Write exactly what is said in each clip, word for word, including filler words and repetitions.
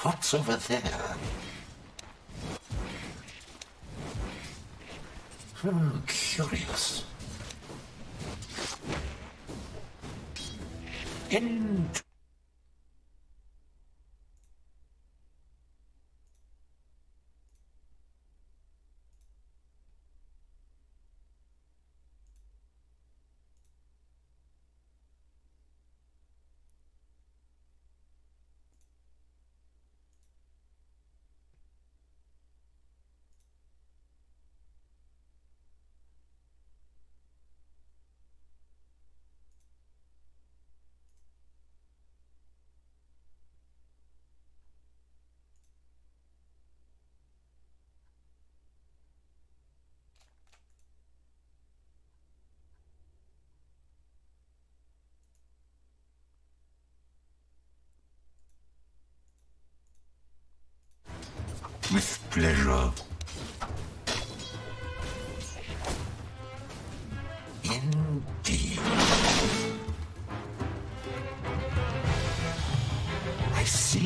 What's over there? Hmm, curious. In... With pleasure. Indeed. I see.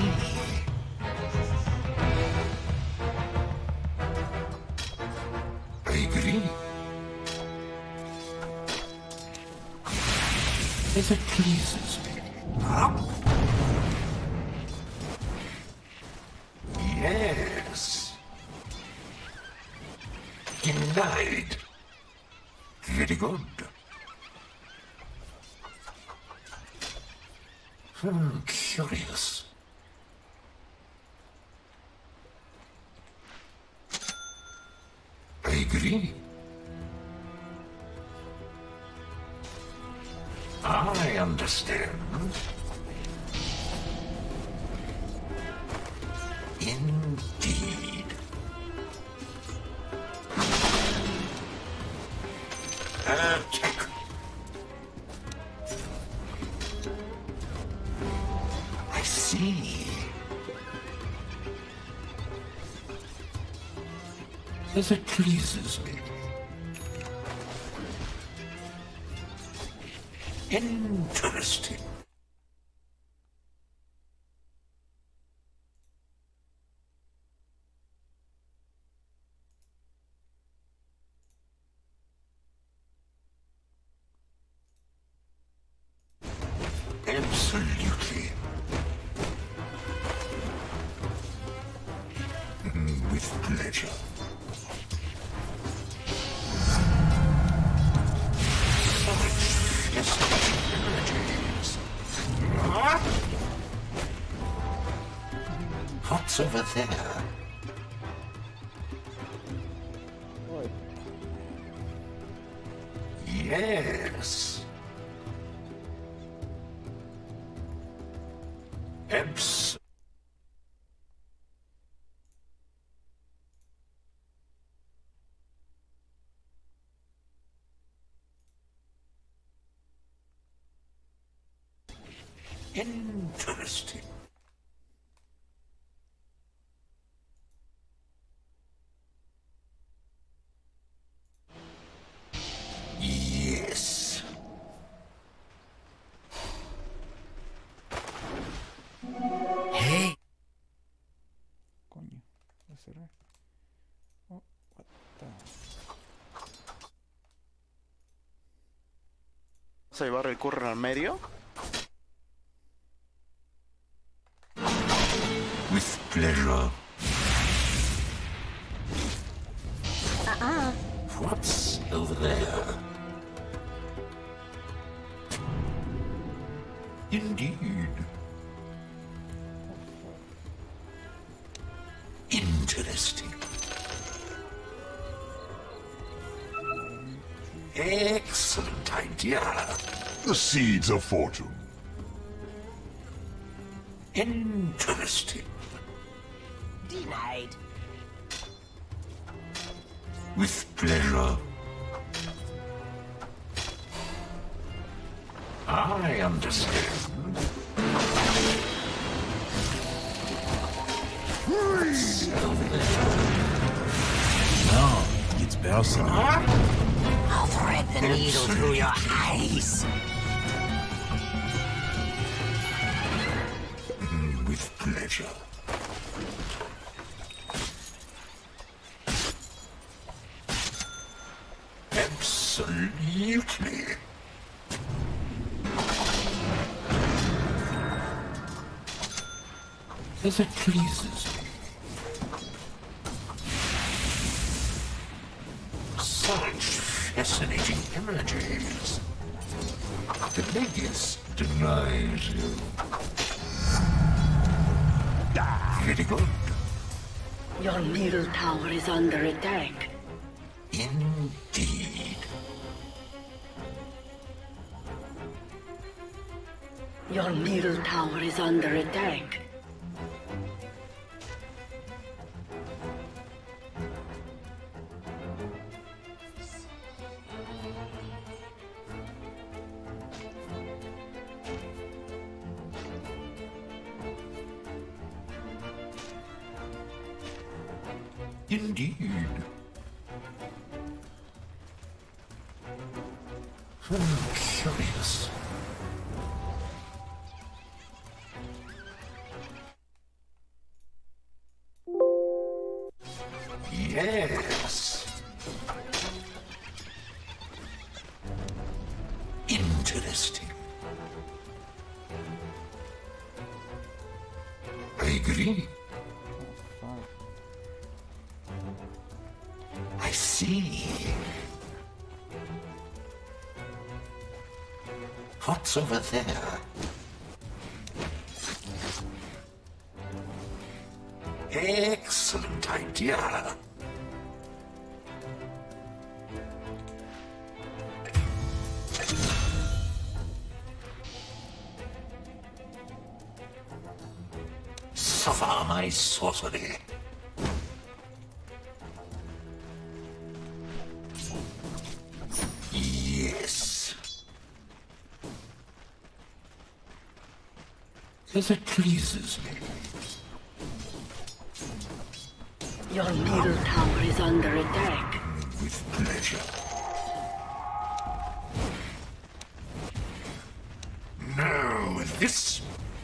I agree. If it pleases me. Huh? Yes. Denied. Very good. Hmm, curious. I agree. I understand. Indeed. Attack. I see. As it pleases me. Interesting. Absolutely. With pleasure. Such energies. What's over there? What? Yes. Abs. Interesting. Yes. Hey. Coño, ¿va a cerrar? Oh, what the... ¿Vas a llevar el curren al medio? With pleasure. Uh-uh. What's over there? Indeed. Interesting. Excellent idea. The seeds of fortune. Interesting. Denied. With pleasure. I understand. What's over there? No, it's Belson. I'll thread the needle through your eyes. With pleasure. Absolutely. As it pleases me. Such fascinating images. The Magus denies you. Very good. Your middle tower is under attack. Indeed. Your middle tower is under attack. Indeed. Hmm, curious. Yes. Interesting. I agree. I see. What's over there? Excellent idea. Suffer my sorcery. Yes. As it pleases me. Your middle tower is under attack. With pleasure. No, this...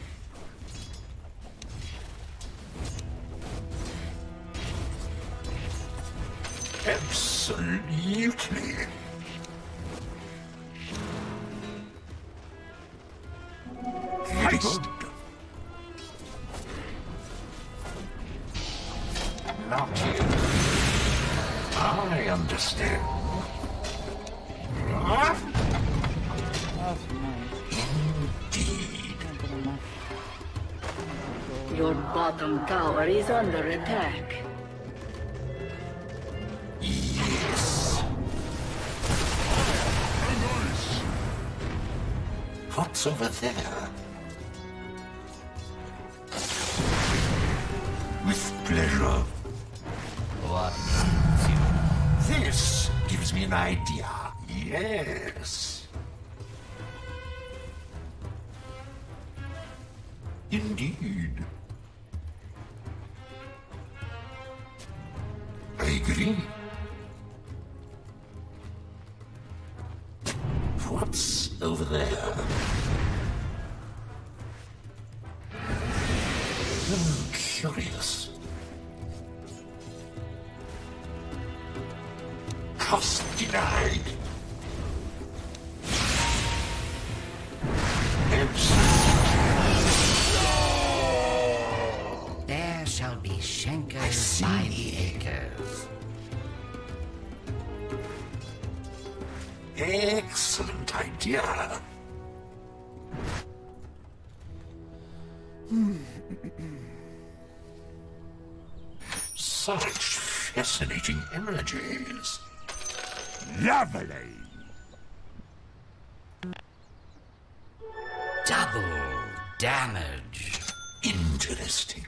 Absolutely. Very good. Not here. I understand. Huh? That's nice. Indeed. Not good enough. Your bottom tower is under attack. Yes. What's over there? With pleasure. What needs you? This gives me an idea. Yes. Indeed. I agree. What's over there? Hmm, curious. Cost denied. There shall be I Schenkers see. by the acres. Excellent idea. Such fascinating images. Lovely. Double damage. Interesting.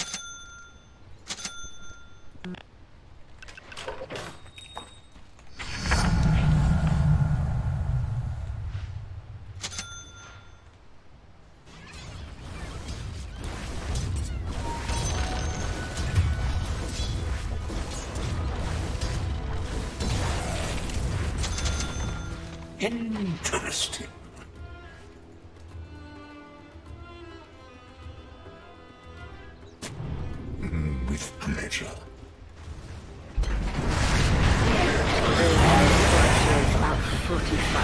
Interesting. Mm, with pleasure. Structures are fortified.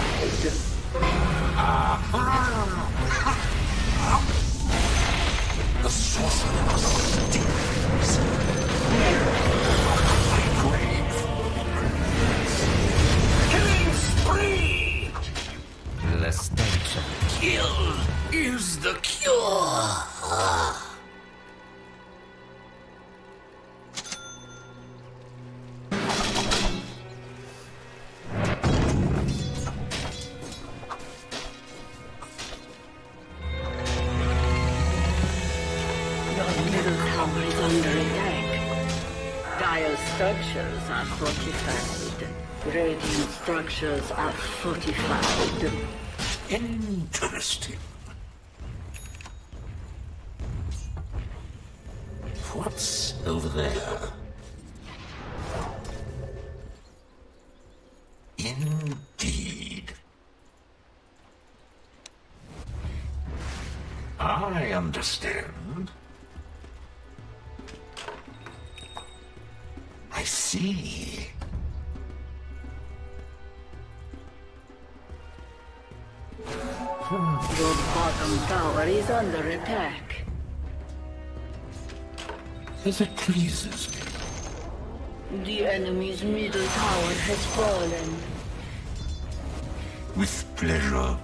middle tower is under attack. Dire structures are fortified. Radiant structures are fortified. Interesting. What's over there? Indeed. I understand. I see. Your bottom tower is under attack. As it pleases me. The enemy's middle tower has fallen. With pleasure.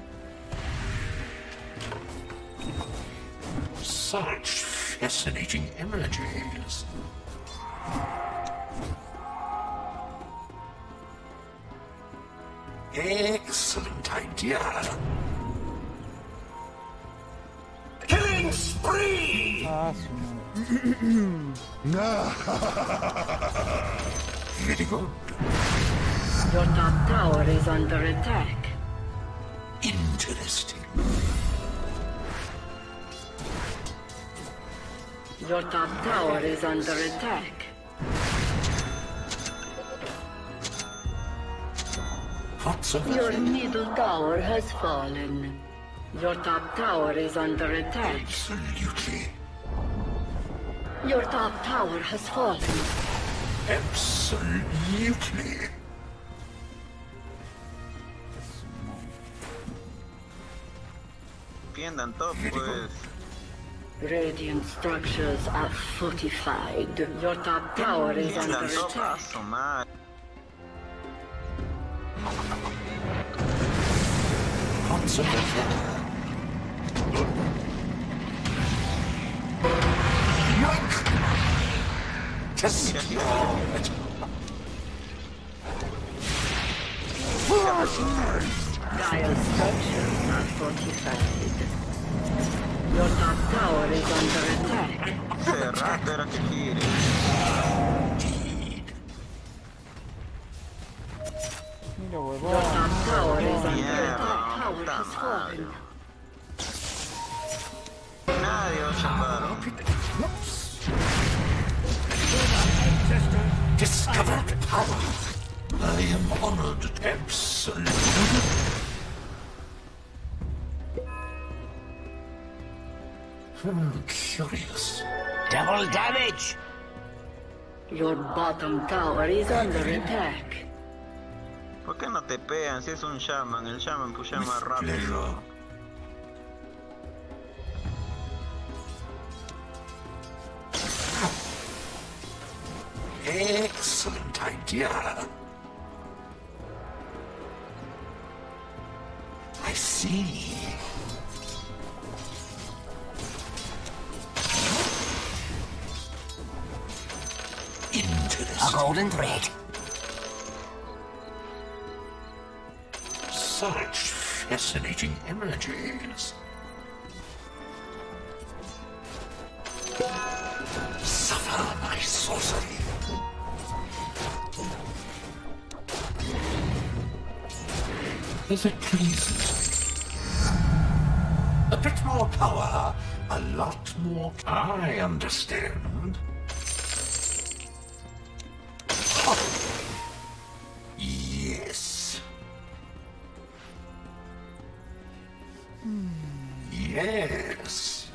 Such fascinating images. Excellent idea. Killing spree! Ah, su madre. Very good. Your top tower is under attack. Interesting. Your top tower is under attack. What's over Your there? middle tower has fallen. Your top tower is under attack. Absolutely. Your top tower has fallen. Absolutely. Defiendan top, pues. Radiant structures are fortified. Your top tower is under Defiendan top, a attack. su madre. What's over there? Yoink! Just your it. Dire structures are fortified. Your top tower is under attack. Cerrate era que quiere. Indeed. Mira, Your huevón. top tower is under Mierda, attack. Tower puta has fallen. Nadie va a salvar. Discovered power. I am honored. Absolutely. Hmm, curious. Double damage! Your bottom tower is under attack. ¿Por qué no te pegan si es un shaman? El shaman pusha más With rápido. pleasure. Excellent idea. I see. A Interesting. golden thread. Such fascinating images. Suffer my sorcery. As it pleases. A bit more power, a lot more. I understand. Yes. Yes.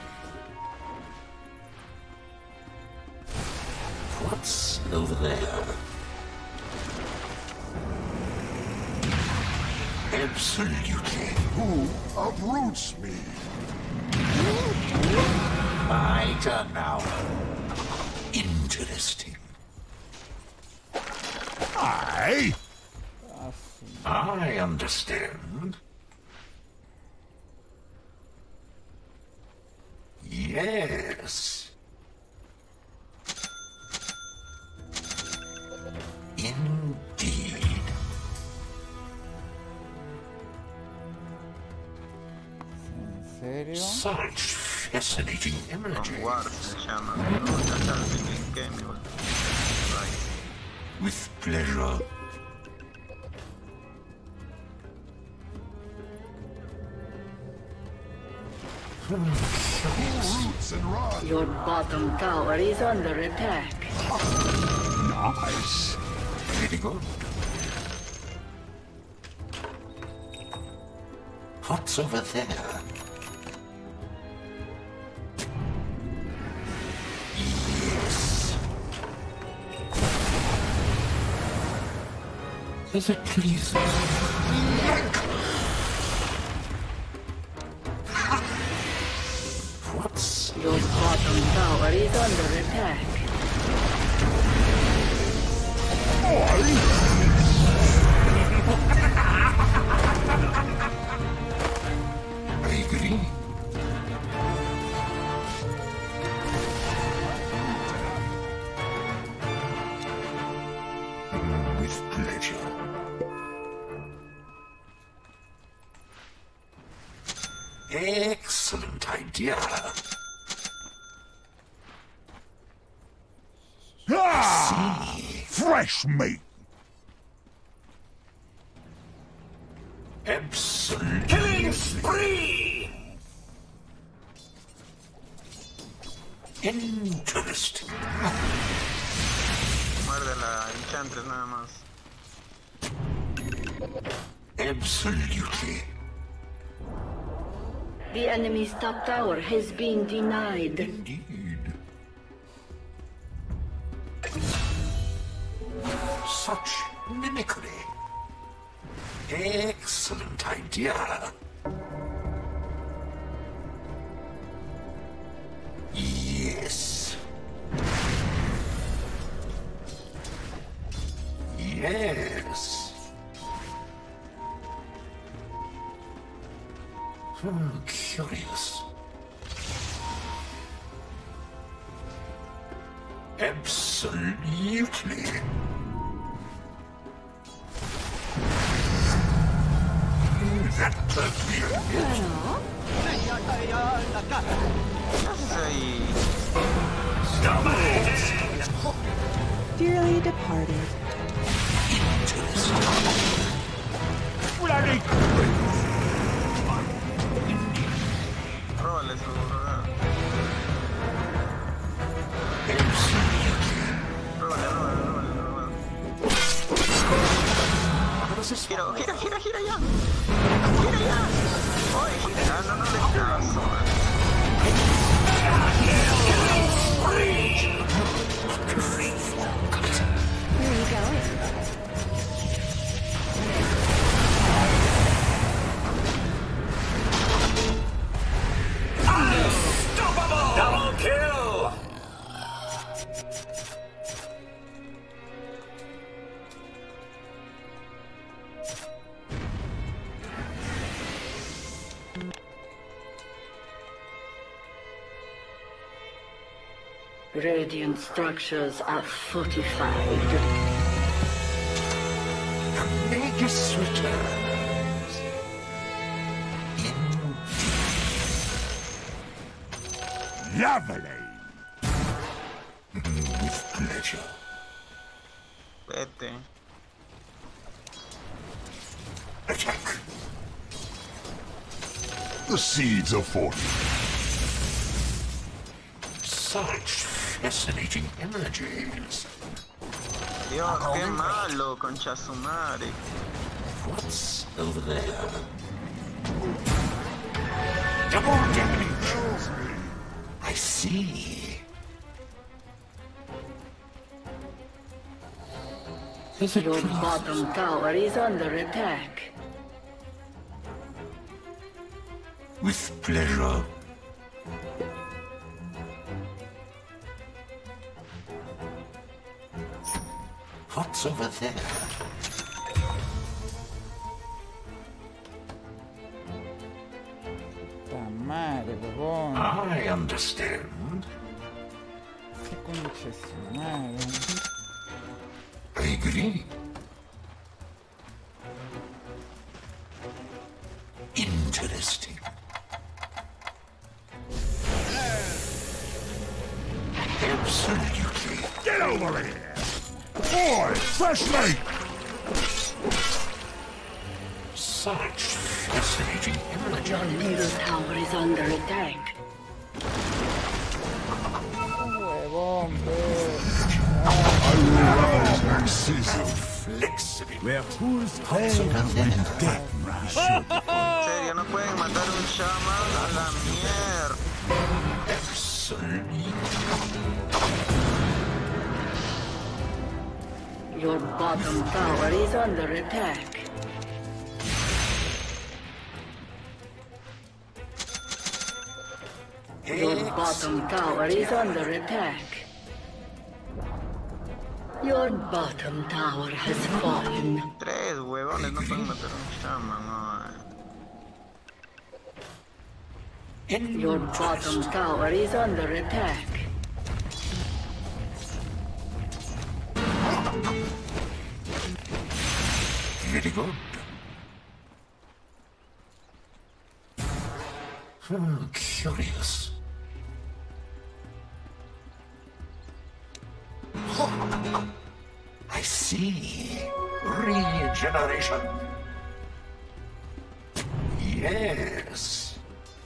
What's over there? Absolutely. Who uproots me? My turn now. Interesting. I? Ah, su I understand. Yes. Indeed. ¿En serio? Such fascinating Con imagery. Ward se llama. No voy a cantar el Big Game igual. Right. With pleasure. Roots and run. Your bottom tower is under attack. Nice. Very good. What's over there? Yes. Does it please you? What's Your bottom tower is under attack. I agree. Mm, With pleasure. Excellent idea. Ah! Fresh meat. Absolutely. Killing spree! Interesting. Muerde la Enchantress nada más. Absolutely. The enemy's top tower has been denied. Indeed. Such mimicry. Excellent idea. Yes. Yes. Hmm, curious. Absolutely. That could be a bit. ¿Qué haces ahí? Dearly departed. Bloody Róbale su rodada. Róbale, róbale, róbale, róbale. Gira, gira, gira, gira ya. Gira ya. Oye, gira, no, no le caso. Where are you going? Double kill! Radiant structures are fortified. Magus returns. Indeed. lovely. With pleasure. Vete. Attack. The seeds are forty. Such fascinating images. Dios, qué malo, concha su madre. What's over there? Double damage. I see. There's a Your tree. bottom tower is under attack. With pleasure. What's over there? Puta madre, huevón. I understand. Qué concha su madre. I agree. Interesting. Absolutely. Get over here! Boy, fresh meat! Such fascinating imagery. Your middle tower is under attack. Huevón, pues. Sizzle flexibility. Where fools play when death is sure to En serio, no pueden matar un shaman a la mierda. Absolutely. Your bottom tower is under attack. Your bottom tower is under attack. Your bottom tower has fallen. Tres huevones no pueden matar un shaman, no. Your bottom tower is under attack. Very good. Hmm, curious. Oh, I see. Regeneration. Yes.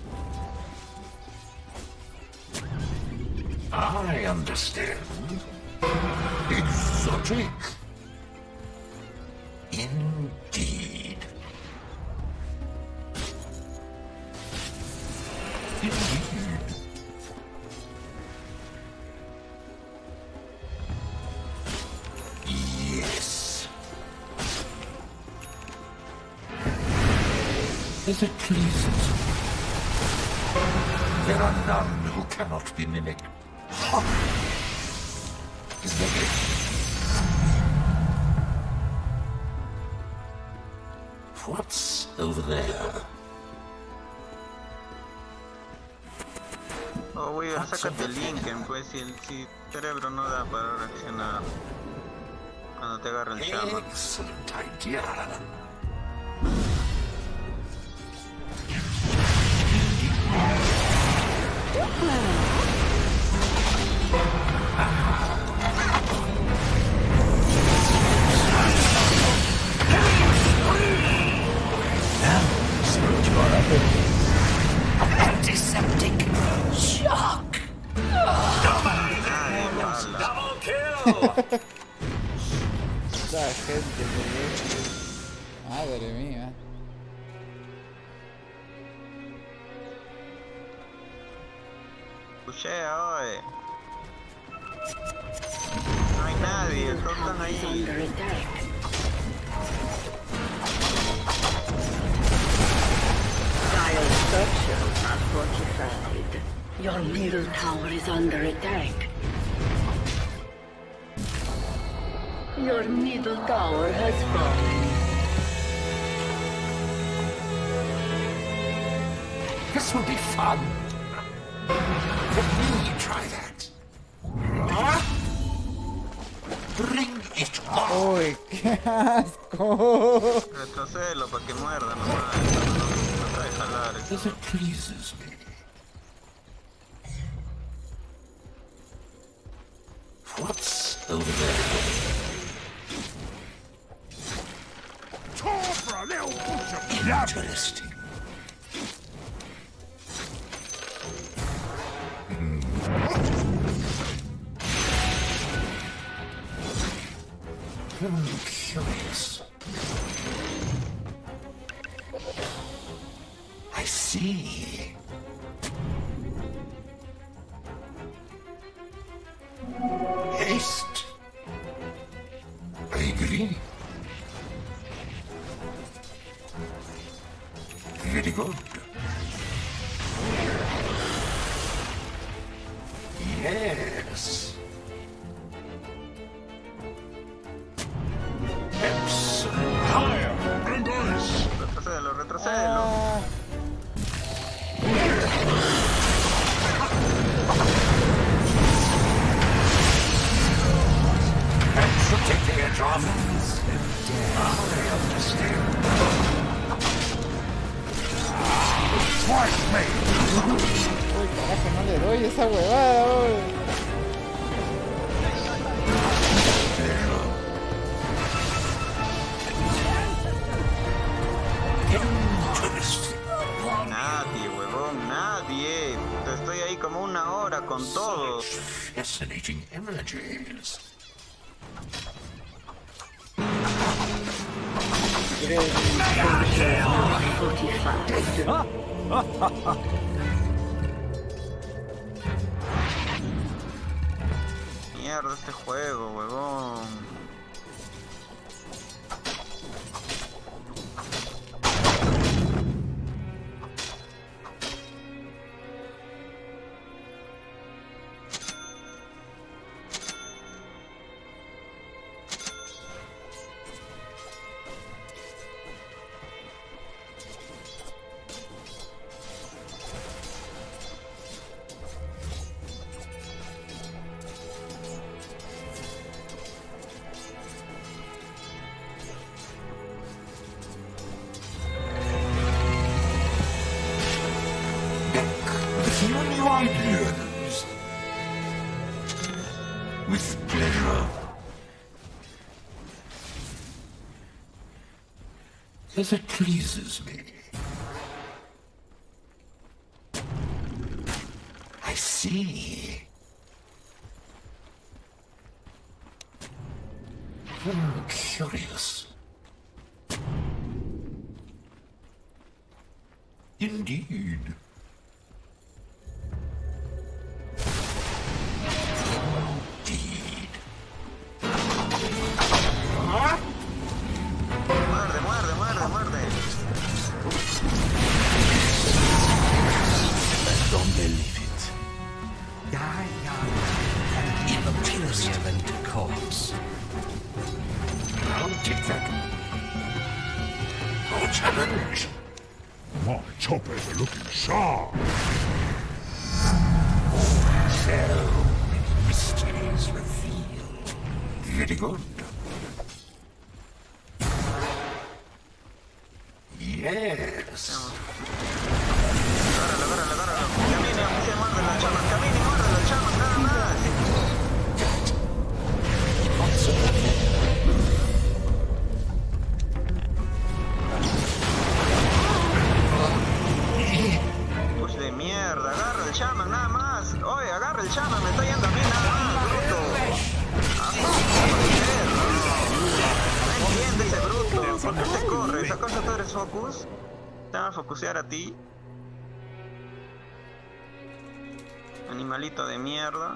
I understand. Exotic. Indeed. Indeed. Yes. As it pleases. There are none who cannot be mimicked. Ha! Is that it? What's over there? Oh, güey, ahora sácate el Lincoln, pues si el si cerebro no da para reaccionar cuando te agarra el shaman. Excellent idea. Antiseptic shock. Double kill. La gente, boludo. Madre mía. Pushea, oye. No hay nadie, todos están Is ahí. under attack. Dire structures are fortified. Your middle tower is under attack. Your middle tower has fallen. This will be fun. Let me try that. Huh? Bring it on. Uy, qué asco. Retrocédelo para que muerda nomás. No, no, no sabe jalar. eso. As it pleases me. What's over there? Time for a little butcher jab! Interesting. Hmm, curious. I see. Haste. I agree. Very good. Yes. Excellent. And ice! Retrocédelo, retrocédelo. Ah, And so take the edge off. I understand. Fresh meat! uy, carajo, no le doy esa huevada, uy. ahora con todo. Fascinating images. Mierda este juego, huevón. Ideas. With pleasure. As it pleases me. I see. Hmm, curious. Indeed. Muerde, muerde, muerde, muerde. Don't believe it. Die young and immaterial than corpse. I'll take that. No challenge. My choppers are looking sharp. So many mysteries revealed. Very good. Yes. Agárralo, agárralo, agárralo. Camine, aunque sea muerde la chama. Camine y muerde la chama, nada más. Push de mierda, agarra el chama, nada más. Oye, agarra el chama, me está yendo a mí nada más, bruto. Así puede ser, no. No entiende ese bruto. ¿Por qué te corres? ¿Acaso tú eres Focus? Te van a focusear a ti. Animalito de mierda.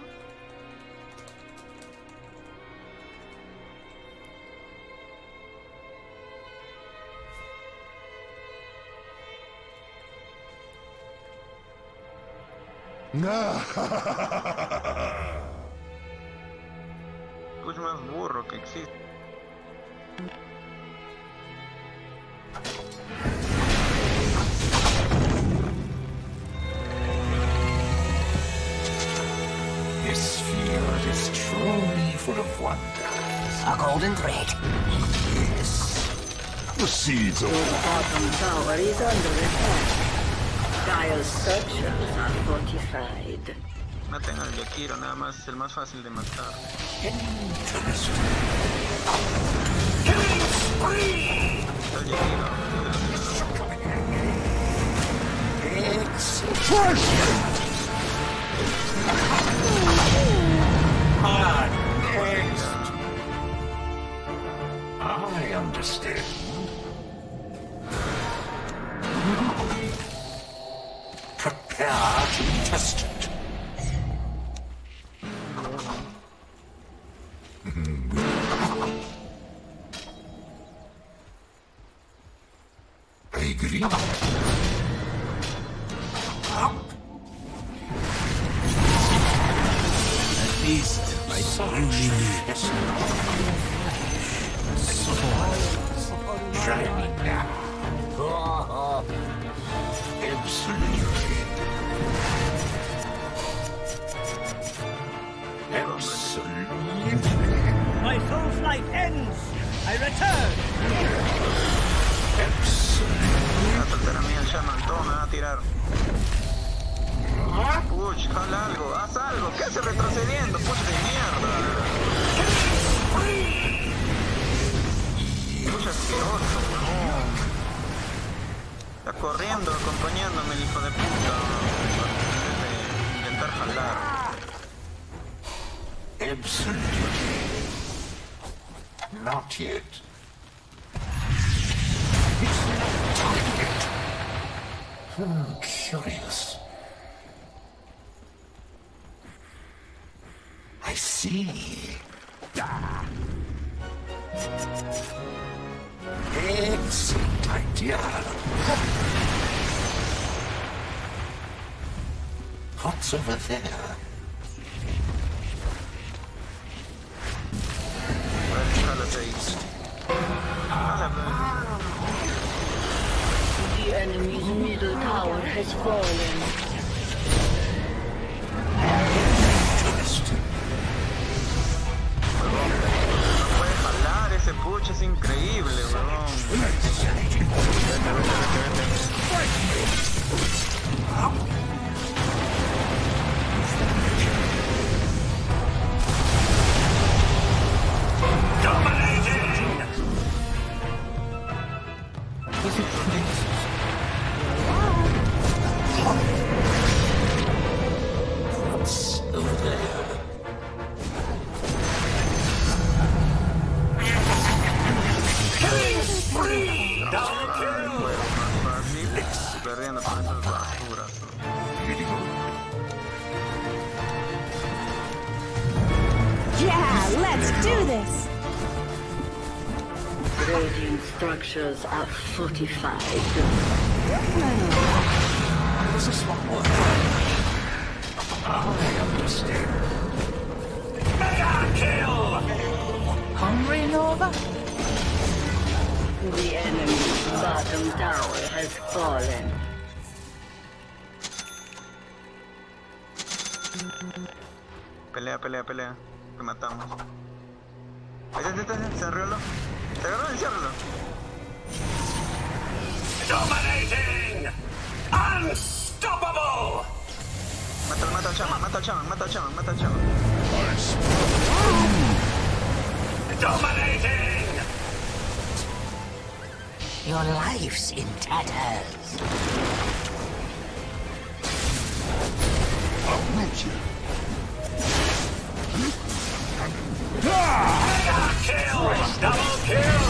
Pues más burro que existe. This field is truly full of wonders. A golden thread. Yes. The seeds of The bottom tower is under attack. Dial structures are fortified. Maten al Yakiro, nada más, es el más fácil de matar. Interesting. Está el Yakiro. Excellent. Ah, next. I understand. Prepare to be tested. I agree. At least I truly need Shining now. Absolutely. Absolutely. My full flight ends. I return. Va a soltar a mí el Shaman, todo me va a tirar. Push, jala algo, haz algo, ¿qué hace retrocediendo? Push de mierda. Push asqueroso, weón. Está corriendo, acompañándome el hijo de puta. En vez de intentar jalar. Absolutely. Not yet. It's not time yet. Hmm, curious. I see. Excellent idea. What's over there? The enemy's middle tower has fallen. Interesting. Puede jalar ese push, es increíble, weón. Vete, vete, vete, What's over there? perdiendo con esas basuras. Yeah, let's do this. Radiant structures are fortified. This is one word. I understand. Mega kill! Hungry, Nova? The enemy's bottom tower has fallen. Pelea, pelea, pelea. Te matamos. Ahí está, está, está, cerralo. Te agarró, enciérralo. Dominating! Unstoppable! Mata, mata al chaman, mata al chaman, mata al chaman, mata al chaman. Dominating! Your life's in tatters. I'll meet you. Mega kill! Double kill!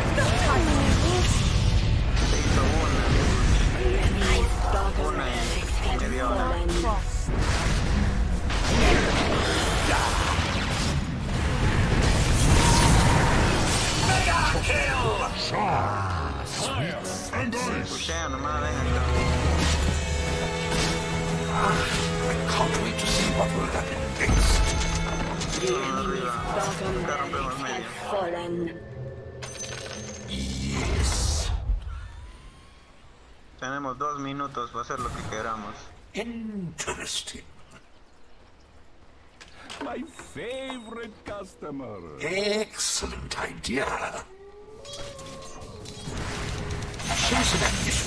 Se hizo una. Bottom Una y me dio una. Mega kill! And ice. Pushea nomás, ven acá. I can't wait to see what will happen next. The enemy's bottom barracks have fallen. Yes. Tenemos dos minutos para hacer lo que queramos. Interesting. My favorite customer. Excellent idea. Show some ammunition.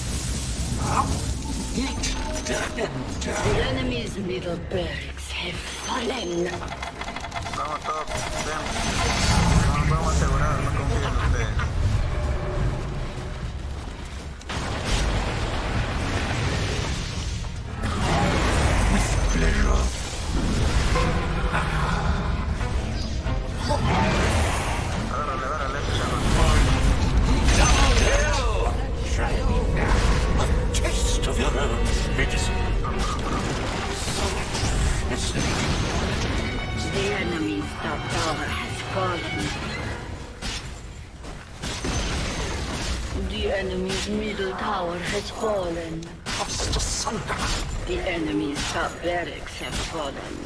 Eat, done and The done. enemy's middle barracks have fallen. Vamos todos, ven. Vamos, vamos a asegurar, no confío en ustedes. Pleasure. Agárrale, agárrale, ese chaman. Try me now. A taste of your own medicine. Fascinating. The enemy's top tower has fallen. The enemy's middle tower has fallen. Lost asunder. The enemy's top barracks have fallen.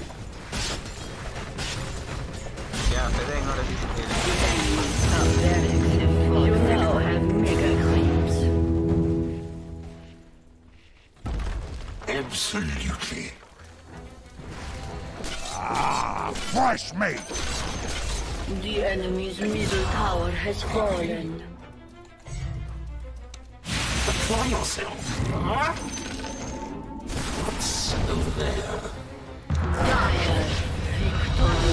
Ya, te den, ahora sí se quiere. The enemy's top barracks have fallen. You now have mega creeps. Absolutely. Ah, fresh meat. The enemy's middle tower has fallen. Apply yourself. Huh? What's over there? Dire victory.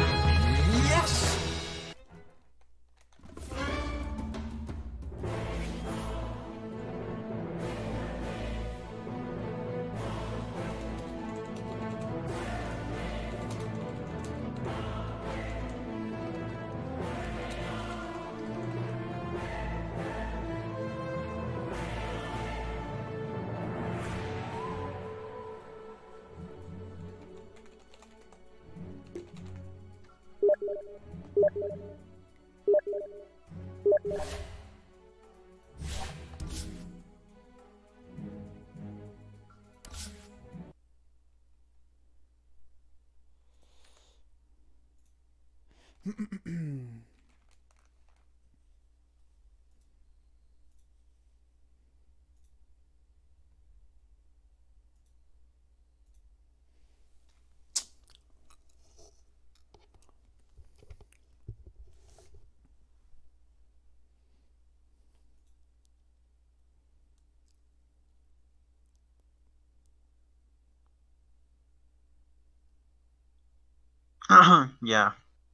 Yes. Ya.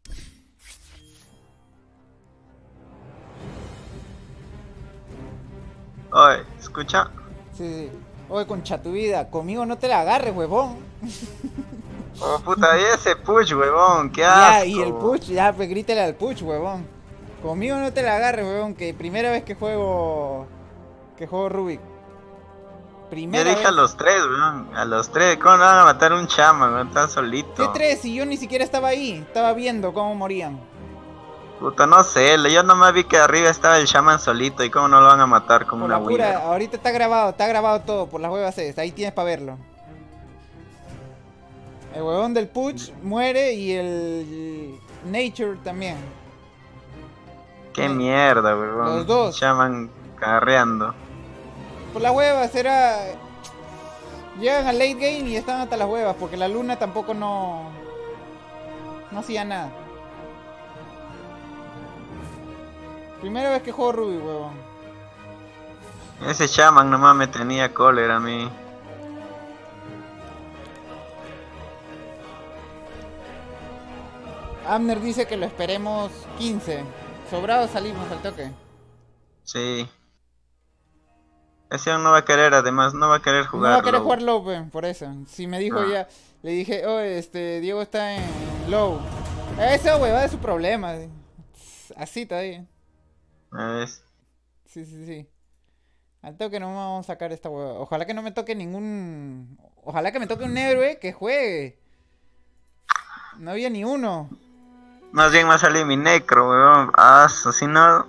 Oye, escucha. Sí, sí. Oye, concha tu vida, conmigo no te la agarres, huevón. Oh puta, y ese push, huevón, qué Ya, asco. y el push, ya, pues grítale al push, huevón. Conmigo no te la agarres, huevón, que primera vez que juego... Que juego Rubik. Primera Yo dije vez. a los tres, weón, a los tres, ¿cómo no van a matar a un chama, weón? Tan solito. ¿Qué tres? Si yo ni siquiera estaba ahí, estaba viendo cómo morían. Puta, no sé, yo nomás vi que arriba estaba el shaman solito y cómo no lo van a matar como Por una la pura, Wither. ahorita está grabado, está grabado todo, por las huevas es, ahí tienes para verlo. El huevón del Puch muere y el Nature también. Qué mierda, weón. Los dos. Shaman carreando. Por las huevas era... Llegan al late game y están hasta las huevas, porque la luna tampoco no... No hacía nada. Primera vez que juego Ruby, huevón. Ese shaman nomás me tenía cólera a mí. Abner dice que lo esperemos quince. Sobrado salimos al toque. Sí. Ese aún no va a querer, además, no va a querer jugar. No va a querer low. jugar low, pe, por eso. Si me dijo Ah. ya, le dije, oh, este, Diego está en low. Esa hueva es su problema. Así todavía. ¿Ves? Sí, sí, sí. Al toque no vamos a sacar esta hueva. Ojalá que no me toque ningún... Ojalá que me toque un héroe que juegue. No había ni uno. Más bien va a salir mi necro, weón. Ah, si no...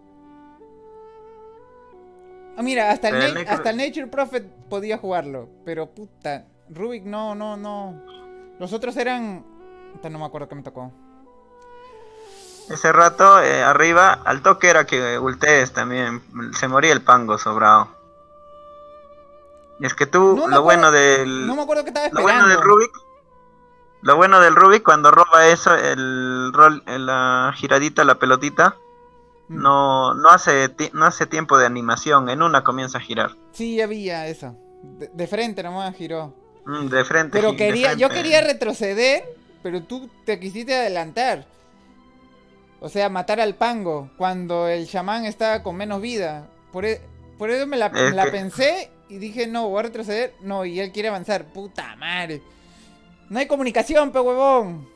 Ah, mira, hasta el, Pero el Na- necro- hasta el Nature Prophet podía jugarlo. Pero puta, Rubik no, no, no. Los otros eran... Puta, no me acuerdo qué me tocó. Ese rato, eh, arriba, al toque era que ultees también. Se moría el pango sobrado. Y es que tú, No me lo bueno acuerdo- del... No me acuerdo que estaba Lo esperando. bueno del Rubik, lo bueno del Rubik cuando roba eso, el rol, la giradita, la pelotita, Mm. no, no hace ti- no hace tiempo de animación, en una comienza a girar. Sí, había eso. De, de frente nomás giró. Mm, de frente. Pero gi- de quería, yo frente. quería retroceder, pero tú te quisiste adelantar. O sea, matar al pango cuando el chamán estaba con menos vida. Por, e- por eso me la, Es me la que- pensé y dije, no, voy a retroceder. No, y él quiere avanzar. Puta madre. No hay comunicación, pe huevón.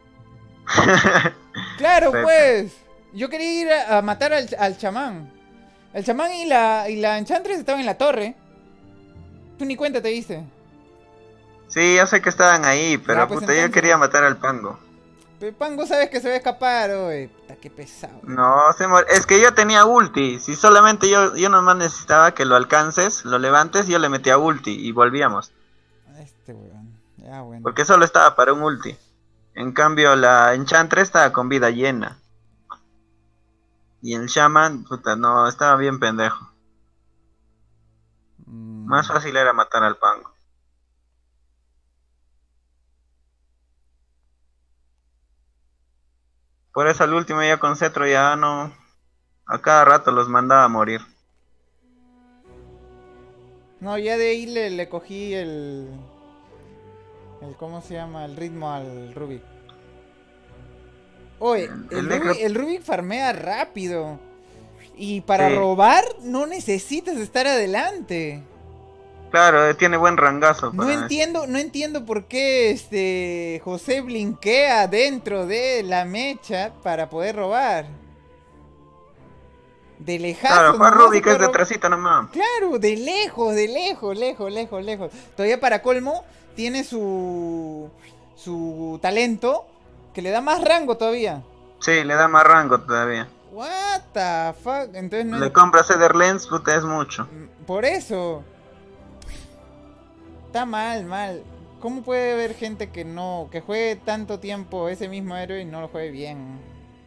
Claro, Pepe. pues. Yo quería ir a, a matar al, al chamán. El chamán y la, y la enchantress estaban en la torre. Tú ni cuenta te diste. Sí, yo sé que estaban ahí, pero Ya, pues, puta, yo entonces- quería matar al pango. Pero Pango sabes que se va a escapar, oye. Puta, qué pesado. No, se mor- es que yo tenía ulti. Si solamente yo, yo nomás necesitaba que lo alcances, lo levantes, yo le metía ulti y volvíamos. Este weón. Ya, bueno. Porque solo estaba para un ulti. En cambio, la Enchantress estaba con vida llena. Y el Shaman, puta, no, estaba bien pendejo. Mm, Más fácil era matar al pango. Por eso al último ya con Cetro ya no... A cada rato los mandaba a morir. No, ya de ahí le, le cogí el... el... ¿Cómo se llama? El ritmo al Rubik. Oye, el, El Rubik, necro- el Rubik farmea rápido. Y para Sí. robar no necesitas estar adelante. Claro, eh, tiene buen rangazo. No para- entiendo, no entiendo por qué este José blinkea dentro de la mecha para poder robar. De lejazo. Claro, Juan nomás Rubik se es puede de ro- trasito nomás. Claro, de lejos, de lejos, lejos, lejos, lejos. Todavía para colmo tiene su su talento que le da más rango todavía. Sí, le da más rango todavía. What the fuck? Entonces no Le compras Eder Lens, puta, es mucho. por eso. Está mal, mal. ¿Cómo puede haber gente que no que juegue tanto tiempo ese mismo héroe y no lo juegue bien?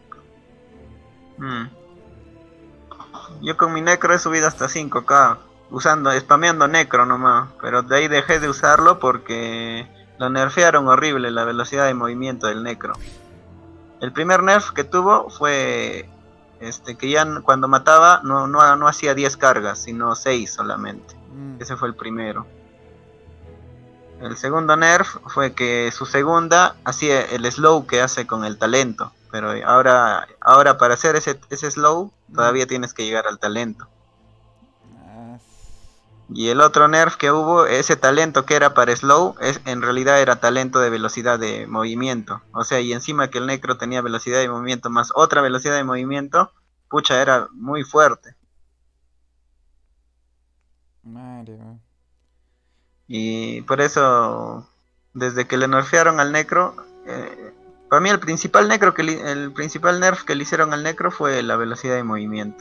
Mm. Yo con mi Necro he subido hasta cinco K. Usando, spameando Necro nomás. Pero de ahí dejé de usarlo porque lo nerfearon horrible la velocidad de movimiento del Necro. El primer nerf que tuvo fue este que ya n- cuando mataba no, no, no hacía diez cargas, sino seis solamente. Mm. Ese fue el primero. El segundo nerf fue que su segunda hacía el slow que hace con el talento. Pero ahora, ahora para hacer ese, ese slow, todavía tienes que llegar al talento. Ah, Y el otro nerf que hubo, ese talento que era para slow, es, en realidad era talento de velocidad de movimiento. O sea, y encima que el necro tenía velocidad de movimiento más otra velocidad de movimiento, pucha, era muy fuerte. madre, weón. Y por eso, desde que le nerfearon al necro, eh, para mí el principal necro que li- el principal nerf que le hicieron al necro fue la velocidad de movimiento.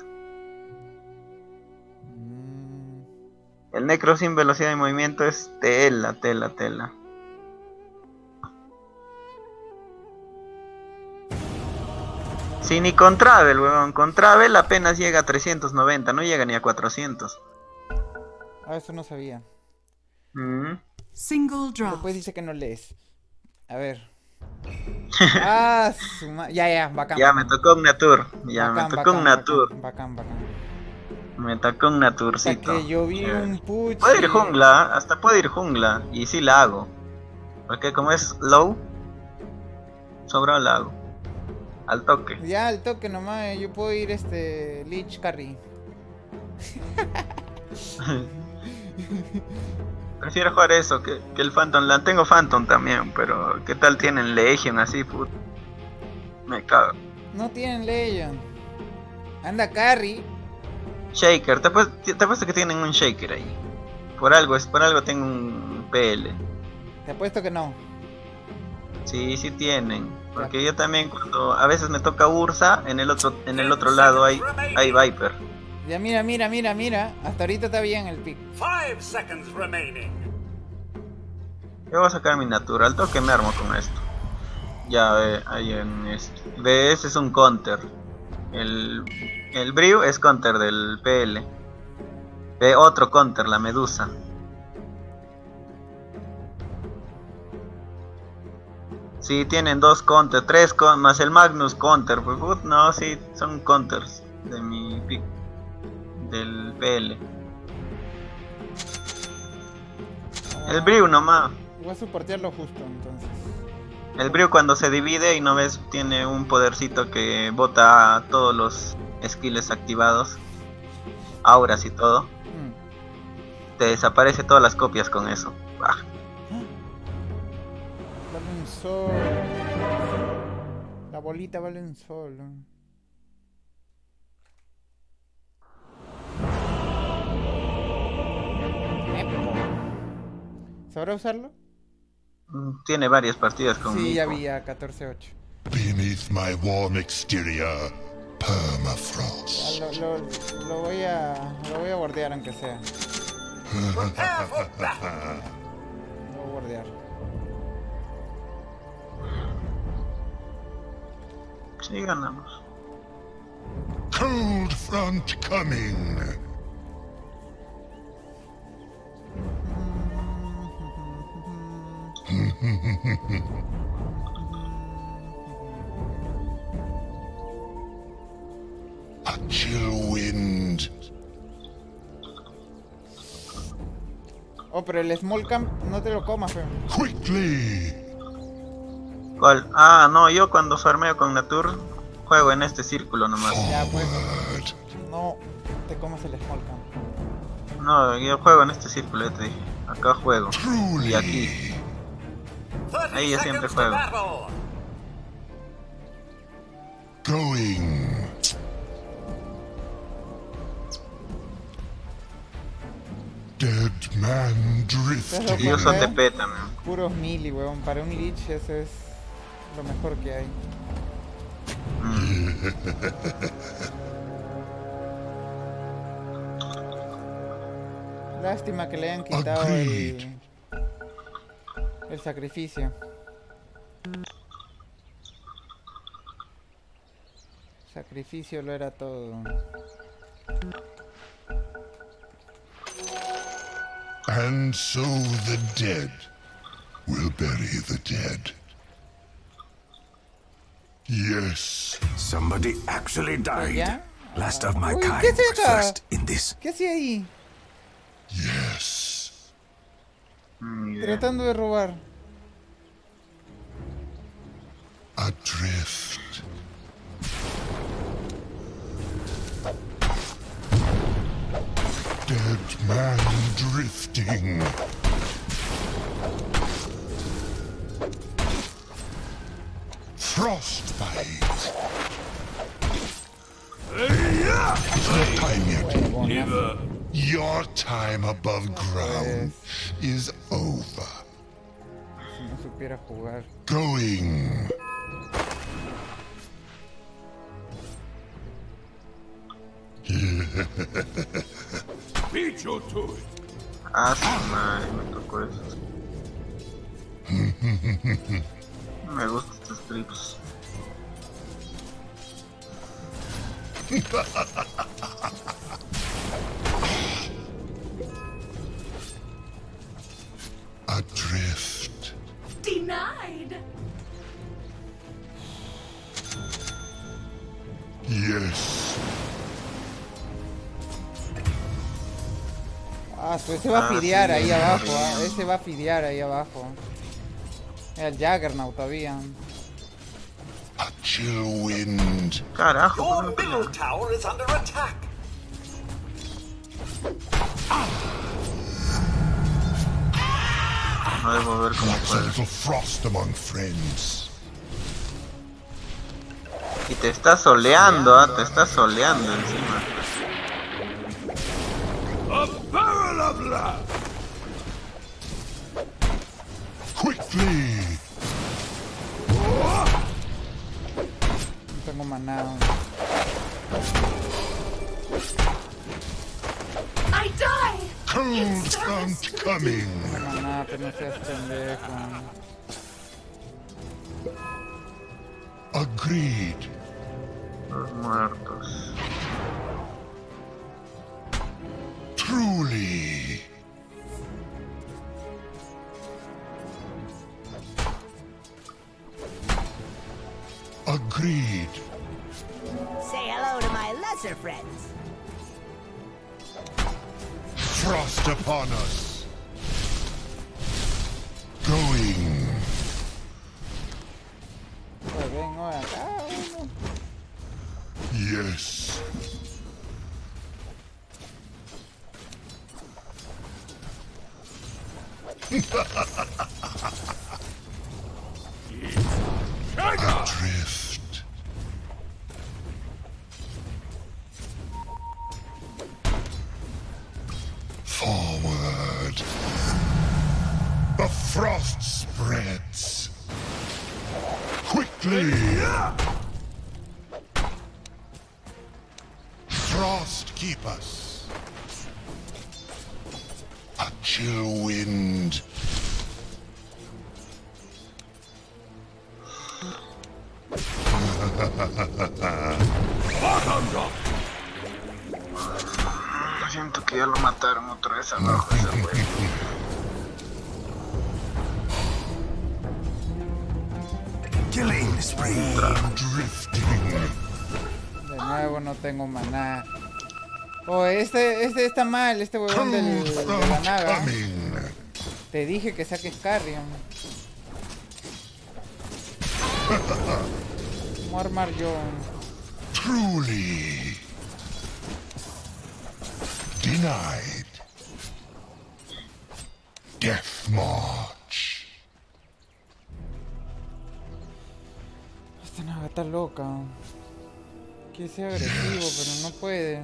Mm, El necro sin velocidad de movimiento es tela, tela, tela. Sí, ni con Travel, weón. Con Travel apenas llega a trescientos noventa, no llega ni a cuatrocientos. Ah, eso no sabía. Mm. Single draft. Después dice que no lees. A ver. Ah, su ma- ya, ya, bacán. Ya me tocó un Natur. Ya Bacán, me tocó bacán, un Natur. Bacán, bacán. Me tocó un Hasta Naturcito. que yo vi Chévere. un puchi. Puede ir jungla, hasta puede ir jungla. Y sí la hago. Porque como es low, sobrado la hago. Al toque. Ya, al toque nomás, eh, yo puedo ir este Lich Carry. Prefiero jugar eso que, que el Phantom Land. Tengo Phantom también, pero ¿qué tal tienen Legion así, put? Me cago. No tienen Legion. Anda Carry. Shaker, te apuesto, te apuesto que tienen un Shaker ahí. Por algo, es por algo tengo un P L. Te apuesto que no. Sí, sí tienen. Porque yo también cuando a veces me toca Ursa, en el otro, en el otro lado hay, hay Viper. Ya mira, mira, mira, mira. Hasta ahorita está bien el pick. Five seconds remaining. Yo voy a sacar mi natural, toque me armo con esto. Ya ve, ahí en esto. Ve, ese es un counter. El, el Brew es counter del P L. Ve otro counter, la Medusa. Sí, tienen dos counter, tres con más el Magnus counter. Pues, put, no, sí, son counters de mi pick. Del P L. El Brew nomás. Voy a soportearlo justo entonces. El Brew cuando se divide y no ves, tiene un podercito que bota todos los skills activados, auras y todo. Mm. Te desaparece todas las copias con eso. Bah. Vale un sol. La bolita vale un sol. ¿Sabrá usarlo? Mm, Tiene varias partidas con Sí, ya Nico. vi a catorce ocho. Beneath my warm exterior, Ya, permafrost. lo, lo, lo voy a lo voy a bordear aunque sea. Prepare for battle. Lo voy a bordear. Sí, ganamos. Cold front coming. A chill wind. Oh, pero el small camp no te lo comas, feo. Quickly. ¿Cuál? Ah, no, yo cuando farmeo con Natur juego en este círculo nomás. Ya, pues, Forward. no te comas el small camp. No, yo juego en este círculo, ya te dije. Acá juego. Truly. Y aquí. thirty Ahí yo siempre seconds to juego. battle. Going. Dead man drifting. Y yo soy T P también. Puros melee, weón. Para un Lich eso es lo mejor que hay. Mm. Lástima que le hayan quitado el, el sacrificio. Sacrificio lo era todo. And so the dead will bury the dead. Yes. Somebody actually died. ¿Ya? Last of my Uy, kind ¿qué es was esa? first in this. ¿Qué hacía ahí? Yes. Tratando de robar. Adrift. Dead man drifting. Frostbite. It's not time yet. Never. Your time above ground is over. Si no supiera jugar. Going. Beat you to it. Ah, su madre, me tocó eso. Me gustan estos clips. Adrift. Denied. Yes. Ah, pues ese va a fidear ahí abajo. Ah, ese va a fidear ahí abajo. El Juggernaut todavía. A chill wind. Carajo. Your middle tower is under attack. No debo ver cómo That's a puede. little frost among friends. Y te está soleando, ah, te está soleando encima. A barrel of love. Quickly. No tengo maná. I die. Cold front coming. No tengo maná, pero no seas pendejo. Agreed. Los muertos. Truly. Agreed. Say hello to my lesser friends. Frost upon us. Going. Pues vengo acá, uno. Yes. Adrift. Forward. The frost spreads. Quickly. Frost keep us. A chill wind. Siento que ya lo mataron otra vez abajo ese güey. Killing spree. Drifting. De nuevo no tengo maná. Oh, este, este está mal, este huevón del, de la naga. Te dije que saques Carrion. ¿Cómo armar yo? Truly. Denied. Death March. Esta naga está loca. Quiere ser agresivo, yes. Pero no puede.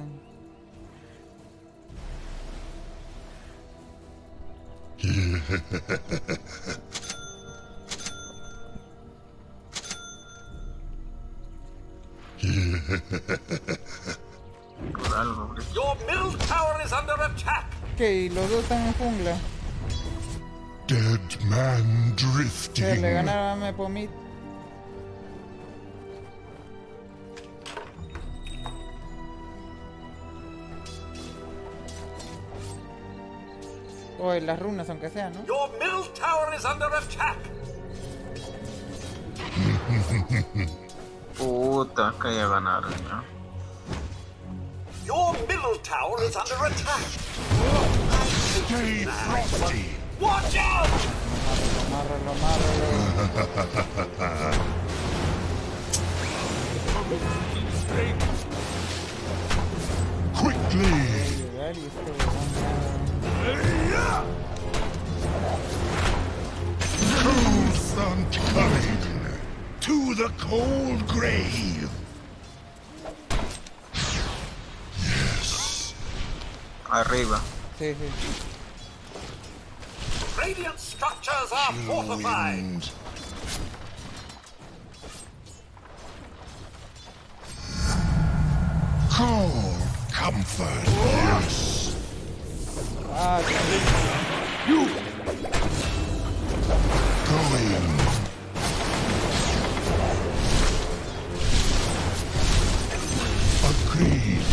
Your middle tower is under attack. Ok, los dos están en jungla. Dead man drifting. Que le ganaron a Pomit. O oh, las runas, aunque sea, ¿no? Your middle tower is under attack. Puta, acá ya ganaron ya. Your middle tower is under attack. Stay frosty. Watch out! Amárralo, amárralo. Quickly! Llegar y este huevón Cold front coming to the cold grave. Yes. Arriba. Sí, sí. Radiant structures are fortified. Wind. Cold comfort. Yes. Ah, qué You. Going. Agreed.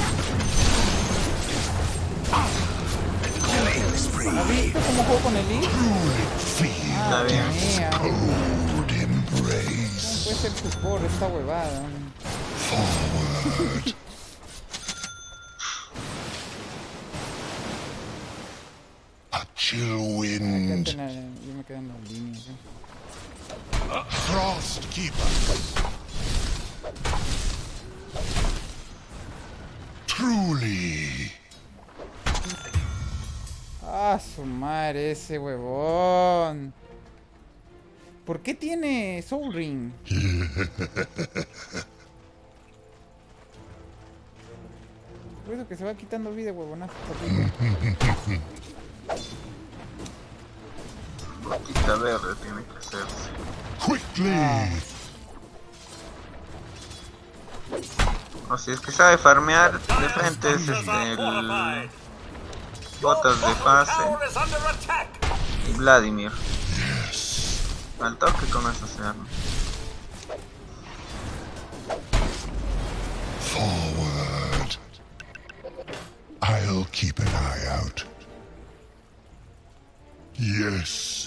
Killing spree. ¿Has visto cómo juego con el I? Truly feel Madre death's mía. cold No embrace. puede ser support esta huevada. Forward. A chill wind. Quédate en la- Yo me quedo en las líneas. ¿eh? Frost keeper. Truly. Ah, su madre, ese huevón. ¿Por qué tiene Soul Ring? Por eso que se va quitando vida, huevonazo. Boquita verde tiene que hacerse. Quickly. O si es que sabe farmear de frente es este, el botas de pase Tower is under attack. y Vladimir. Yes. Al toque comienza a hacerlo. Forward. I'll keep an eye out. Yes.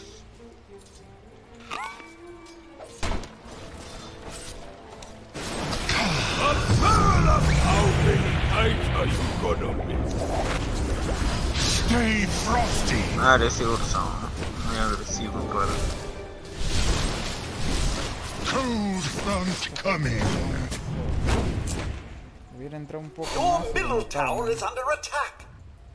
How many nights are you gonna miss? Stay frosty. Ah, ese urso, muy agresivo para... Cold front coming. Hubiera entrado un poco Your más. middle y tower matado. is under attack.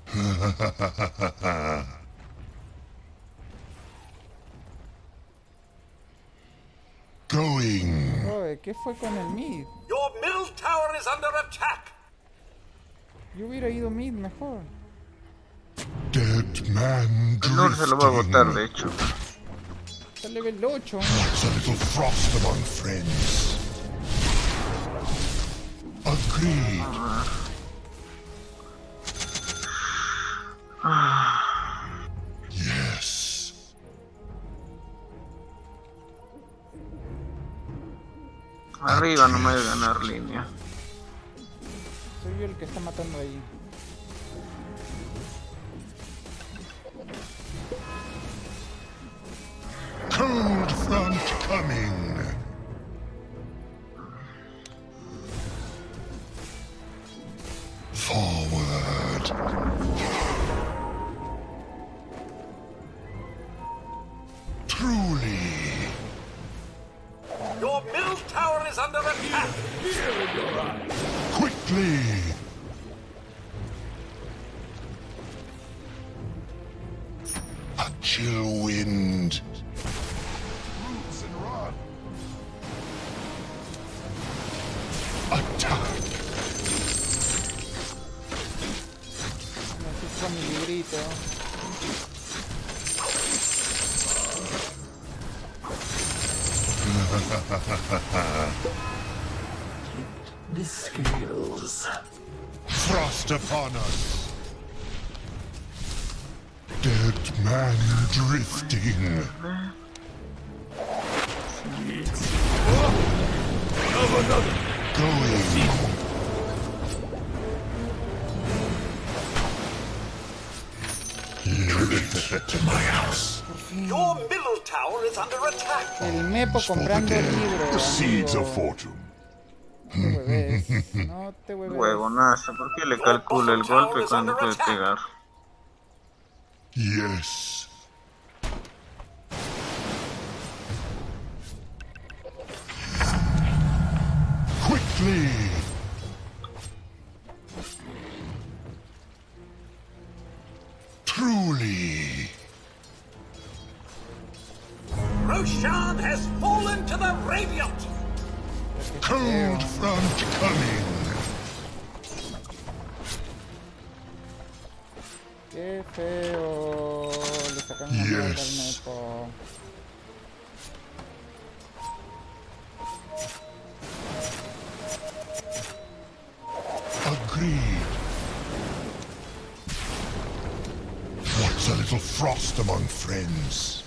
Going. Oye, ¿qué fue con el mid? Your middle tower is under attack. Yo hubiera ido mid mejor. Dead man El Lord se lo va a botar, de drifting. hecho. Está level ocho. What's a little frost among friends? Agreed. Yes. Arriba no me voy a ganar línea. Soy yo el que está matando ahí. Cold front coming. Forward. Truly. Your middle tower is under attack. Quickly. A chill wind. Roots and run. Attack. Necesito mi librito. The scales. Frost upon us. Dead man drifting. Going. To my house. Your middle tower is under attack. El Mepo comprando libros. The seeds amigo. of fortune. No te hueves. No te hueves. Huevonazo, ¿por qué le calcula el golpe cuando puede pegar? Yes. Flee. Truly. Roshan has fallen to the Radiant! Cold front coming. Qué feo. Le sacan una Yes. mierda al Nepo. Agreed. What's a little frost among friends?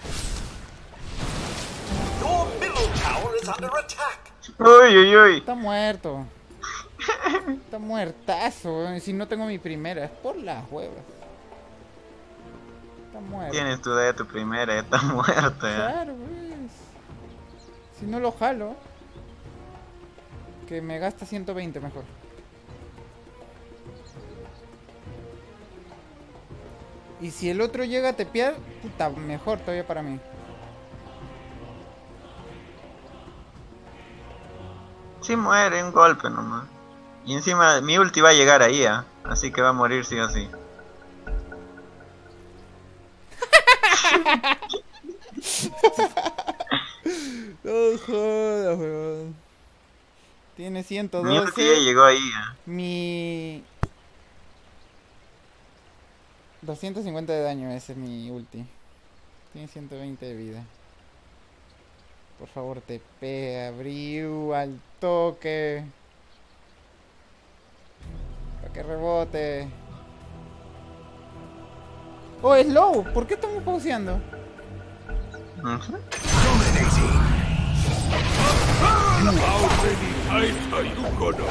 Your middle tower is under attack! Uy, uy, uy. Está muerto. Está muertazo. eh. Si no tengo mi primera, es por las huevas. Está muerto. Tienes tu de tu primera, está muerta ya. Claro, pues. Si no lo jalo, que me gasta ciento veinte mejor. Y si el otro llega a tepear, puta, mejor todavía para mí. Sí muere, un golpe nomás. Y encima mi ulti va a llegar ahí, ¿ah? Así que va a morir sí o sí. No jodas, weón. Tiene ciento doce. Mi ulti ya llegó ahí, ¿ah? Mi... doscientos cincuenta de daño, ese es mi ulti. Tiene ciento veinte de vida. Por favor, te pega, Briu, al toque. Para que rebote. Oh, es low. ¿Por qué estamos pauseando? Ujú. How many times are you gonna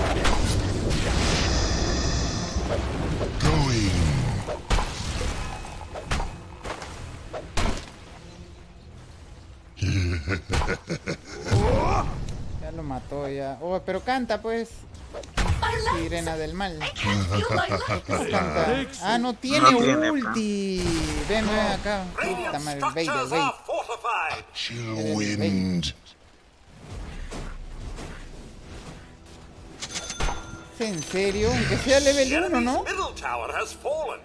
Going. Ya lo mató ya. Oh, pero canta pues. Sirena del mal. ¿Cómo canta? Ah, no tiene No tiene, ulti. Ven, ven acá. Puta madre, Vader, Structures Vader. are fortified! Chill wind. ¿Es en serio? Aunque sea level The uno, enemy's ¿no? middle tower has fallen!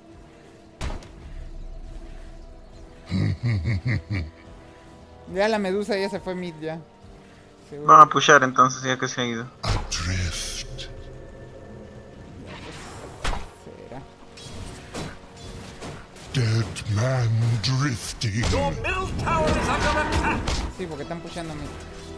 Ya la medusa ya se fue mid ya. Seguro. Vamos a pushar entonces, ya que se ha ido. Adrift. Será. Dead man drifting. Your middle tower is under attack! Sí, porque están pushando mid.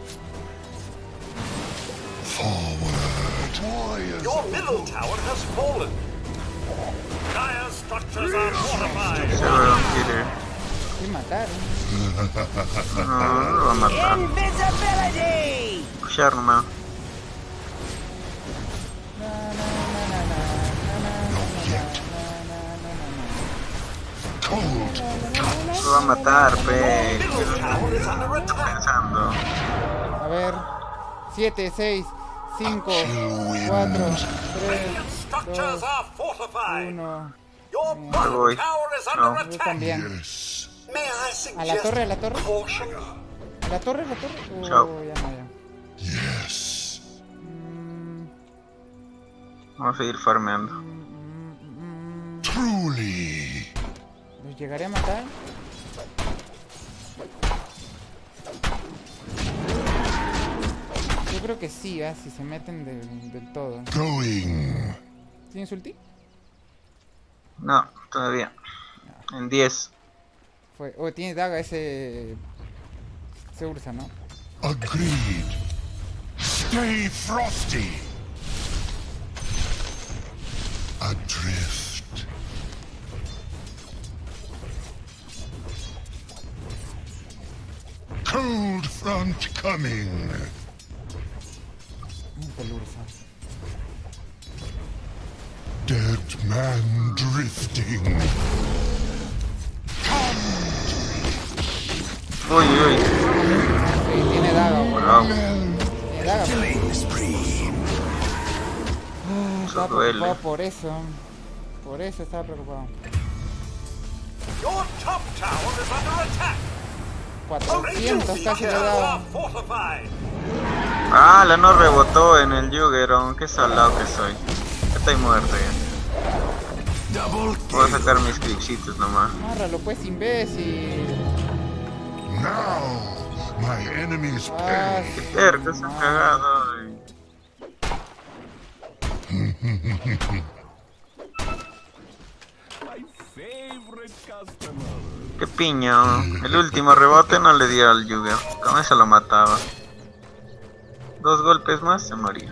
Forward. Your middle tower has fallen! Dire structures are fortified! Seguro un killer. Sí, mataron. No, no lo va a matar. Invisibility! Pushar nomás. Cold. Lo va a matar, pe. Middle tower is under attack! Pensando. A ver. siete, seis, cinco, cuatro, tres, Structures dos, are fortified! uno. Your voy. bottom tower is under No. Yo attack! también. Yes. May I A suggest la torre, a la torre. caution? A la torre, a la torre. Oh, Chao. ya no, ya. Yes. Mm, Vamos a seguir farmeando. mm, mm, mm. Truly. ¿Los llegaré a matar? Yo creo que sí, ¿ah? Si se meten del, del todo. Going. ¿Tienes ulti? No, todavía. En diez. Fue. Oh, tiene daga ese. Ese Ursa, ¿no? Agreed. Stay frosty. Adrift. Cold front coming. El Ursa. Dead man drifting. Uy, uy. Sí, tiene daga, güey. Wow. Tiene daga. Ah, estaba duele. preocupado por eso. Por eso estaba preocupado. Your top tower is under attack! The cuatrocientos Radiant casi le he structures dado. are fortified! Ah, la no rebotó en el Juggernaut. Qué salado que soy. Estoy muerto ya. Voy a sacar mis clipsitos nomás. Márralo pues, imbécil. Now, my enemies Ah, pay. Qué terco, se han cagado. Qué piña. El último rebote no le dio al Jugger. Con eso lo mataba. Dos golpes más se moría.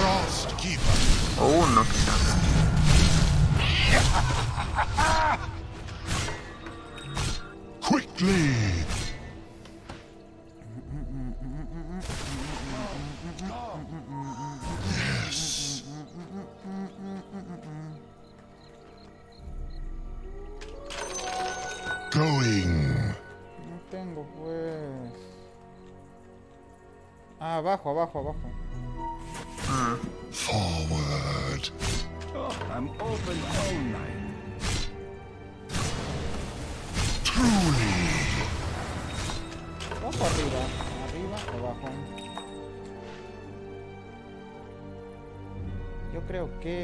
O uno quizás. Quickly. Yes. Going. No tengo pues. Ah, abajo, abajo, abajo. Mm. Forward. Oh, I'm open all night. Truly. Abajo, arriba. Arriba, abajo. Yo creo que...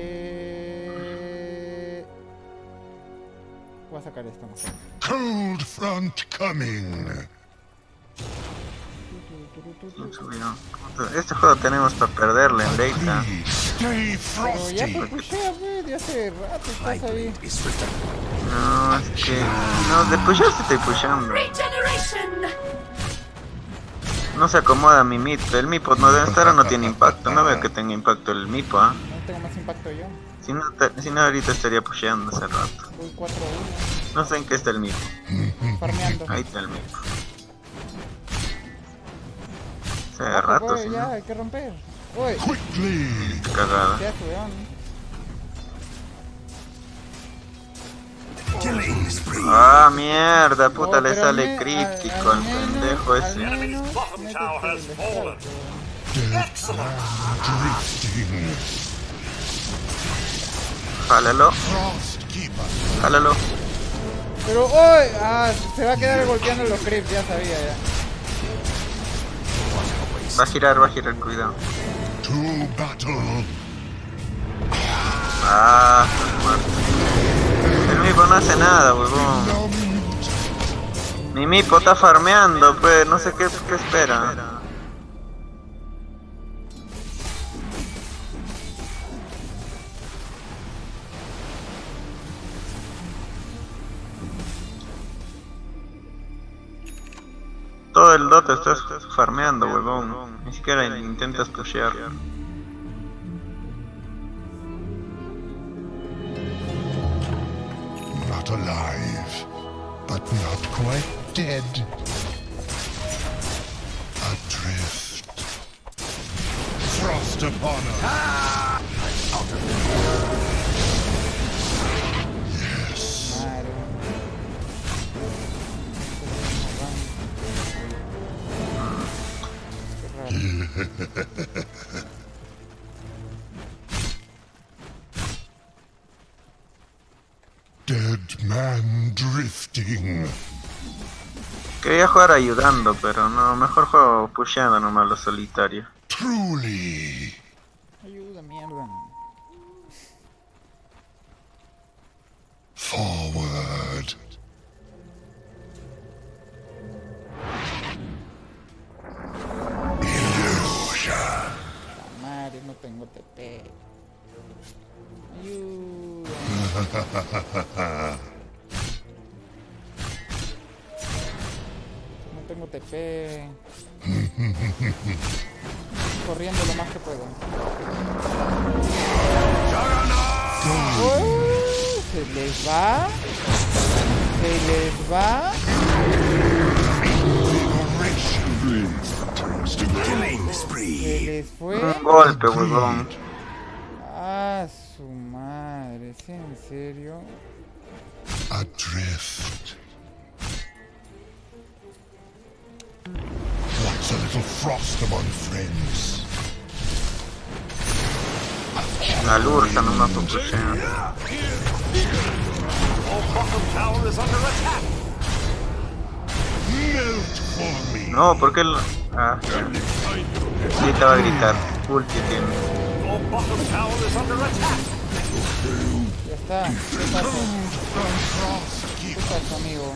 Voy a sacar esto mejor. Cold front coming. No subió. Este juego tenemos para perderle en Leita. Stay Pero ya frosty. te pushea, wey, de hace rato estás ahí. No, es que... No, de pushear estoy pusheando. Regeneration. No se acomoda mi Mipo. El Mipo no debe estar o no tiene impacto. No veo que tenga impacto el Mipo, ¿ah? No tengo más impacto yo. Si no, te- si no ahorita estaría pusheando hace rato. Voy cuatro a uno. No sé en qué está el Mipo. Farmeando. Ahí está el Mipo. Hace Abajo, rato, pues, si ya, no. hay que romper. Uy, Quickly. Cagada. ya weón. Killing spree. Ah, mierda, puta, Oh, le pero sale al me- crítico al- al al menos- pendejo al ese. menos Bottom métete tower has el fallen. start, weón. Dead man drifting. Jálalo, Frost keeper. jálalo. Pero hoy, ah, se va a quedar golpeando los creeps, ya sabía ya. Va a girar, va a girar, cuidado. To battle. Ah, muerto. El Mipo no hace nada, huevón. Mi Mipo está farmeando, pues, no sé qué, qué espera. Todo el dot estás farmeando, huevón. Ni siquiera intentas pushear. Not alive, but not quite dead. Adrift. Frost upon us. Yes. Madre. Qué raro. Dead man drifting. Quería jugar ayudando, pero no, mejor juego pusheando nomás los solitarios. Truly. Ayuda, mierda. Forward. Illusion. Madre, no tengo T P. Ayuda. No tengo T P. Corriendo lo más que puedo. ¡Oh! ¿Se les va? ¿Se les va? Killing spree. ¿Se les fue? Un golpe, huevón. Ah, su madre. ¿Es en serio? Adrift. What's a little frost among friends? La lurza nomás por pushear. Our bottom tower is under attack. Melt for me. No, porque el... Ah, ya. Sí, te va a gritar. Ulti tiene. Your bottom tower is under attack. Ya está. ¿Qué pasa? ¿Qué pasa, amigo?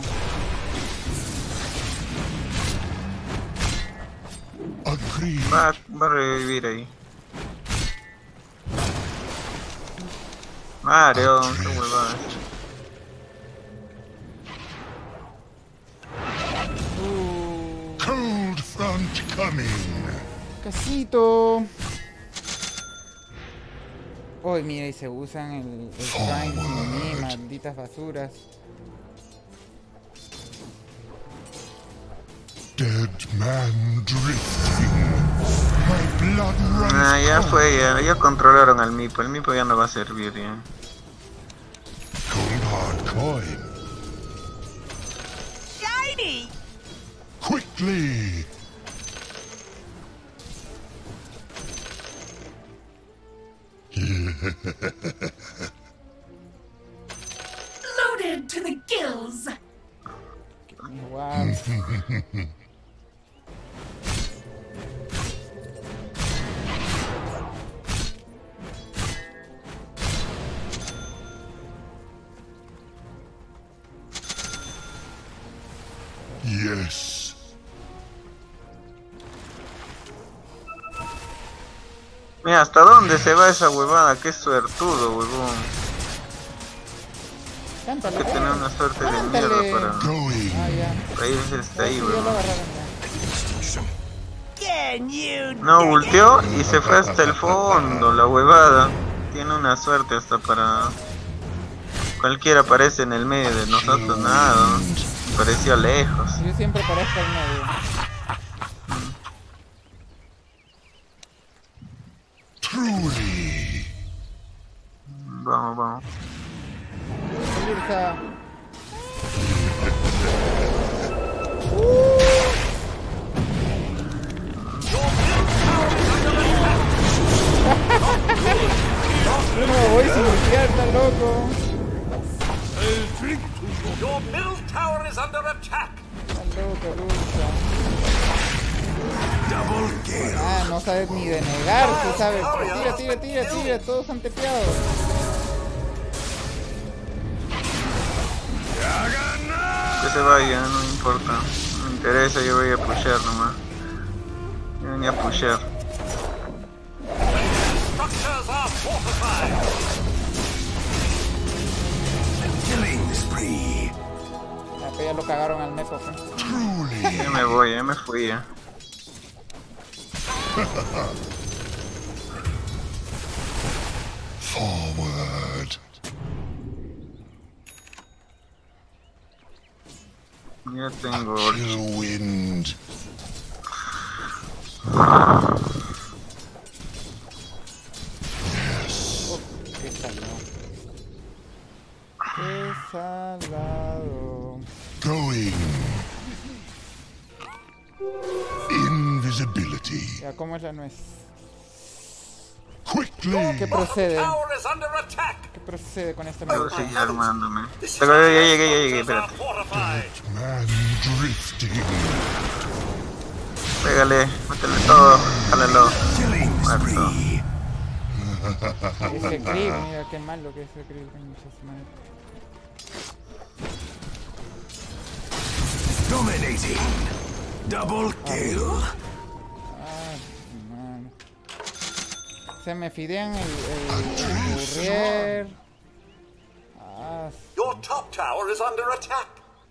Va, va a revivir ahí. Mario, qué huevada. Cold front coming. Casito. Uy, mira, y se usan el, el Shrine sin mí, malditas basuras. Dead man drifting. My blood runs Ah, ya cold. fue, ya, ya controlaron al Mipo. El Mipo ya no va a servir ya. Cold hard coin. Shiny! Quickly. Loaded to the gills. Wow. Yes. Mira, ¿hasta dónde se va esa huevada? Qué suertudo, huevón. Cántale, Hay que tener una suerte de cántale. mierda para, Going. Ah, ya. para irse hasta ahí, Sí, ya lo huevón. agarraron ya. Can you No, volteó y se fue hasta el fondo, la huevada. Tiene una suerte hasta para... Cualquiera aparece en el medio de nosotros, nada, ¿no? Pareció lejos. Yo siempre parezco en medio. Truly. Vamos, vamos. Lirsa. Yo no me voy sin limpiar, tan loco. Your middle tower is under attack. Tan loco, Lirsa. Ah, no sabes ni de negar, tú sabes. Tira, tira, tira, tira, todos han tepeado. Que se vaya, no me importa. No me interesa, yo voy a pushear nomás. Yo venía a pushear. Structures are fortified. Killing spree. Ya, pues ya lo cagaron al Nepo, pues. Truly. Ya me voy, ya me fui ya. Forward. Ya tengo... Chill wind. Yes. Qué salado. Qué salado. Going. Invisibility. Ya, ¿cómo es la nuez? Quickly. ¿Qué procede? Tower is under attack. ¿Qué procede con esta Debo nuez? seguir armándome. Pero ya llegué, ya llegué, Structures are espérate. fortified. Man drifting. Pégale, mátale todo, jálalo. Killing Muerto. spree. Ese creep, mira qué malo que es ese creep. concha su madre. Dominating. Double kill. Ah, man. Se me fidean el, el, el Courier. Ah, Your top tower is under attack.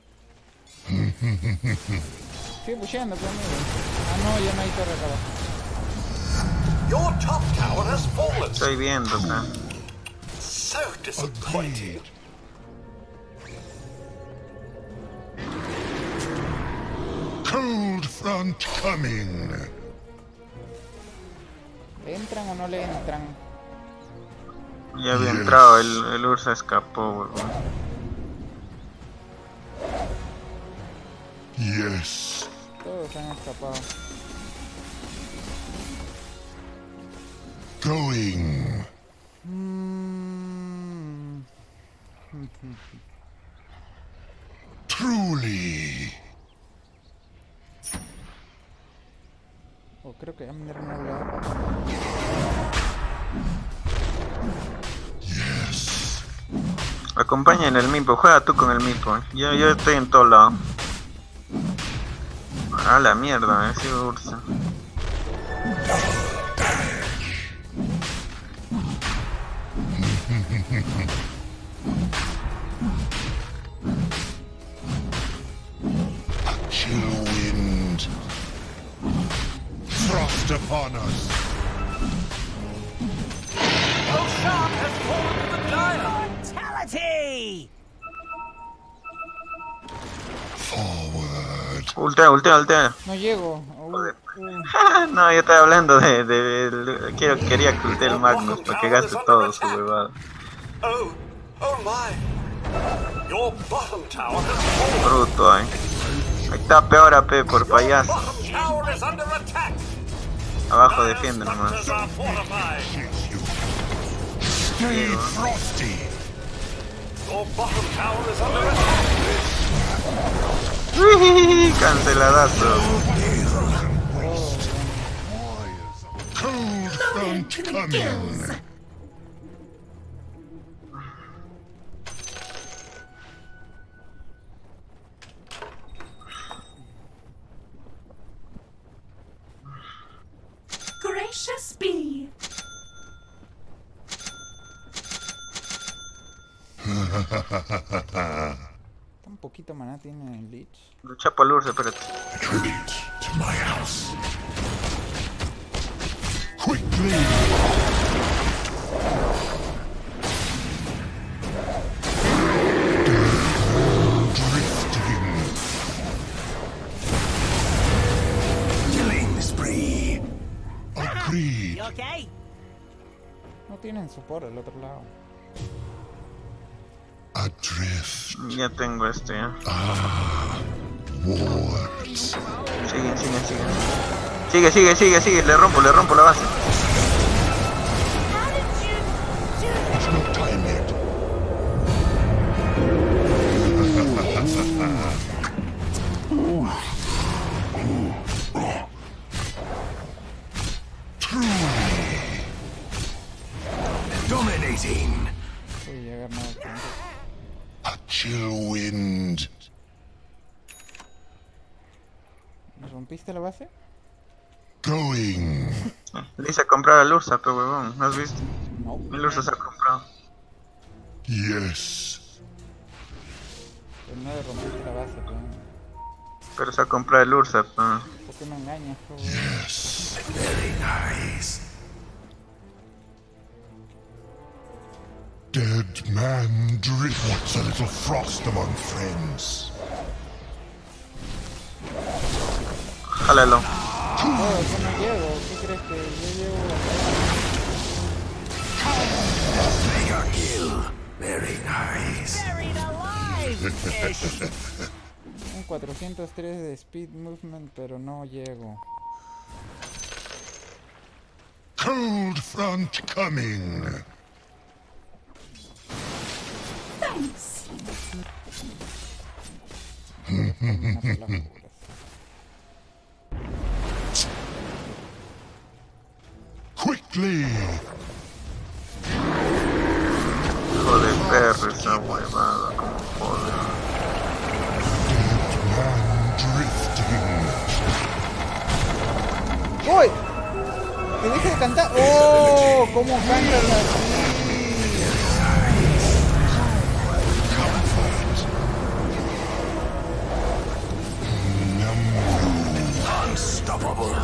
sigue pusheando conmigo. Ah, no, ya no hay torre acá abajo. Your top tower has fallen. Estoy viendo acá. So disappointing. Cold front coming. ¿Le entran o no le entran? Ya había entrado, el, el Ursa escapó, huevón. Yes. Todos han escapado. Going. Mm. Truly. O creo que ya me dieron un lado. Acompaña en el Mipo, juega tú con el Mipo. Yo, yo estoy en todo lado. A la mierda, ese Ursa. Chill wind. Frost upon us. Your shark has fallen to the giant. Mortality! Forward. Ultea, ultea, ultea. No llego. Uh, uh. No, yo estaba hablando de, de, de quiero, quería que ultee el Magnus para que gaste todo su huevada. Oh, oh my. Your bottom tower has fallen. Bruto, ay. Ahí está peor A P por payaso. Bottom tower is under attack. Abajo defiende nomás. Structures are fortified. Stay frosty. Your bottom tower is under attack. Canceladazo. Cold front coming. Gracious be. Un poquito maná tiene el Lich. Lucha por Ursa, espérate. Retreat to my house. Quickly. Drifting. Killing spree. Agreed. You okay? No tienen support al otro lado. Adrift. Ya tengo este ya. Ah, wards. Sigue, sigue, sigue. Sigue, sigue, sigue, sigue. Le rompo, le rompo la base. It's not time yet. Dominating. Uy, ya he ganado tanto. A chill wind. ¿Me rompiste la base? Going. Le hice comprar a Ursa, pero huevón. ¿No has visto? No. El Ursa se ha comprado. Yes. Pero no le rompiste la base, pero... Pero se ha comprado el Ursa, pa. ¿Por qué me engañas, bro? Yes. Very nice. Dead man drift. What's a little frost among friends? Jálalo. No, yo no llego. ¿Qué crees que yo llego? Mega kill. Very nice. Buried alive! Un cuatrocientos tres de speed movement, pero no llego. Cold front coming. Thanks. Quickly. Hijo de perro esa huevada, como joder. Dead man drifting. ¡Uy! ¡Que deje de cantar! ¡Oh! ¿Cómo canta la... Unstoppable.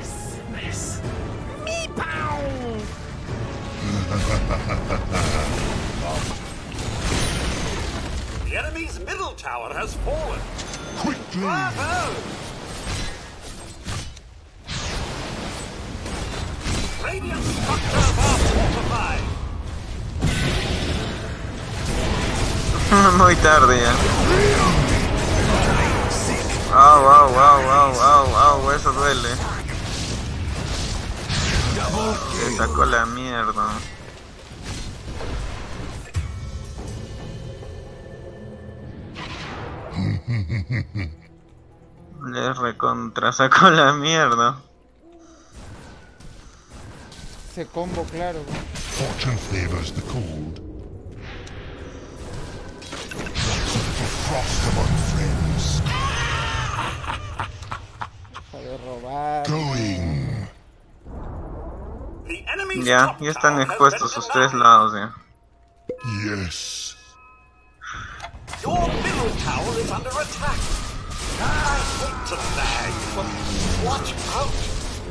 The enemy's middle tower has fallen. Quickly. Bravo! Radiant structures are fortified. Muy tarde ya. Au, au, au, au, au, au, eso duele. Se sacó la mierda. Le recontra sacó la mierda. Ese combo, claro. Fortune favors the cold. Lots of little frost among friends. Deja de robar. Going. The enemy's Ya, top ya están tower has expuestos been sus tres devoured. lados, ya. Yes. Your middle tower is under attack. I hate to lag, but watch out.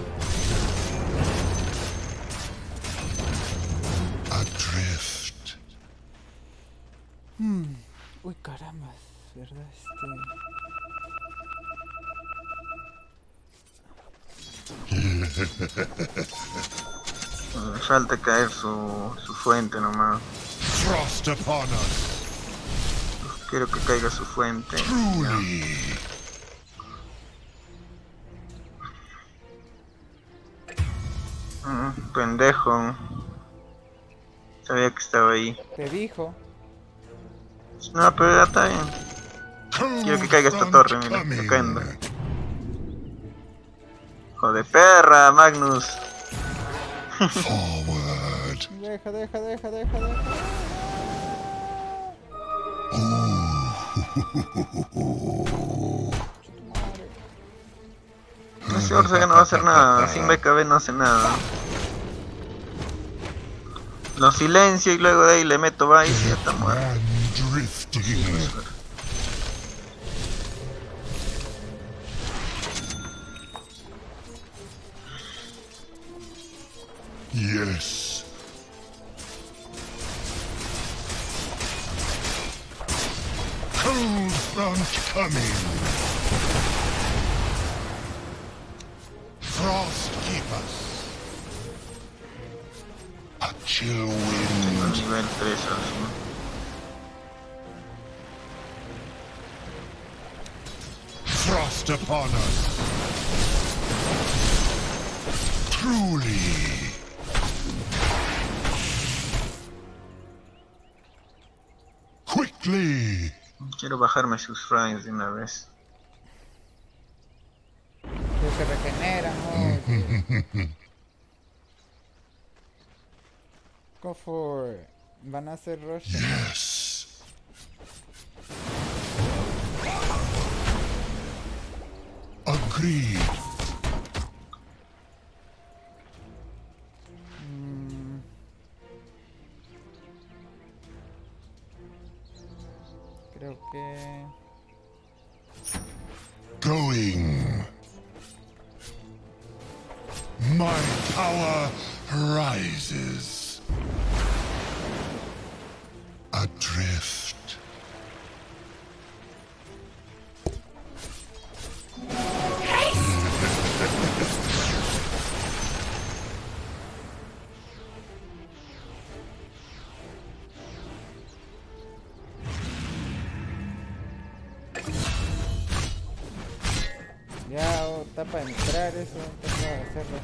Adrift. Hmm. Uy, caramba, ¿verdad? Me falta caer su, su fuente nomás. Frost upon us. Quiero que caiga su fuente. Truly. Mm, pendejo. Sabía que estaba ahí. Te dijo. No, pero ya está bien. Quiero que caiga esta torre, mira, está cayendo. Hijo de perra, Magnus. Forward. Deja, deja, deja, deja, deja. Ese Orsa que no va a hacer nada, sin B K B no hace nada. Lo silencio y luego de ahí le meto Vice y ya está muerto. Man drifting. Yes. Cold front coming. Frost keep us. A chill wind. Nivel tres así. Frost upon us. Truly. Quickly. Quiero bajarme sus frames de una vez. Que se regeneran, ¿no? Go for it. Van a hacer rush. Yes. Agreed. Mm. Creo que... Going. My power rises. Adrift. Ya, oh, está para entrar eso, está para hacerlo.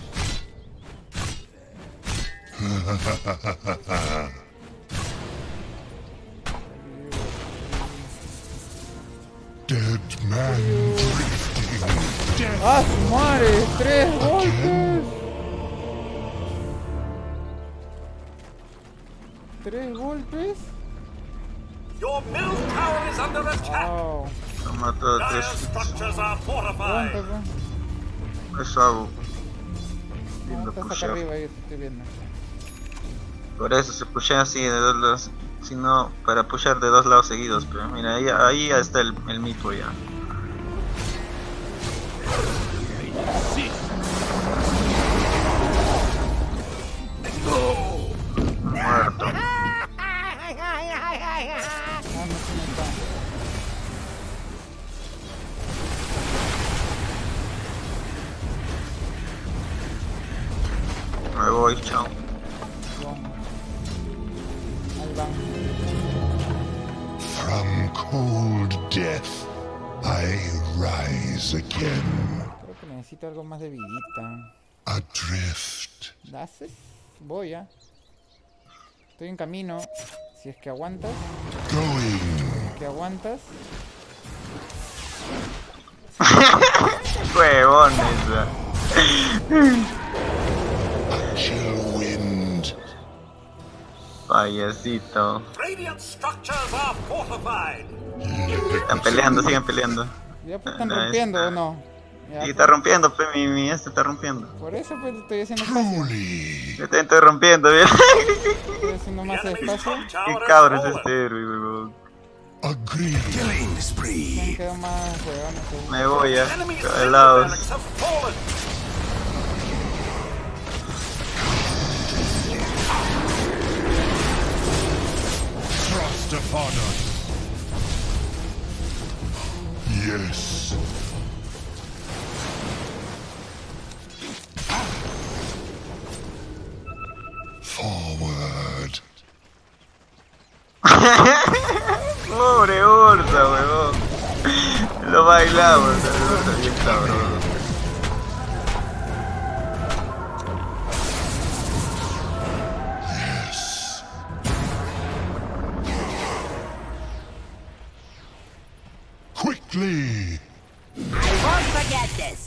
Dead man drifting. Death. ¡Ah, su madre! ¡Tres golpes! ¿Tres golpes? Your middle tower is under attack. Wow. Lo mató a Dire tres. structures are ¿Dónde, fortified. pues? Eso hago. No, Viendo estás acá pusheo. arriba, yo te estoy viendo. Por eso se pushea así de dos lados. Si no, para pushar de dos lados seguidos. Pero mira, ahí, ahí ya está el, el mipo ya. Muerto. Ah, no, sí, no está. Me voy, chao. Vamos. Ahí van. From cold death, I rise again. Creo que necesito algo más de vidita. Adrift. ¿Haces? Voy ya. Estoy en camino. Si es que aguantas. Going. Si es que aguantas. Huevones. A chill wind. Payasito. Radiant structures are fortified. Están peleando, siguen peleando. Ya pues están Ahí rompiendo está. o no. Ya, Y pues, está rompiendo, pe, mi, mi este está rompiendo. por eso pues estoy haciendo espacio. Yo también estoy rompiendo, bien. Estoy haciendo más espacio. Qué cabrón es este héroe, weón. Agreed. Killing spree. Me quedo más huevón. No sé. Me voy ya, Enemy's helados. barracks have fallen. Thrust upon us. Yes. Forward. Pobre Ursa, weón. Lo bailamos, el Ursa bien cabrón. Yes. Quickly. I won't forget this.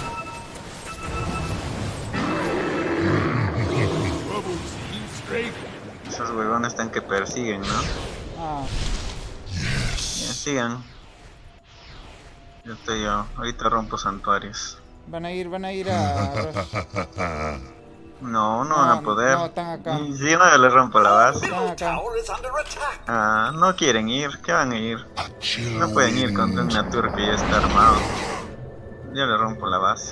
Esos huevones están que persiguen, ¿no? Ah, Ya, sigan. Yo estoy yo, ahorita rompo santuarios. van a ir, van a ir a... No, no van a poder. No, están acá. Y si no, yo les rompo la base. Están acá. Tower is under attack. Ah, no quieren ir, ¿qué van a ir? A chill No pueden ir wind. contra una tour que ya está armado. Yo le rompo la base.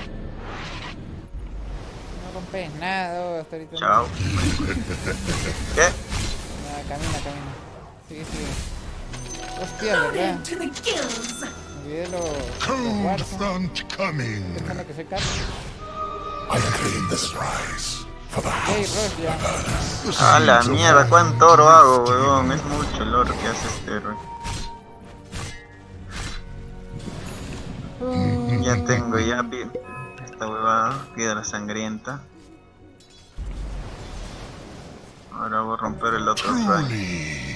No rompes nada oh, hasta ahorita. Chao. ¿Qué? Nada, camina, camina. Sigue, sigue. Hostia, ¿verdad? To the gills. Me olvidé los... los Cold guards. front coming. Pensando que soy Carlos. I claim this rise for the Hey, house. Ross, ya. A la mierda, cuánto oro hago, huevón. Es mucho el oro que hace este héroe. Ya tengo, ya vi esta huevada, piedra sangrienta. Ahora voy a romper el otro shrine. Truly.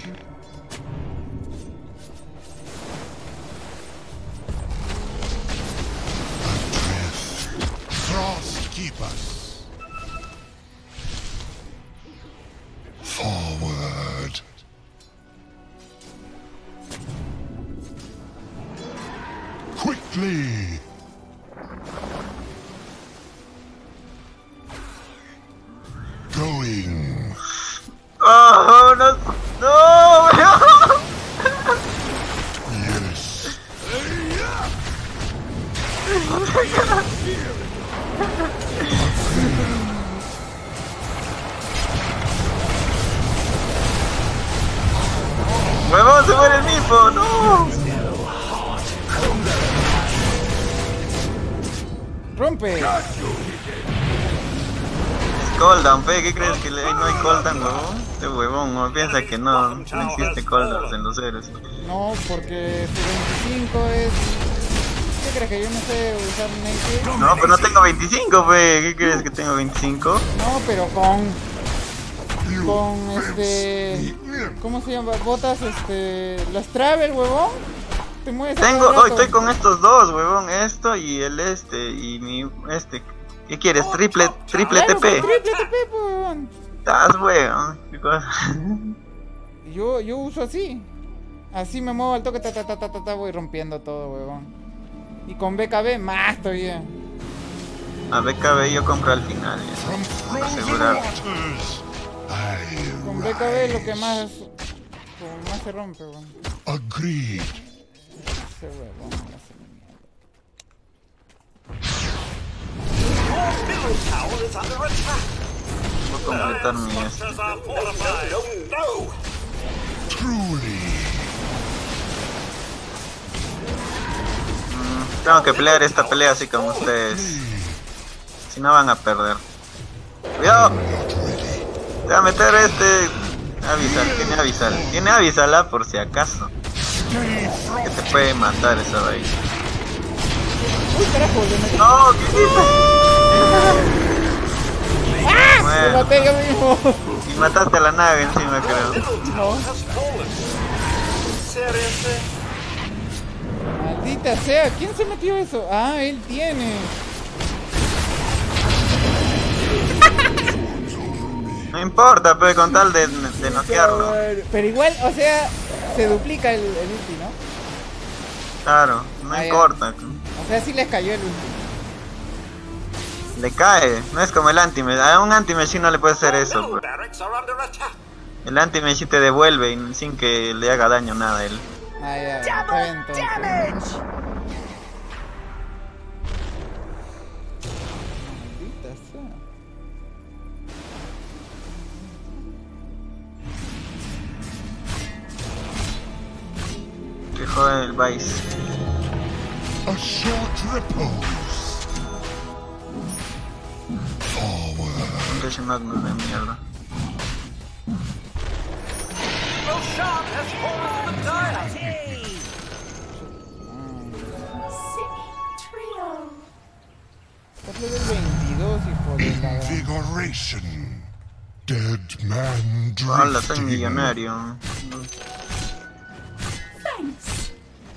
Adrift. Frost keep us. Forward. Quickly. Going. ¡Oh, no! ¡No, weón! Yes. ¡Huevón, se muere el mismo! ¡No! ¡Rompe! Cooldown, pe, ¿qué crees que le- no hay cooldown, huevón? Este huevón, no piensa que no, no existe cooldown en los héroes. No, porque su veinticinco es... ¿Qué crees que yo no sé usar Naked? No, pero no tengo veinticinco, pe, ¿qué crees que tengo veinticinco? No, pero con... Con este... ¿Cómo se llama? Botas, este... Las Travel, huevón. Te mueves a Tengo, cada hoy rato. estoy con estos dos, huevón, esto y el este, y mi, este. ¿Qué quieres? Triple, triple Claro, T P. con triple T P, pues, huevón. Estás, huevón. ¿Qué cosa? Yo, yo uso así. Así me muevo al toque, ta, ta, ta, ta, ta, ta, voy rompiendo todo, huevón. Y con B K B más todavía. A B K B yo compro al final, ya. From Para frozen asegurar. waters. I Con B K B lo que rise. más... Como más se rompe, huevón. Agreed. Ese huevón me hace mierda. Your middle tower is under attack. Voy a completar mi este. Structures are fortified. No, no, no. Truly. Mm, tengo que pelear esta pelea así como ustedes. Si no van a perder. ¡Cuidado! Te va a meter este... Avisal, tiene avisal. Tiene avisala por si acaso. Que te puede matar esa vaina. Uy, carajo, le metí. ¡No! ¿Qué hiciste? ¡Ah! Lo Bueno, maté yo mismo. y mataste a la nave encima, creo. Middle tower has fallen. Seriously? Maldita sea, ¿quién se metió eso? Ah, él tiene. No importa, pero con tal de, de noquearlo. Pero igual, o sea, se duplica el, el ulti, ¿no? Claro, no Ah, ya. importa. O sea, sí les cayó el ulti. Le cae, no es como el anti-mage. A un anti-mage sí no le puede hacer eso. Pues. Barracks are under attack. El anti-mage sí te devuelve y sin que le haga daño nada a él. Ah, ya, está bien, entonces. Maldita sea. Que jode el Vice. A short repose. Forward. Un Desh Magnus de mierda. Roshan has fallen to the dire. Trio. Estás level veintidós, hijo de la gran. Invigoration. Dead man Hola, soy drifting. millonario. Thanks.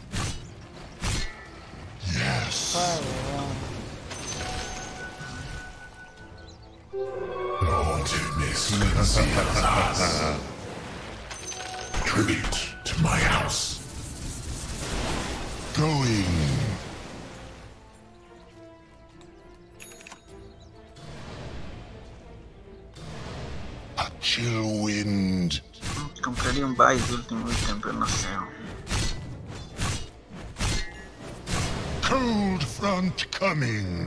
Yes. Ah, weón. Hauntedness conceals us. Tribute to my house. Going. A chill wind. Compraría un Vice de último ítem, pero no sé. Cold front coming.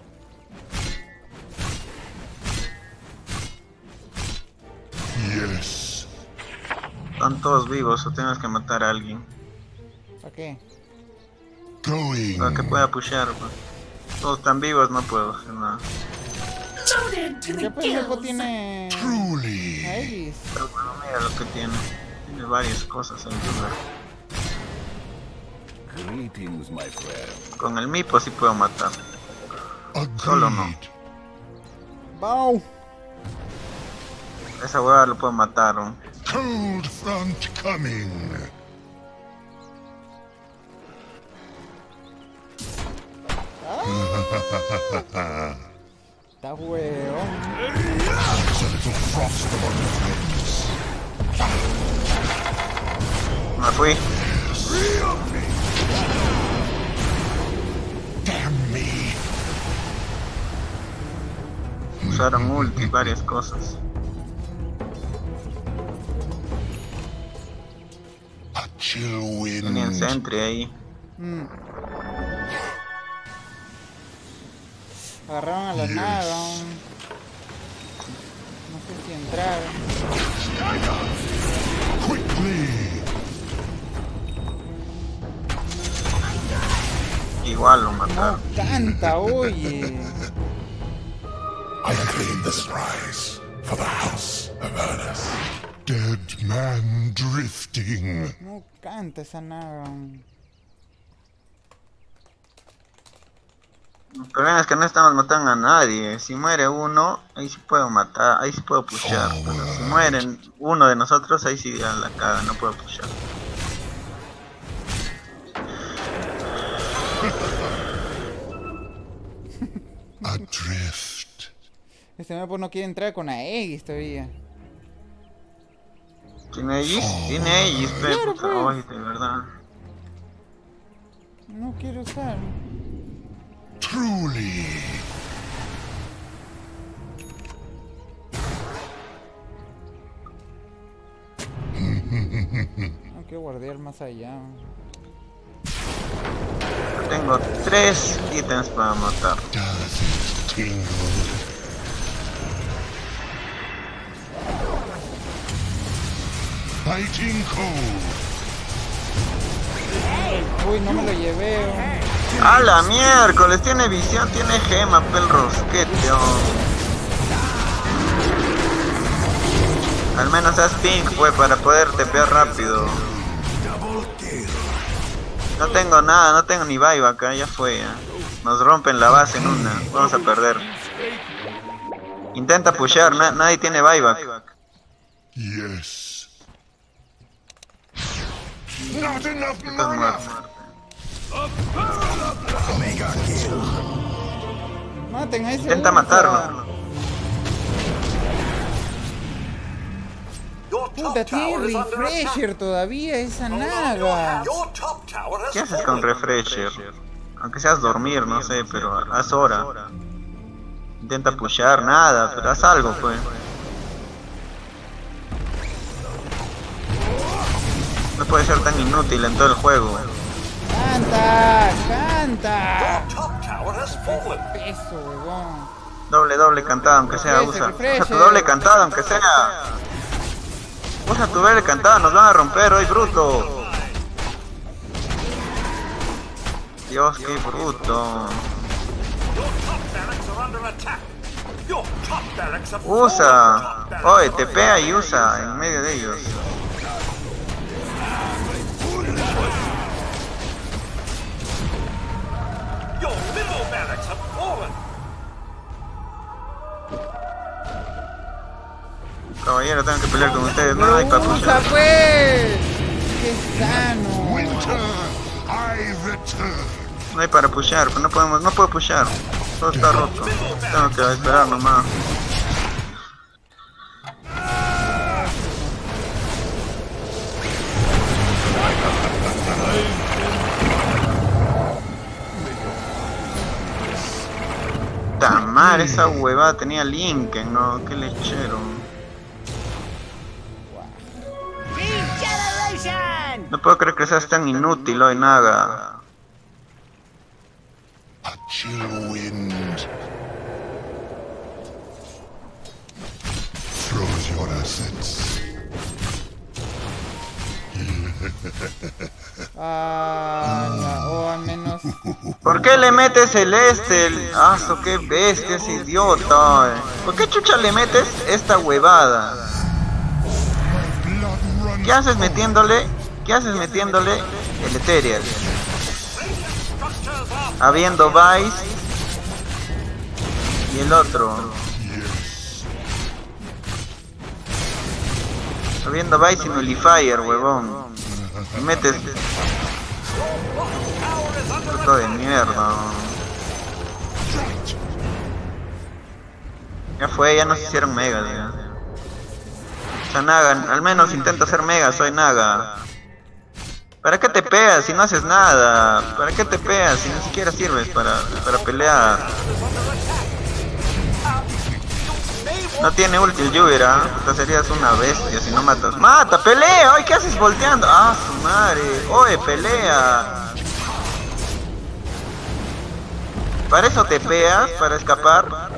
Yes. Están todos vivos o tienes que matar a alguien. ¿Para qué? Going. Para que pueda pushear. Pues. Todos están vivos, no puedo hacer nada. Loaded to ¿Qué the pues el gills. tiene Truly. a Aegis? Pero bueno, mira lo que tiene. Tiene varias cosas en lugar. Greetings, my friend. Con el Mipo sí puedo matar. Agreed. Solo no. ¡Bau! Esa hueá lo puedo matar. ¿No? Cold front coming. Está hueón. There's a little frost among the flames. Me fui. Damn me. Usaron ulti, varias cosas. A chill Tenían wind. sentry ahí. Mm. Agarraron a la Yes. nada. No sé si entrar. Quickly. Igual lo No mataron. canta, oye. I claim this prize for the House of Ernest. Dead man drifting. No canta esa nada. El problema es que no estamos matando a nadie. Si muere uno, ahí sí puedo matar, ahí sí puedo pushear. Pero si mueren uno de nosotros, ahí sí a la caga, no puedo pushear. Adrift. Este mapa no quiere entrar con Aegis todavía. ¿Tiene Aegis? Tiene Aegis, pe, Claro, puta, pues. ay, de verdad. No quiero usar. Truly. No quiero guardiar más allá. Tengo tres ítems para matar. Does it tingle? Biting cold. Uy, no me lo llevé. Oh. ¡A la miércoles! Tiene visión, tiene gema, pel rosquete. Oh. Al menos haz ping, pues, para poder tepear rápido. No tengo nada, no tengo ni vibe acá, ya fue. Ya. Nos rompen la base en una, vamos a perder. Intenta pushear, na nadie tiene buyback. Yes. Not enough Estás muerto. Omega kill. Maten a ese Intenta ultra. matarlo. Puta, tiene refresher todavía esa naga. ¿Qué haces con refresher? Aunque seas dormir, no sé, pero haz hora. Intenta pushear, nada, pero haz algo, pues. No puede ser tan inútil en todo el juego. ¡Canta! ¡Canta! Peso, huevón. Doble, doble cantada, aunque sea, usa. Usa tu doble cantada, aunque sea. Usa tu doble cantada, nos van a romper hoy, bruto. Dios, qué bruto. Usa. Oye, te pega y usa en medio de ellos. Caballero, tengo que pelear con ustedes, no hay para pushar. Pues. ¡Qué sano! No hay para pushar, pues no podemos, no puedo pushar. Todo está roto. Tengo que esperar nomás. Tamar, esa huevada tenía Linken, no, qué lechero. No puedo creer que seas tan inútil hoy, Naga. A chill wind throws your assets. Ah, o al menos. ¿Por qué le metes el este? El... Ah, so, qué bestia, ese idiota. ¿Por qué chucha le metes esta huevada? ¿Qué haces metiéndole? ¿Qué haces metiéndole el Ethereal? Habiendo Vice y el otro. Habiendo Vice y Nullifier, huevón. Y metes... Puto de mierda. Ya fue, ya nos hicieron mega, digamos. O sea, Naga, al menos intenta hacer mega, soy Naga. ¿Para qué te pegas si no haces nada? ¿Para qué te pegas si ni siquiera sirves para, para pelear? No tiene ulti el Yubira, puta, serías una bestia si no matas. ¡Mata! ¡Pelea! ¡Ay! ¿Qué haces volteando? ¡Ah, su madre! ¡Oye, pelea! ¿Para eso te pegas? ¿Para escapar?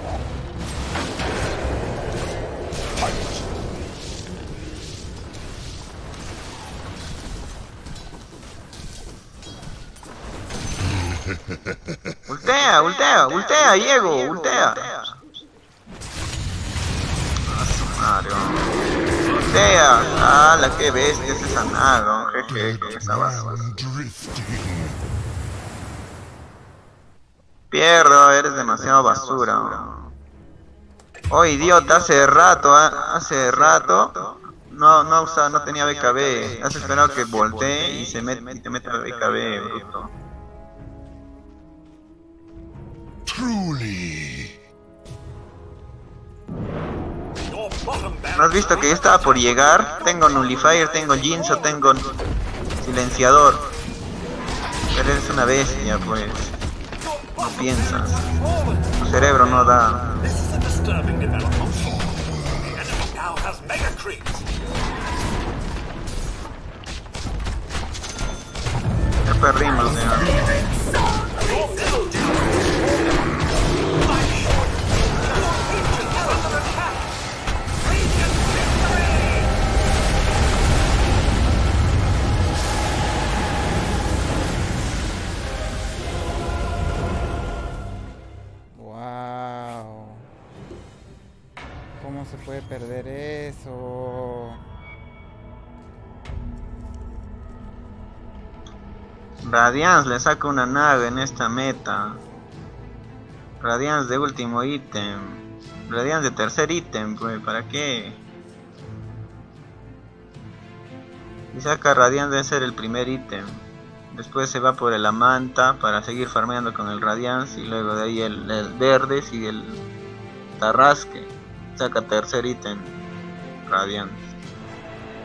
Ultea, ultea, ultea, Diego, ultea. Mario. Ultea. Ah, la que bestia es esa Naga, jeje, con esa basura. Pierdo, eres demasiado basura. Oh, idiota, hace rato, hace rato. No, no usa, no tenía B K B. Has esperado que voltee y se mete y te mete B K B, bruto. Truly. ¿No has visto que yo estaba por llegar? Tengo Nullifier, tengo Jinzo, tengo Silenciador. Pero eres una bestia, pues. No piensas. Tu cerebro no da. Ya perdimos, ya. Wow. ¿Cómo se puede perder eso? Radiance le saca una Naga en esta meta. Radiance de último ítem. Radiance de tercer ítem, pues, ¿para qué? Y saca Radiance de ser el primer ítem. Después se va por el Amanta para seguir farmeando con el Radiance. Y luego de ahí el, el verde sigue el Tarrasque. Saca tercer ítem. Radiance.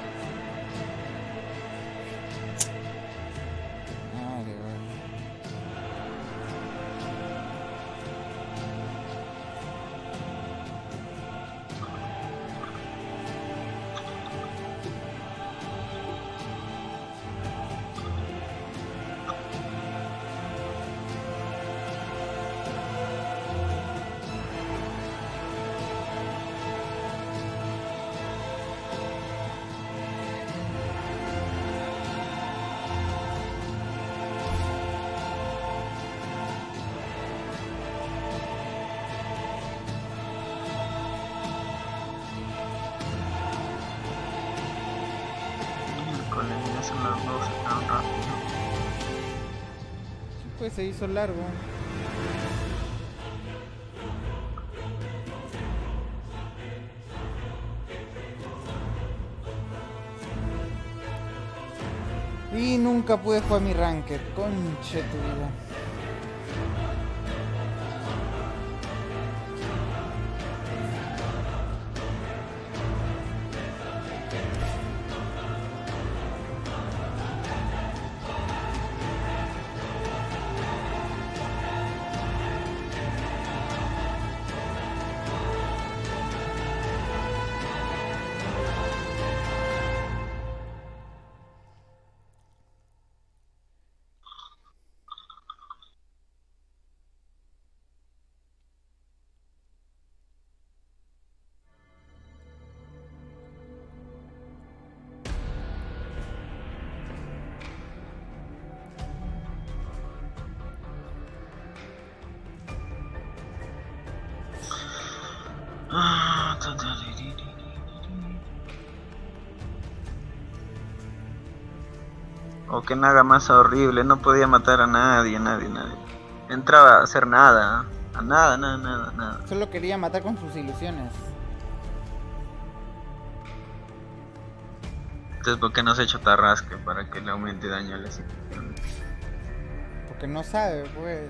Pues se hizo largo. Y nunca pude jugar mi ranked, conche tu vida. O que Naga más horrible, no podía matar a nadie, nadie, nadie. Entraba a hacer nada, a nada, nada, nada, nada. Solo quería matar con sus ilusiones. Entonces, ¿por qué no se ha hecho Tarrasque para que le aumente daño a las ilusiones? Porque no sabe, pues.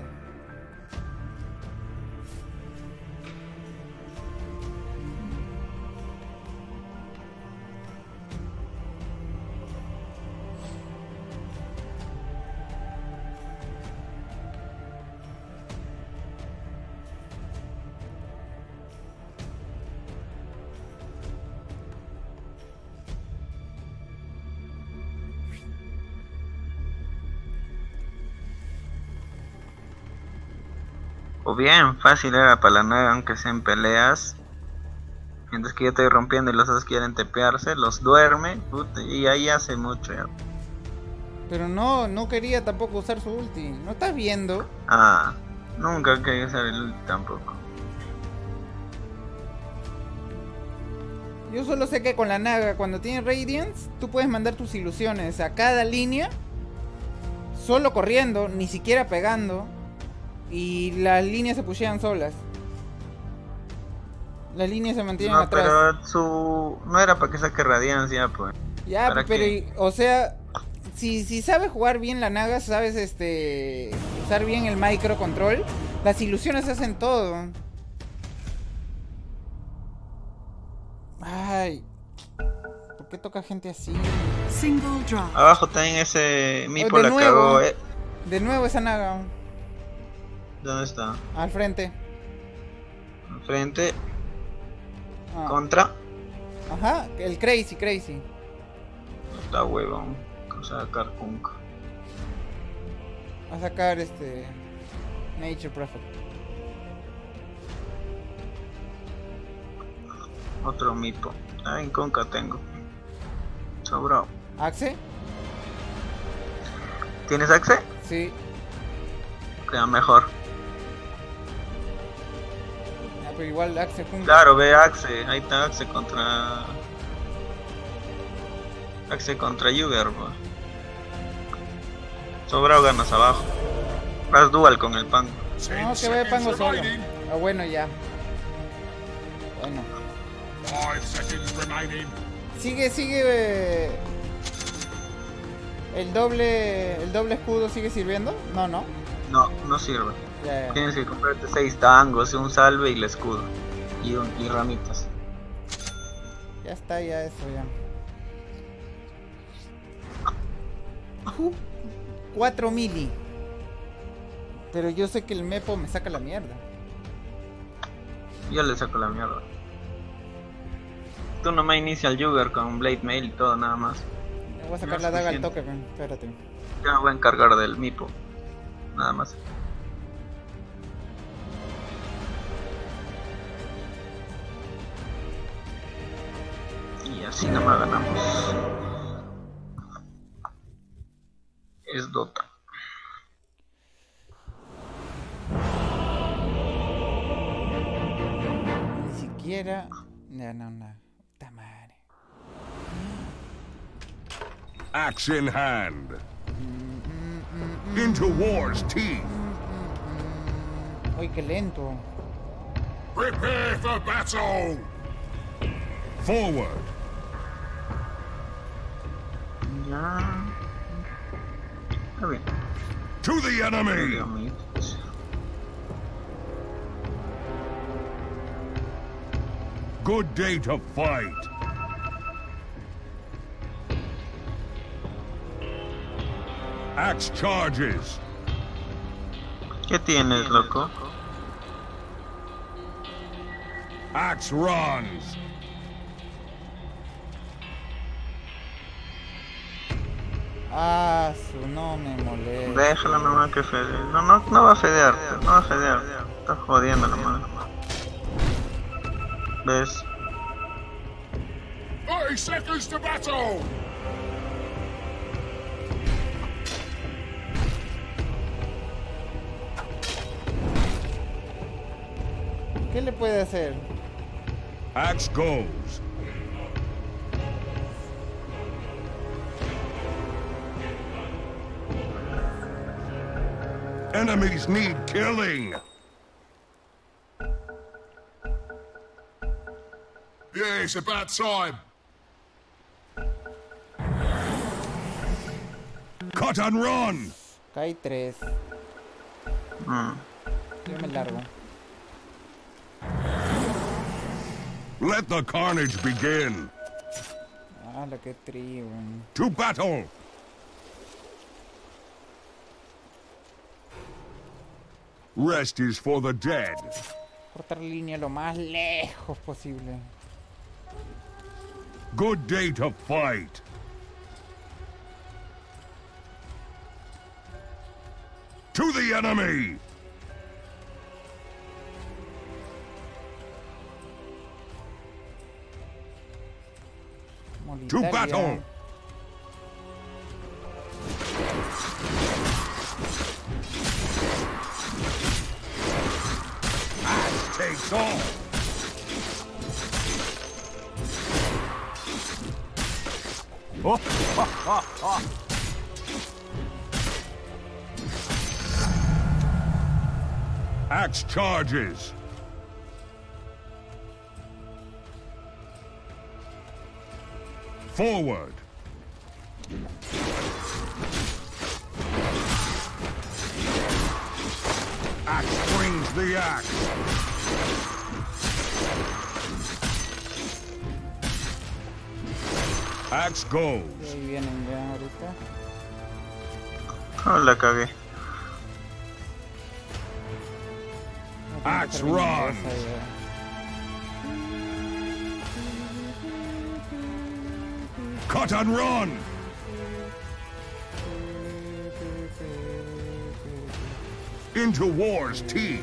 O bien, fácil era para la Naga, aunque sea en peleas. Mientras que yo estoy rompiendo y los dos quieren tepearse, los duerme, puta, y ahí hace mucho ya. Pero no, no quería tampoco usar su ulti. ¿No estás viendo? Ah, nunca quería usar el ulti tampoco. Yo solo sé que con la Naga, cuando tiene Radiance, tú puedes mandar tus ilusiones a cada línea, solo corriendo, ni siquiera pegando. Y las líneas se pushean solas. Las líneas se mantienen no, atrás. Pero su... no era para que saque radiancia, pues. Ya, ¿Para pero, qué? o sea, si, si sabes jugar bien la Naga, sabes este usar bien el microcontrol, las ilusiones hacen todo. Ay, ¿por qué toca gente así? Single drop. Abajo también ese Mipo de la nuevo. cagó, eh. De nuevo esa Naga. ¿Dónde está? Al frente. Frente. Ah. Contra. Ajá, el crazy, crazy. Está huevón. Cosa de Carpunk. A sacar este Nature Prophet. Otro Mipo. Ah, en Conca tengo. Sobrado. ¿Axe? ¿Tienes Axe? Sí. Queda mejor. Ah, pero igual Axe junto. Claro, ve Axe. Ahí está Axe contra... Axe contra Yuger, bro. Sobrado ganas abajo. Vas dual con el Pango. No, que vaya Pango solo. Ah, bueno, ya. Bueno. Sigue, sigue. Eh, el doble. El doble escudo sigue sirviendo. No, no. No, no sirve. Ya, ya. Tienes que comprarte seis tangos, un salve y el escudo. Y, un, y ramitas. Ya está, ya eso, ya. Uh, cuatro mili. Pero yo sé que el Mepo me saca la mierda. Yo le saco la mierda. Tú nomás inicia el Yuger con Blade Mail y todo nada más. Me voy a sacar No la es daga al suficiente. toque, ven. Espérate. Ya me voy a encargar del Mipo. Nada más. Y así nomás ganamos. Es Dota. Ni siquiera. Ya, no, no. Puta madre. Axe in hand. Into war's teeth. Uy, qué lento. Prepare for battle. Forward. Ya. Está bien. To the enemy. Good day to fight. Axe charges. ¿Qué tienes, loco? Axe runs. Ah, su no me molesta. Déjala nomás que fede. No, no, no va a fedear, no va a fedear. Estás jodiendo nomás. ¿Ves? thirty seconds to battle. ¿Qué le puede hacer? Axe goes. Enemies need killing. Yeah, it's about time. Cut and run. Cae tres. Mm. Yo me largo. Let the carnage begin. Ah, la que trío. To battle. Rest is for the dead. Cortar línea lo más lejos posible. Good day to fight. To the enemy. To battle. Axe takes all. Oh, ha, ha, ha. Axe charges. Forward. Axe brings the axe. Axe goes. Ahí vienen ya ahorita. Oh, la cagué. Axe runs. Cut and run. Into war's teeth.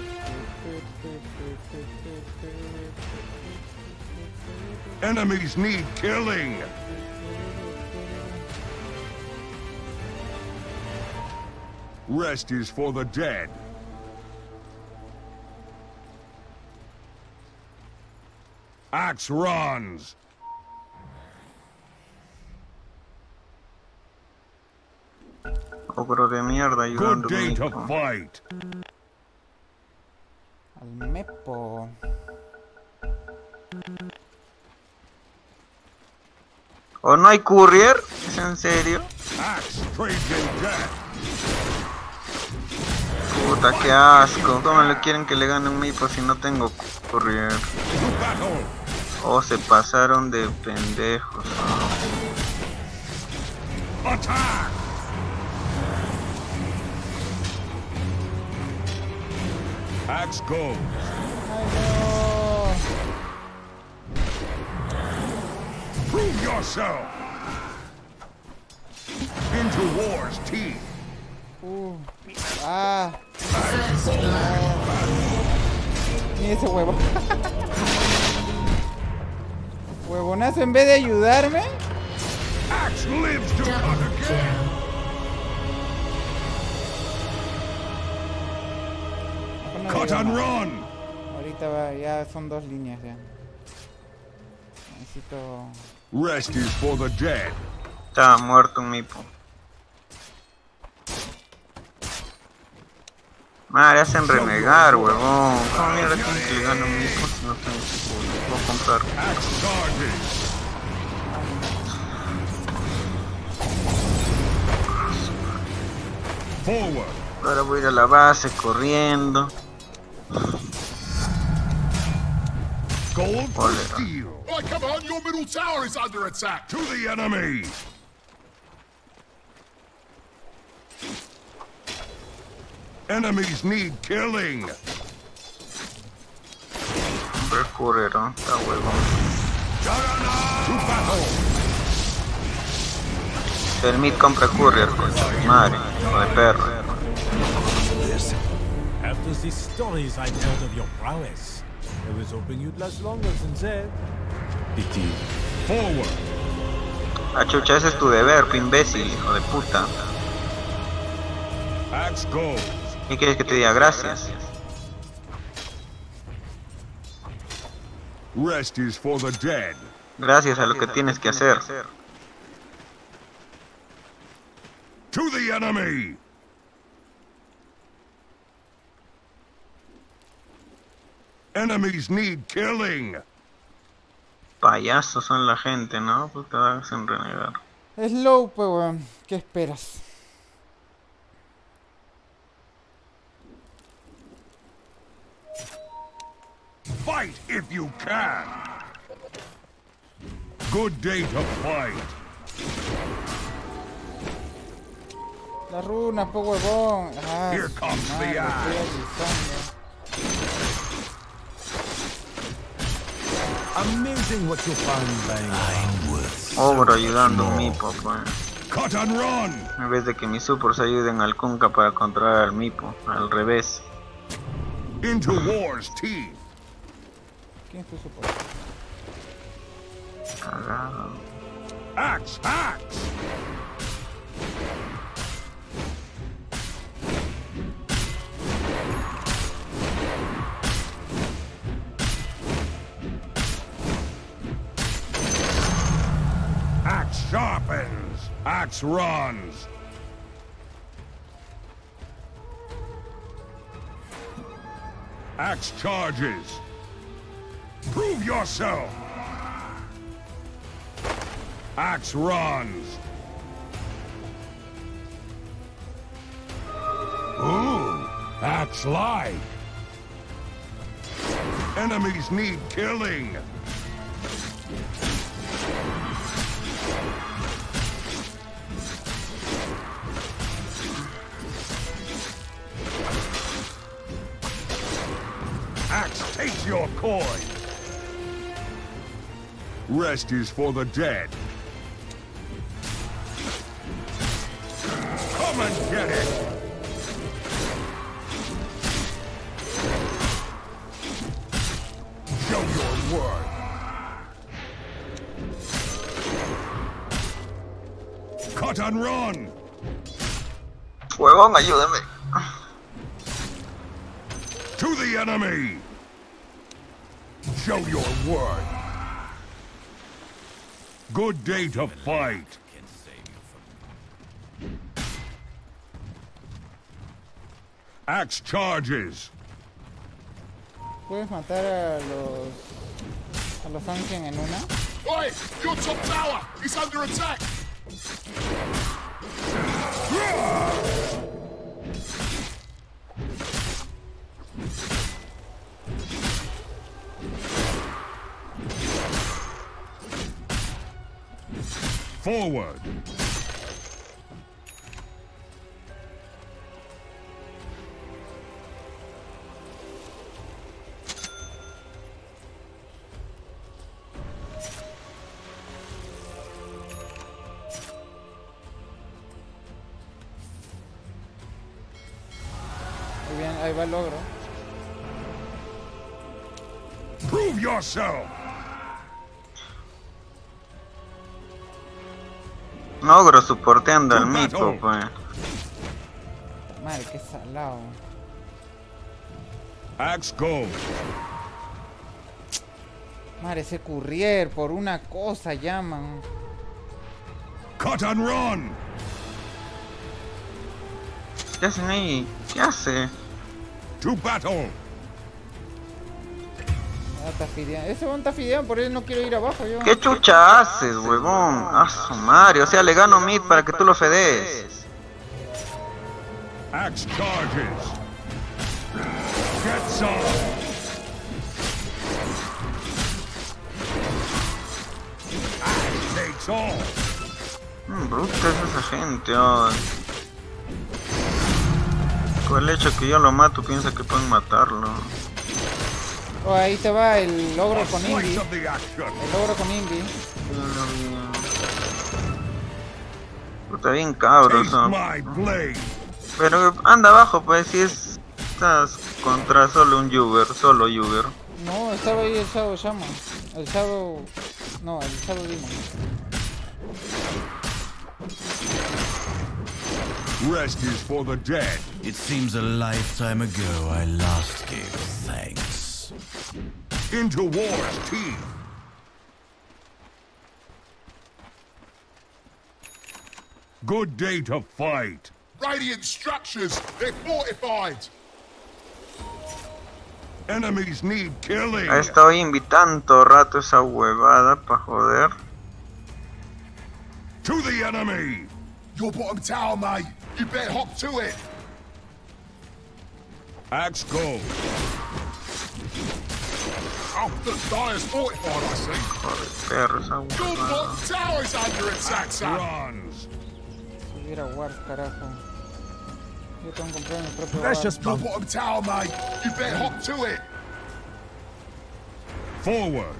Enemies need killing. Rest is for the dead. Axe runs. Ogro de mierda ayudando. Good day to fight. Al mepo. ¿O no hay courier? ¿Es en serio? Axe trades in death. Puta, qué asco. ¿Cómo le quieren que le gane un mipo si no tengo courier? Oh, se pasaron de pendejos. Attack. Axe goes. Prove yourself. Into war's teeth. Uh. Ah. Ni ese huevo. Huevonazo, en vez de ayudarme. Axe lives to cut again. Cut and run. Ahorita va, ya son dos líneas ya. Necesito. Rest is for the dead. Estaba muerto un mipo. Madre, hacen renegar, huevón. ¿Cómo mierda tienen que ganar un mismo si no tengo que puedo comprar? Ahora voy a ir a la base corriendo. Gold for steel. Oh, come on, your middle tower is under attack. To the enemy. Enemies need killing. Hombre, curero, está huevón. To battle. El mid compra courier, con su madre, hijo de perro. After the stories I'd heard of your prowess, I was hoping you'd last longer than that. Pity. Forward. Ah, chucha, ese es tu deber, tu imbécil, hijo de puta. Axe goes. ¿Qué quieres que te diga? Gracias. Rest is for the dead. Gracias a lo que tienes que hacer. To the enemy. Enemies need killing. Payasos son la gente, ¿no? Pues te hacen renegar. Es low, pues, weón. ¿Qué esperas? Fight if you can. Good day to fight. La runa, po, huevón. Ah, Here comes madre, the estoy axe. avisando. Amazing what you find lying. Ogro ayudando a un Mipo, pues. Cut and run. En vez de que mis supers ayuden al Kunkka para controlar al Mipo. Al revés. Into war's teeth. ¿Quién es tu soporte? Cagado. Axe, axe. Axe sharpens. Axe runs. Axe charges. Prove yourself. Axe runs. Ooh, axe like. Enemies need killing. Axe takes your coin. Rest is for the dead. Come and get it. Show your worth. Cut and run. Huevón, ayúdame. To the enemy. Show your worth. Good day to fight. Axe charges. ¿Puedes matar a los... a los Ancien en una? Oi! Your top tower is under attack! Forward! Muy bien, ahí va el logro. Prove yourself! Ogro soporteando al Mipo, pues. Madre, qué salado. Axe go. Madre, ese courier, por una cosa llaman. Cut and run. ¿Qué hacen ahí? ¿Qué hace? To battle. Ah, está fideando. Ese weón está fideando, por él no quiero ir abajo yo. ¿Qué chucha haces, huevón? Ah, su madre. O sea, le gano mid para que tú lo fedes. Axe charges. Get some. Axe takes all. Mm, bruta es esa gente, oh. Con el hecho que yo lo mato, piensa que pueden matarlo. Oh, ahí te va el logro con Ingi. El logro con Ingi. Puta, bien cabros, ¿no? Pero anda abajo, pues, si es... Estás contra solo un Yuger, solo Yuger. No, estaba ahí el Shadow Shaman. El Shadow... No, el Shadow Demon. Rest is for the dead. It seems a lifetime ago I last gave thanks. Into war's teeth. Good day to fight. Radiant structures, they're fortified. Enemies need killing. Ha estado invitando rato esa huevada pa' joder. To the enemy. Your bottom tower, mate. You better hop to it. Axe go. Oh, the Dire's fortified, I see. Joder, perro, esa Your huevada. bottom tower's under attack, son. Runs. Subir a Wars, carajo. Yo tengo que comprar mi propio Precious Wars. Your bottom tower, mate. You better hop to it. Forward.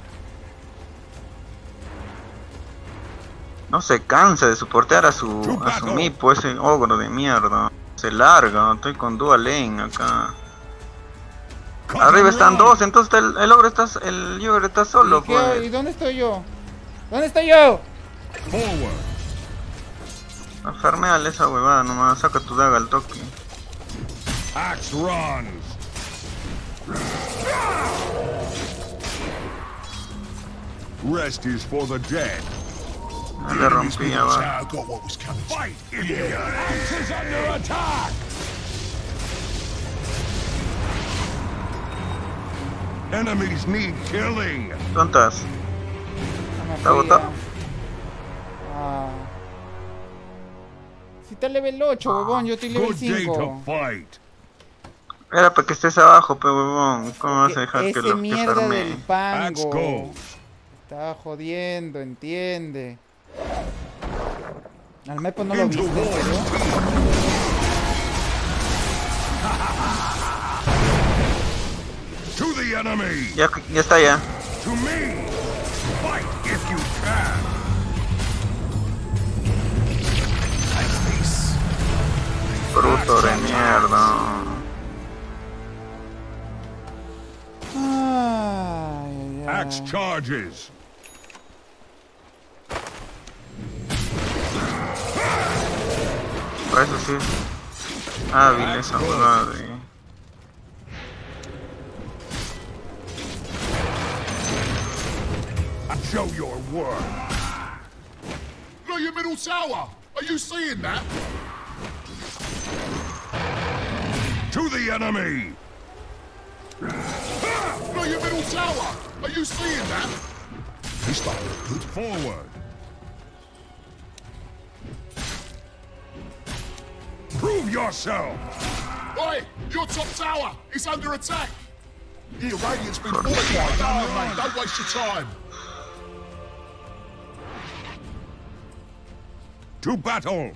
No se cansa de soportear a su, a su mipo, ese ogro de mierda. Se larga, estoy con dual lane acá. Arriba están dos, entonces el, el ogro está, el Yuger está solo, ¿Y, qué- pues. ¿Y dónde estoy yo? ¿Dónde estoy yo? Forward. Farmeale esa huevada nomás, saca tu daga al toque. Axe runs. Rest is for the dead. No le rompía, va. Tower got what was coming. Fight, idiot! Axe is under attack! Enemies need killing. ¿Tontas? No me ¿Está fui botado? a- Ah. Si está level ocho, huevón, yo estoy level Good day to cinco. fight. Era para que estés abajo, pe huevón. ¿Cómo vas a dejar que Ese lo que mierda del farmee? Axe pango. go. Está jodiendo, entiende. Al Mepo no lo Into viste, war's ¿no? teeth. To the enemy. Ya, ya está ya. To me. Fight if you can. Bruto de mierda. Ay, ay, ay. Axe charges. Por eso sí. Hábil esa huevada de... Show your work. Look, your middle tower. Are you seeing that? To the enemy. Look, your middle tower. Are you seeing that? He's starting to look good. Forward. Prove yourself. Oi, your top tower. It's under attack. Yeah, Radiant's been fortified. Don't, mate, don't waste your time. To battle.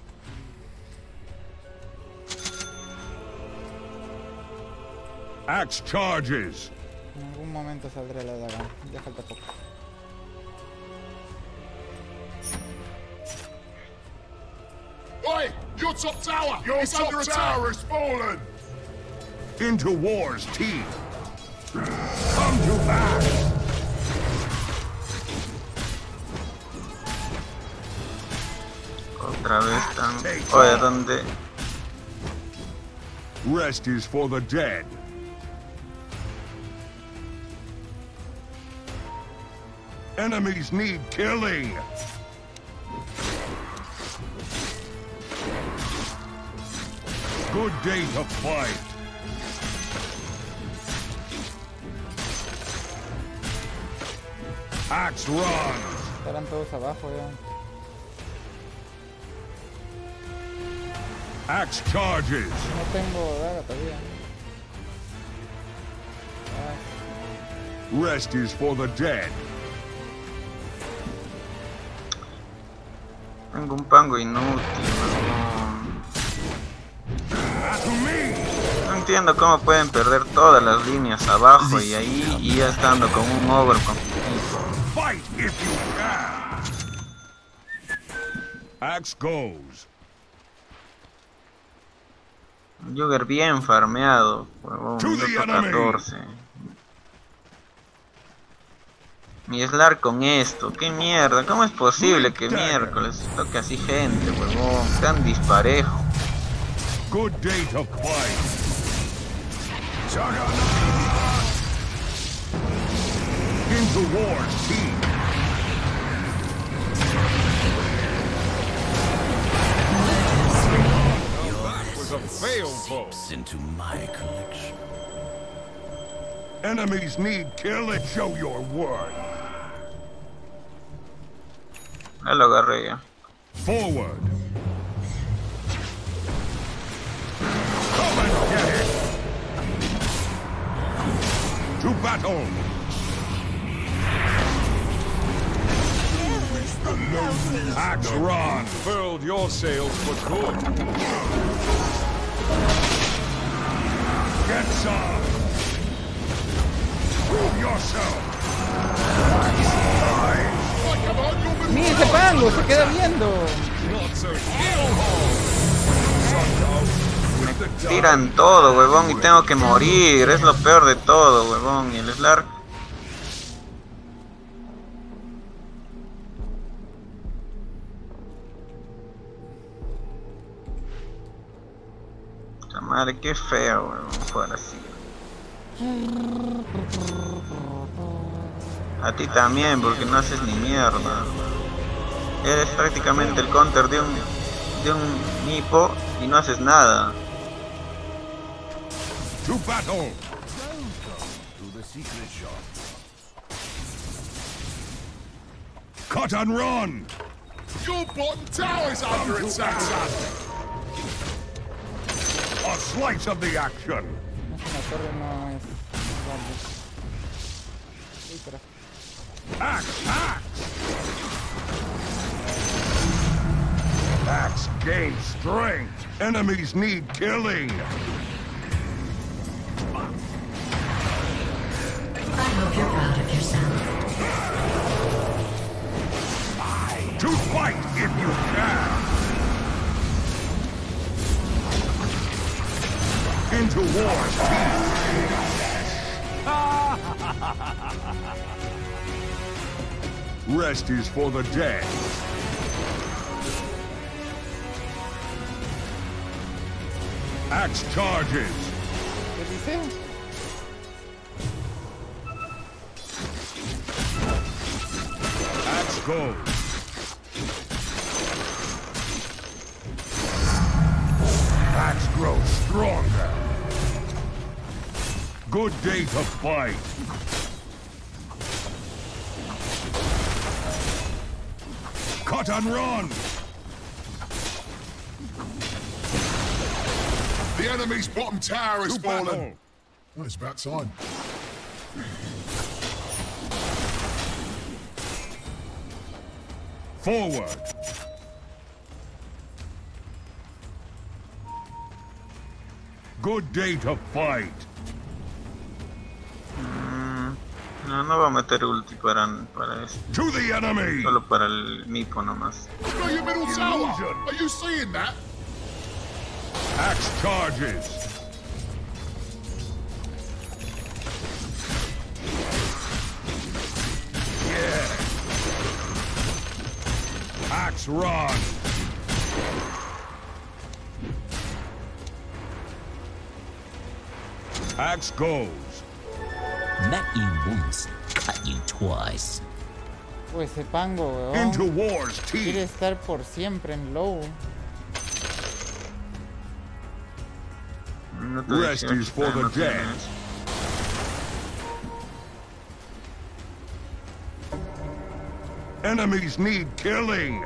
Axe charges. En algún momento saldrá la daga. Ya falta poco. Oi, your top tower. Your it's top under tower attack. Has fallen. Into war's teeth. Come to back. Otra vez tan... Oye, ¿dónde? Rest is for the dead. Enemies need killing. Good day to fight. Axe run. Estarán todos abajo ya. Axe charges. No tengo daga todavía. Rest is for the dead. Tengo un pango inútil. No entiendo cómo pueden perder todas las líneas abajo y ahí y ya estando con un over competitivo. Fight if you can. Axe goes. Jugger bien farmeado, huevón, minuto catorce. Mi Slar con esto, qué mierda, ¿cómo es posible que miércoles toque así gente, huevón? Tan disparejo. Good day to fight. Into war's teeth. Was a fail seeps into my collection. Enemies need kill and show your worth. Ya lo agarré ya. Forward. Come and get it. To battle. Axe run. Furled your sails for good. Get some. Prove yourself. ¡Mira ese pango! ¡Se queda viendo! Me tiran todo, huevón, y tengo que morir. Es lo peor de todo, huevón. Y el Slar... Madre, qué feo, weón, jugar así. A ti también, porque no haces ni mierda. Eres prácticamente el counter de un de un Nipo y no haces nada. To battle. Cut and run. Your bottom tower is under attack, son. A slice of the action. Axe, axe. Axe gains strength. Enemies need killing. I hope you're proud of yourself. To fight if you can. Into war's teeth. Rest is for the dead. Axe charges. Axe goes. Axe grows stronger. Good day to fight. Cut and run. The enemy's bottom tower has fallen. Well, it's about time. Forward. Good day to fight. Mm, no, no va a meter ulti para, para esto. To the enemy. Solo para el Nipo nomás. Got your middle tower. Are you seeing that? Axe charges. Yeah. Axe run. Axe goes. Met you once, cut you twice. Pues ese pango, weón. Into war's teeth. Quiere estar por siempre en low. Rest is for the dead. Enemies need killing.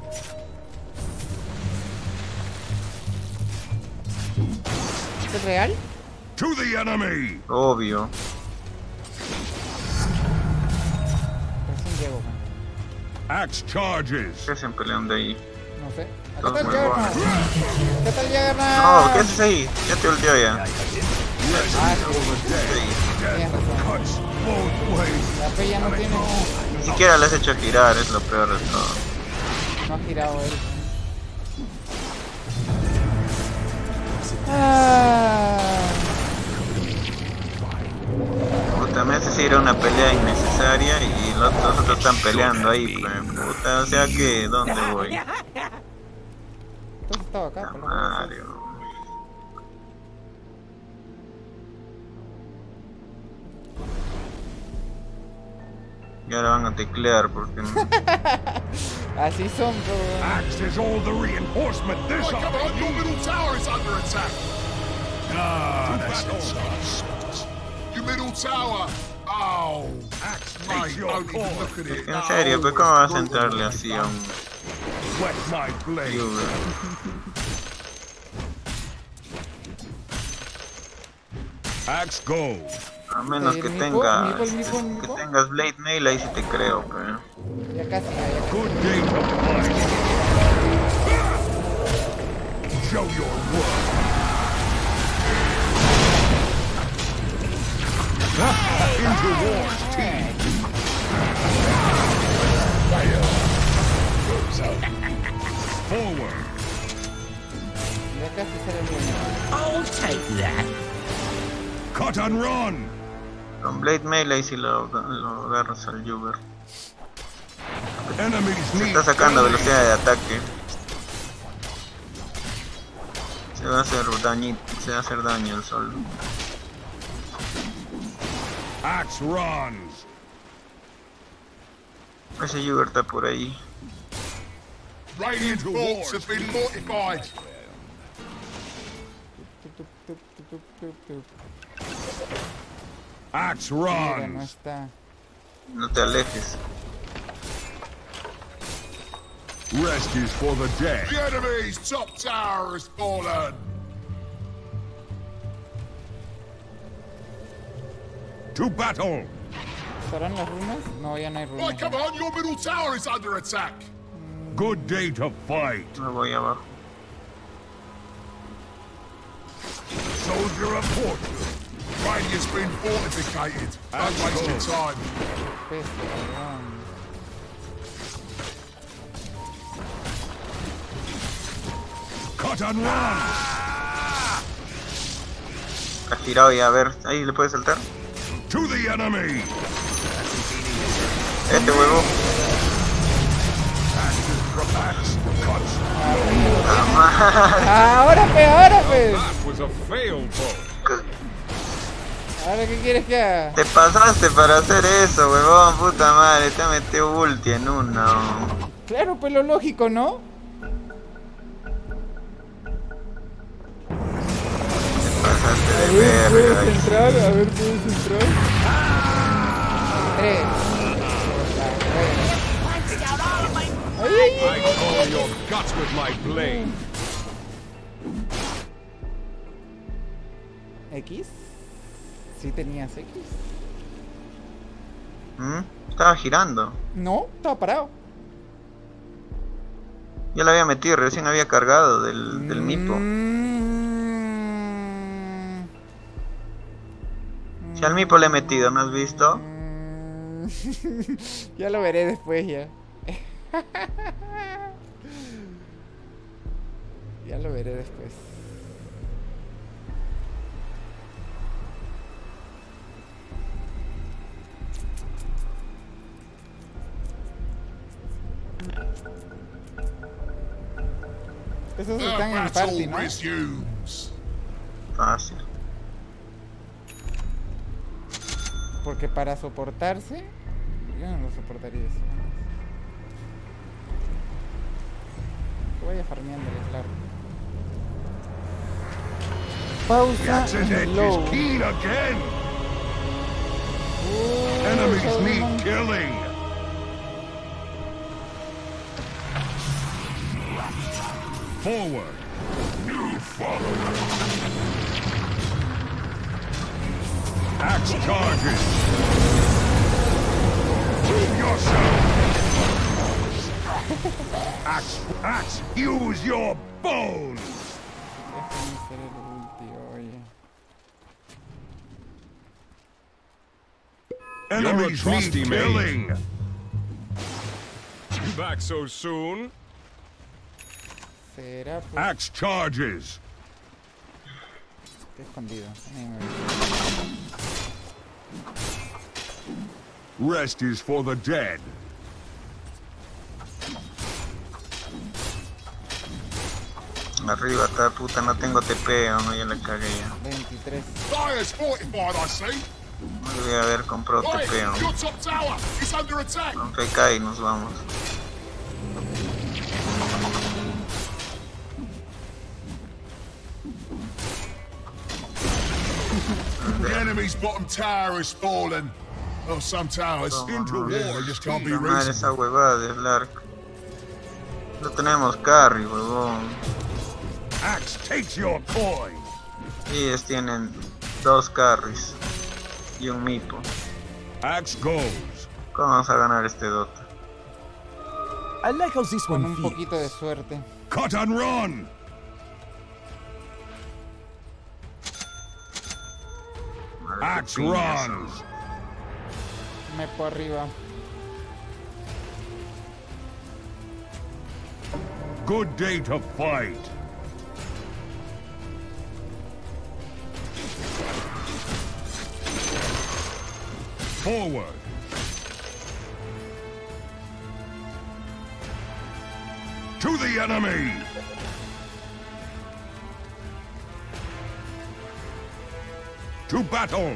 ¿Es real? To the enemy. Obvio. Recién llego, man. Axe charges. ¿Qué hacen peleando ahí? No sé. Todo Acá está el muy Juggernaut. ¿Qué tal Juggernaut? No, ¿qué haces ahí? Ya te volteó ya. Ah, sí. Tienes razón. La P ya no tiene... Ni siquiera le has hecho girar, es lo peor de todo. No ha girado él. Ah. Puta, me haces ir a una pelea innecesaria y los otros, otros están peleando ahí, pues. Puta, o sea que, ¿dónde voy? Entonces estaba acá, por lo Mario. Y ahora van a teclear porque no. Así son, bro. Axe is all the reinforcement this Right, come on, your middle tower is under attack. Ah, that's not us. Your middle tower. Oh, Axe mate, makes your don't even call. look at it. En serio, pues ¿cómo vas a entrarle así a un Wet my blade. youtuber? Axe go. A menos que ¿El tengas Mipo? ¿El Mipo, el Mipo, el que Mipo? tengas Blade Mail, ahí sí te creo, pero Ya casi, ya casi. Good day to fight. Show your worth. Into war's teeth. Forward. Ya casi sale el bueno. I'll take that. Cut and run. con Blade Mail ahí si lo, lo agarras al Juber. Se está sacando velocidad de ataque. Se va a hacer daño, se va a hacer daño el solo. Axe runs. Ese Juber está por ahí. Radiant forts have been fortified. Axe Mira, no runs. está. No te alejes. Rest is for the dead. The enemy's top tower has fallen. To battle. ¿Estarán las runas? No, ya no hay runas. Right, come on, your middle tower is under attack. Good day to fight. Me voy abajo. Soldier of fortune. Radiant's been fortificated. Don't waste your time. Peste, cabrón. Cut and run. Ha girado y a ver, ahí le puedes saltar. To the enemy. Este huevo. Ahora pe, ahora pe. That was a failed bow. Ahora qué quieres que haga. Te pasaste para hacer eso, huevón, puta madre, te metió ulti en uno. Claro, pues lo lógico, ¿no? Te pasaste A de ver, puedes verga. entrar, a ver, puedes entrar. Tres. Ay, ay, I call your guts with my blade. ¿X? ¿Sí tenías X? ¿Mm? Estaba girando. No, estaba parado. Ya lo había metido, recién había cargado del, del Mipo. Si al Mipo le he metido, ¿no has visto? Ya lo veré después ya. Ya lo veré después. Esos The están en battle party, ¿no? resumes. Fácil. Porque para soportarse, yo no lo soportaría eso. Que vaya farmeándoles largo. Pausa Jackson en el Edge low. is keen again. Uh, Enemies Sauron. need killing. Forward. New follower. Axe charges. Prove yourself. Axe, axe, use your bones. Déjame hacer el ulti, oye. Enemies need killing. Back so soon? Será pues. Axe charges. Estoy escondido. Ni me ve. Rest is for the dead. Arriba está, puta, no tengo T P, o no, ya la cagué ya. veintitrés. Dire's fortified, I see. No debí haber comprado T Right, P, o your top tower is under attack. con P K y nos vamos. The enemy's bottom tower is fallen. Oh, some towers into war just can't be La madre, reasoned. esa huevada de Lark. No tenemos carry, huevón. Axe takes your coin. Y ellos tienen dos carries y un mipo. Axe goes. ¿Cómo vamos a ganar este Dota? I like how this Con one un feels. poquito de suerte. Cut and run. Axe runs. Me por arriba. Good day to fight. Forward. To the enemy. To battle.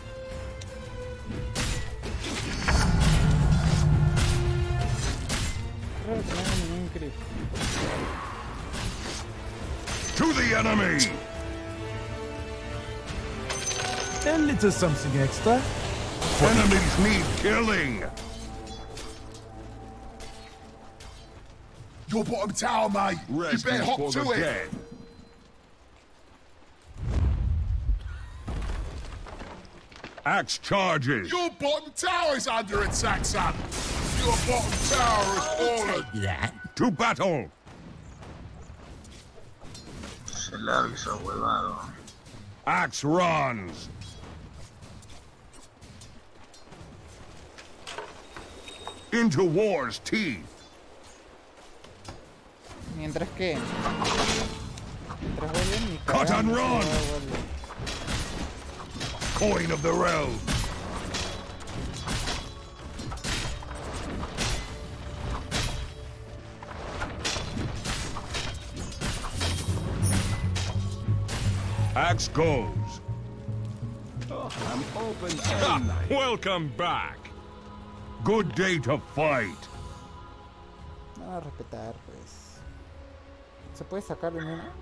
Creo que no hay ningún creep. To the enemy. A little something extra. Enemies need killing. Your bottom tower, mate. Rest you better is hop for to the it. dead. Axe charges. Your bottom tower is under attack, son. Your bottom tower has fallen. That. To battle. Se larga esa huevado. Axe runs. Into war's teeth. Mientras que. Mientras vuelven y Cut and cagando, run. vuelve. Coin of the realm. Axe goes. I'm open ha, welcome back. Good day to fight. No, a respetar, pues. ¿Se puede sacar en una?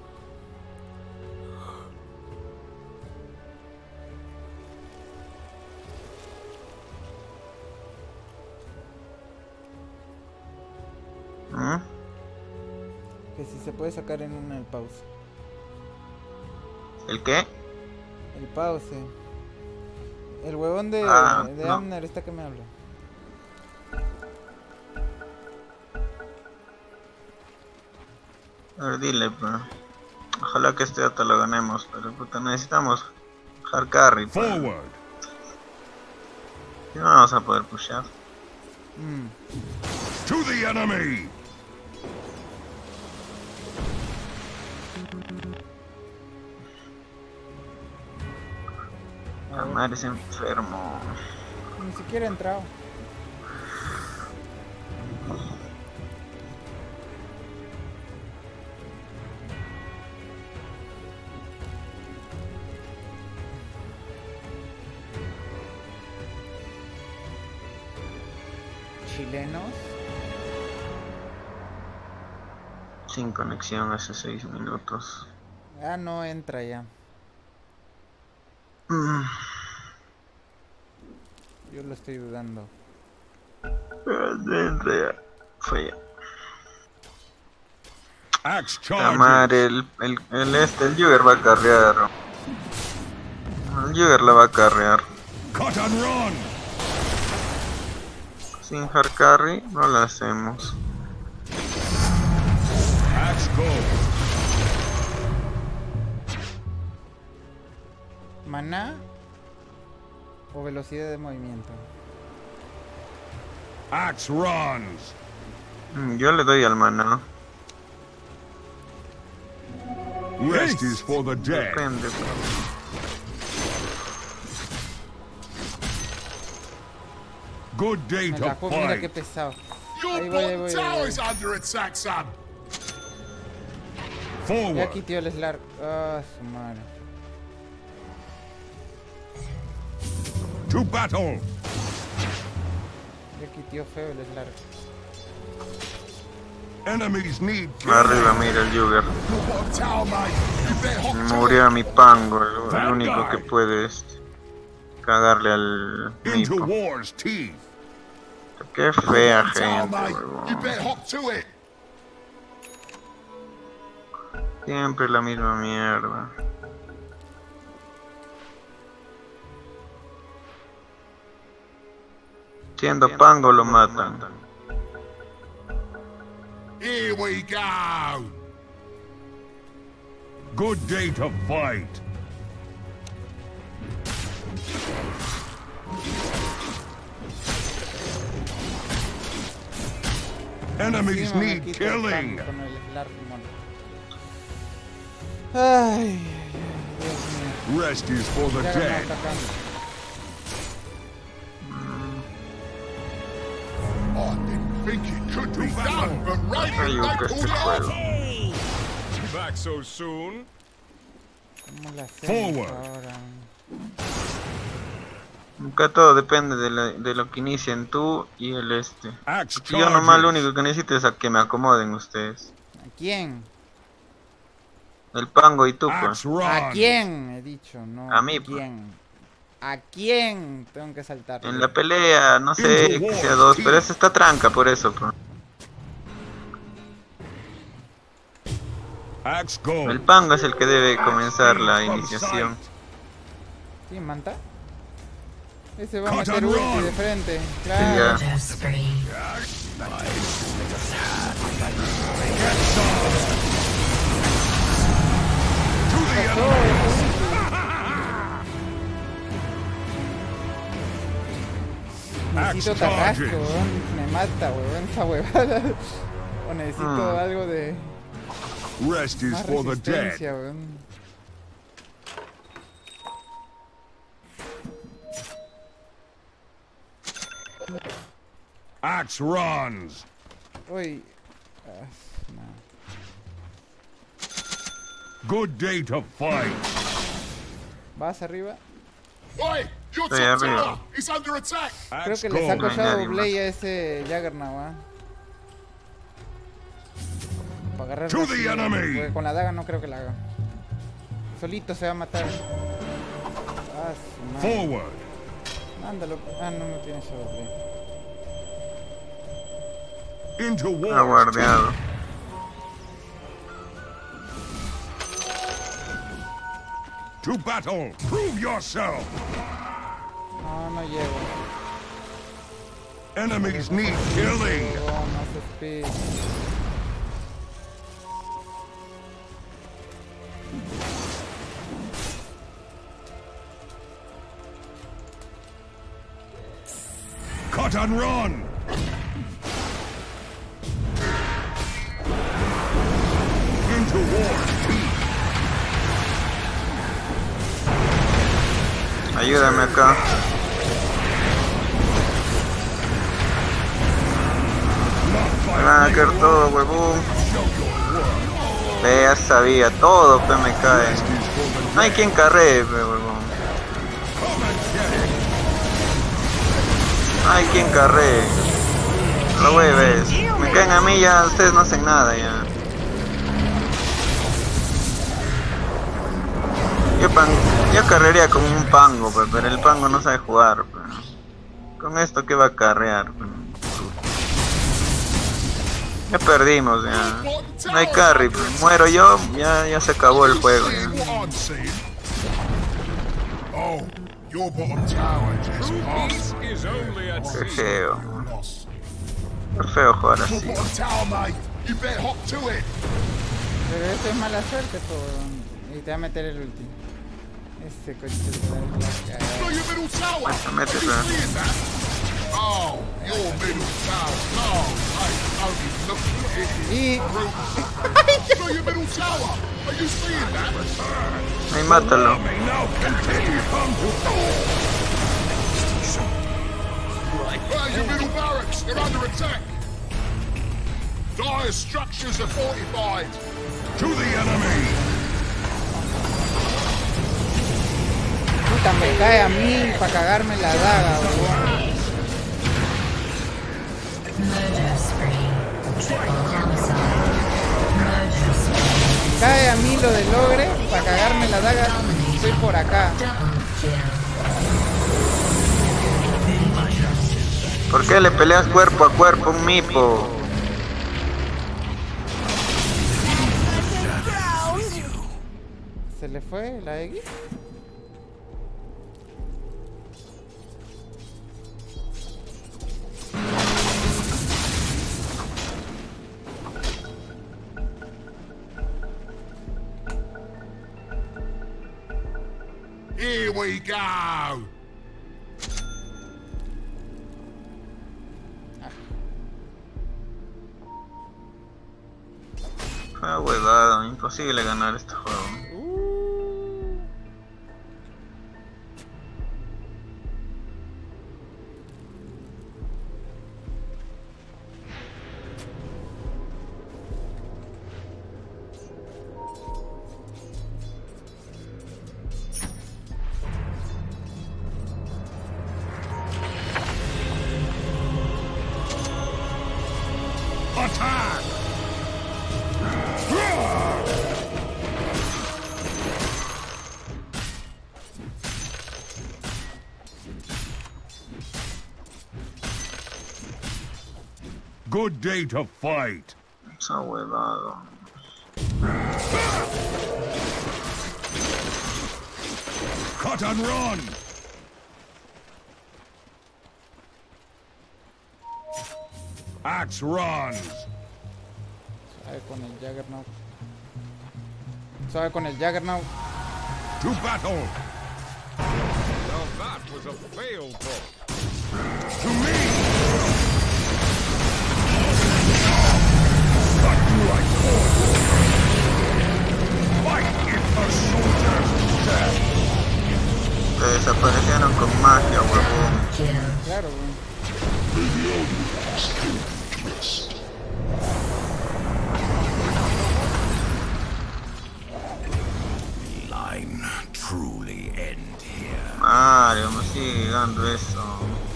¿Mm? Que si se puede sacar en una el pause. ¿El qué? El pause. El huevón de, Ah, de no. Abner está que me habla. A ver, dile, pero... Ojalá que este dato lo ganemos, pero puta, necesitamos hard carry. Pero... Forward. Si no, no vamos a poder pushar. Mm. To the enemy. La madre es enfermo. Ni siquiera he entrado. Chilenos. Sin conexión hace seis minutos. Ah, no entra ya. Mm. Yo lo estoy dudando. Entra ya. Fue ya. Amar, el, el, el este, el Jugger va a carrear. El Jugger la va a carrear. Sin hard carry no la hacemos. ¿Maná o velocidad de movimiento? Axe runs. Yo le doy al maná. Rest is for the dead. Depende. Good day Me to la juego, mira qué fight. pesado. Your Ahí voy, ahí voy, bottom ahí tower voy. is under attack, son. Ya Forward. quitió el Slark. Ah, su madre. To battle. Ya quitió feo el Slark. Enemies need Arriba, mira el Jugger. Your bottom tower, mate. You better hop to Murió a mi pango, el, el único que puede es cagarle al into Mipo. war's teeth. Qué fea it. Tower, gente, mate. You huevón. better hop to it. Siempre la misma mierda. Siendo pango lo matan. Here we go. Good day to fight. Enemies Encima me need quito el killing. pan con el Slark, mono. Ay, ay, ay, Dios mío. Rest is for the Ya ganó dead. atacando. I didn't think it could be done, but Hay Raiden, un they que pulled este it juego. off. Back so soon? ¿Cómo la hacemos Forward. ahora? Nunca todo depende de, la- de lo que inicien tú y el este. Axe Yo nomás lo charges. único que necesito es a que me acomoden ustedes. ¿A quién? El pango y tú, pues. Axe run. ¿A quién? He dicho, no. A mí, ¿A quién? ¿A quién? Tengo que saltar. En la pelea, no sé, que sea dos, pero esa está tranca por eso, pues. Axe go. El pango es el que debe comenzar la iniciación. ¿Sí, Manta? Ese va a Cut meter and ulti run. de frente. Sí, Claro. ya. Necesito Axe tarrasco, charges. weón. Me mata, weón, esa huevada. O necesito Mm. algo de Rest is más for the dead. resistencia, weón. Axe runs. Uy. Ah, no. Good day to fight. ¿Vas arriba? Oi, your Estoy top arriba. tower is under attack. Creo Axe que le go. saco No hay Shadow nadie Blade a ese Juggernaut, ¿ah? Para agarrar To the así, enemy. porque con la daga no creo que la haga. Solito se va a matar. Ah, su madre. Forward. Mándalo. Ah, no, no tiene Shadow Blade. Into Está war's guardiado. teeth. To battle. Prove yourself. No, no llego. Enemies need killing. Oh, no hace speed. Cut and run. Into war's teeth. Ayúdame acá. Me van a caer todo, huevón. Ve, ya sabía, todo pe me cae. No hay quien carree, pe, huevón. No hay quien carree. Lo hueves. Me caen a mí ya, ustedes no hacen nada ya. Yo, pan, yo carrearía con un pango, pe, pero el pango no sabe jugar. Pe. Con esto que va a carrear. Pe. Ya perdimos, ya. No hay carry, muero yo, ya, ya se acabó el juego. Ya. Qué feo. Qué feo jugar así. Pero eso es mala suerte, por... y te va a meter el ulti. Ese coche te va a dar la Métete. Y... Ahí mátalo. Your middle barracks, they're under attack. Dire structures are fortified. To the enemy. Puta, me cae a mí para cagarme la daga, weón. Cae a mí lo del ogre para cagarme la daga. Estoy por acá. ¿Por qué le peleas cuerpo a cuerpo a un mipo? ¿Se le fue la X? Here we go. Fue huevado, imposible ganar este juego. Attack! Good day to fight. Esa huevado. Cut and run. Axe runs. Suave con el Juggernaut. Suave con el Juggernaut. To battle. Now that was a failed bolt. To me. What do I call you? Fight if the soldiers dead. Te desaparecieron con magia, huevón. Claro, weón. Line truly end here. Mario, me sigue dando eso.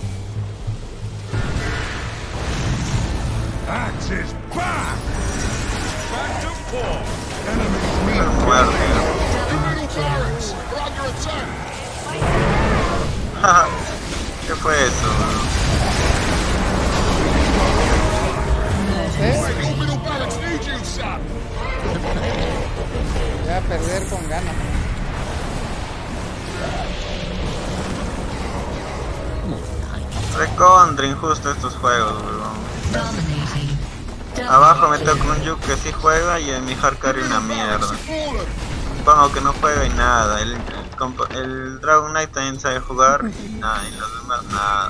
Axe is back. Back to four. Enemies Fuerte. Your middle barracks are under attack. ¿Qué fue eso? Your middle barracks need you, son. Voy a perder con ganas. Recontra injusto estos juegos, weón. Abajo me toca un Yuk que sí juega y en mi hardcore una mierda. Supongo que no juega y nada. El, el, el Dragon Knight también sabe jugar y nada, y los demás nada.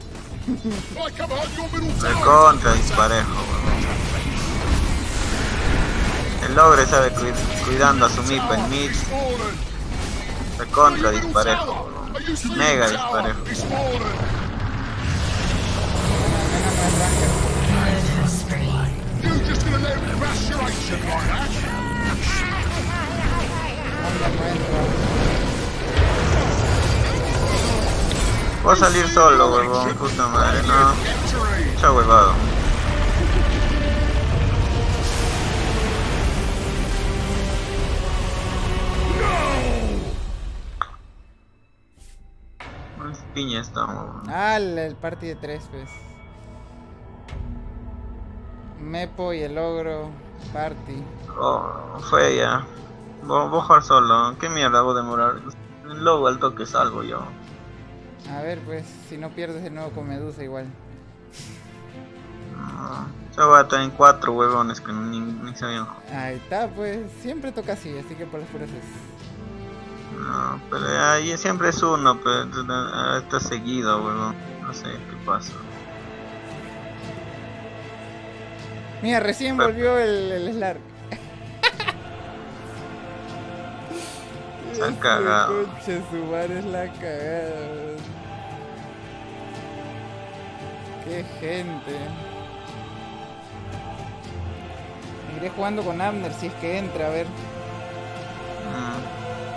Recontra disparejo, weón. El Ogre sabe cuid cuidando a su mipa en mid. Recontra disparejo, weón. Mega disparejo. Voy a salir solo, huevón, puta madre, no. Chao, huevado. No es piña esta, huevón. Ah, el, el party de tres, pues. Mepo y el ogro. Party. Oh, fue ya. Voy a jugar solo. ¿Qué mierda voy a demorar? Luego al toque salgo yo. A ver, pues, si no pierdes de nuevo con Medusa igual. No, yo voy a estar en cuatro huevones que ni, ni sabían. Ahí está, pues, siempre toca así, así que por las puras es. No, pero ahí siempre es uno, pero está seguido, huevón. No sé qué pasa. Mira, recién volvió el, el Slark. Se han cagado. Concha, su madre es la cagada. Qué gente. Iré jugando con Abner si es que entra, a ver. Mm.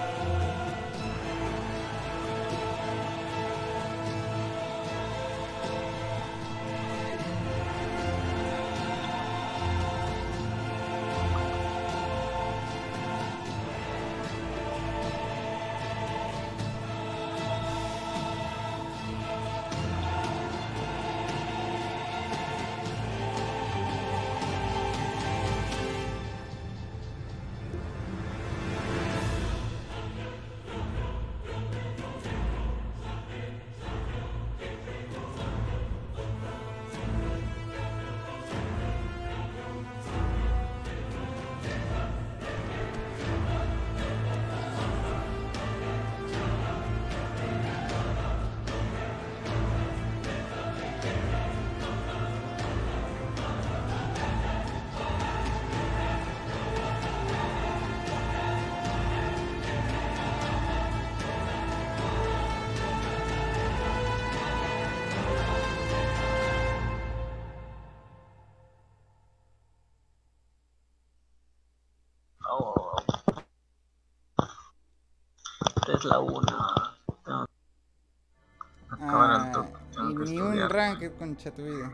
Es la una. Tengo que acabar Ah, al toque. Tengo y que ni estudiar. un ranked, concha tu vida.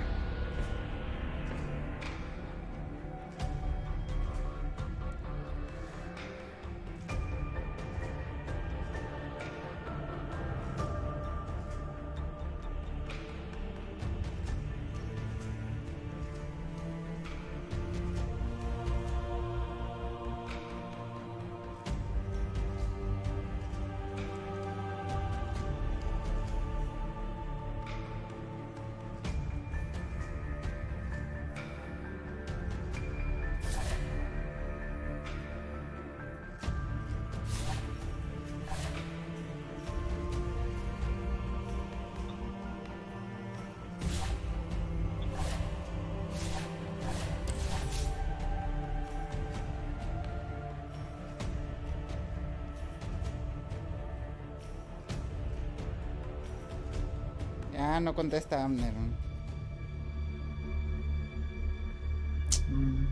Ah, no contesta Abner. Mm.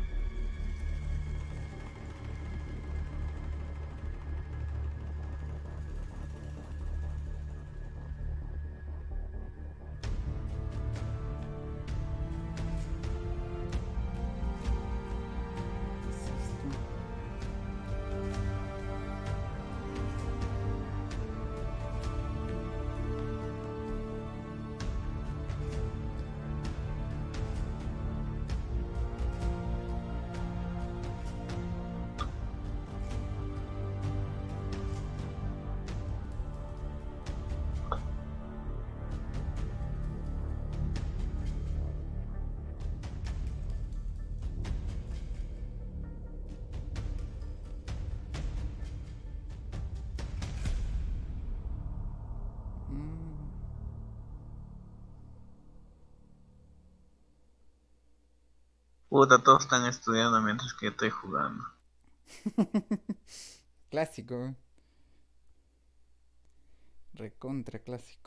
Puta, todos están estudiando mientras que yo estoy jugando. Clásico. Recontra clásico.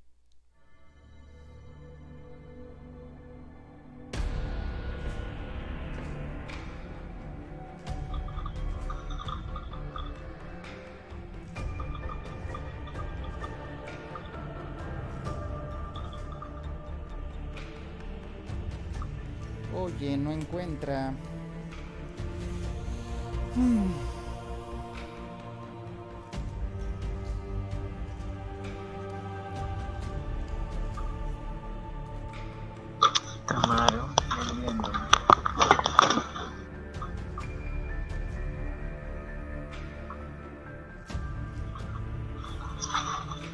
Oye, no encuentra. Hmm. Tamaro, muy bien.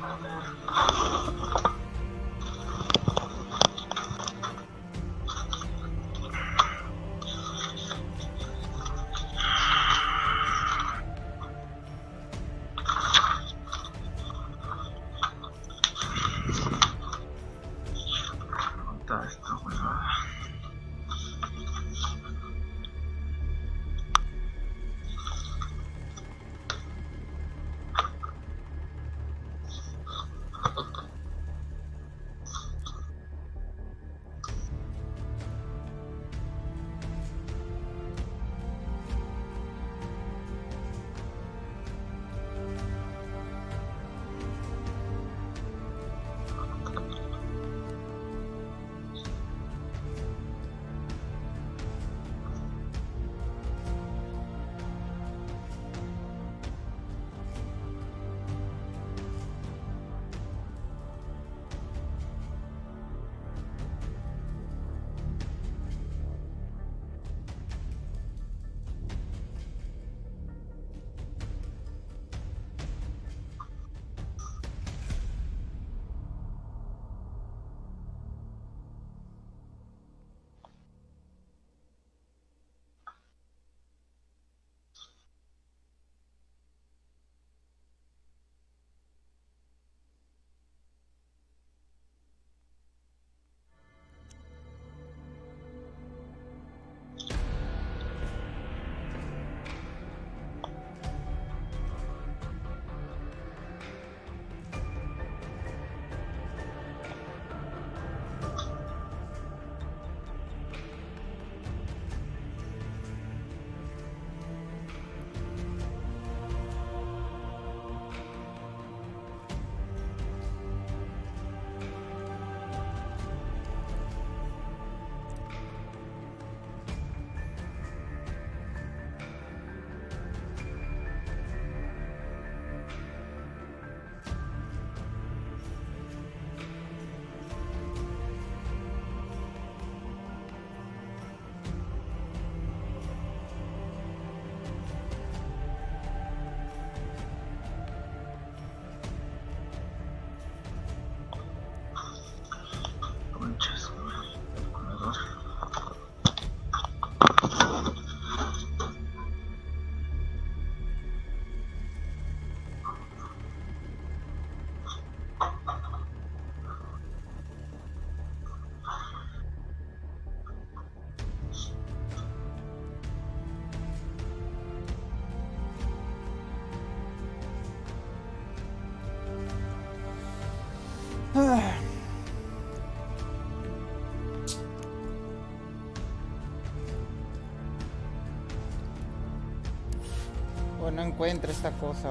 O no encuentro esta cosa.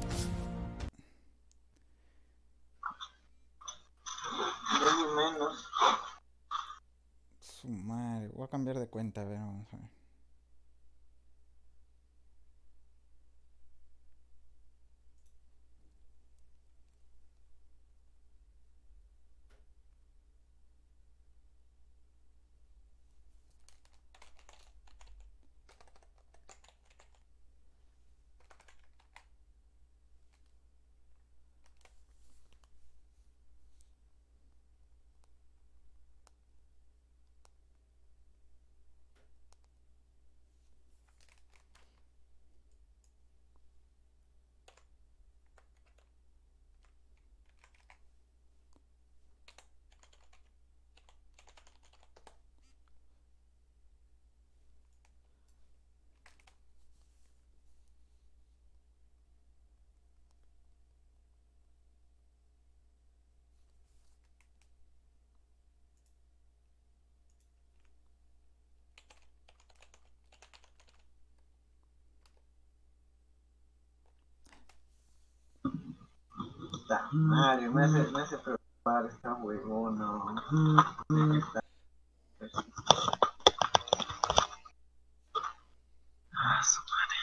Menos. Su madre. Voy a cambiar de cuenta, a ver, vamos a ver. Madre, me hace, me hace preocupar esta huevona. Ah, su madre.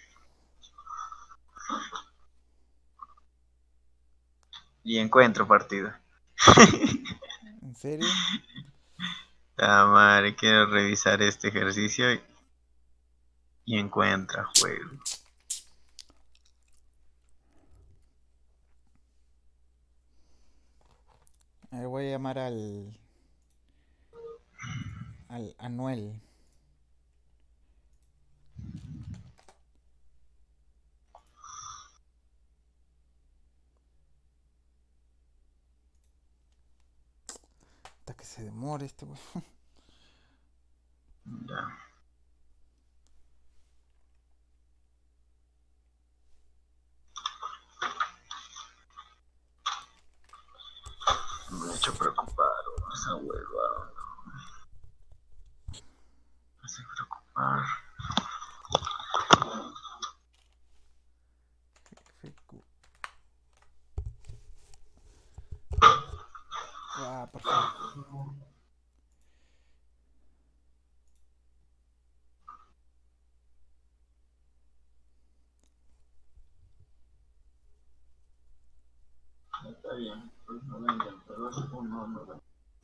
Y encuentro partida. ¿En serio? Ah, madre, quiero revisar este ejercicio y, y encuentra juego. voy a llamar al... Al Anuel. Hasta que se demore este güey. Ya. Me ha hecho preocupar esa hueva. Me hace preocupar. Ah, por favor. Está bien, pues no vengan, pero es un nombre.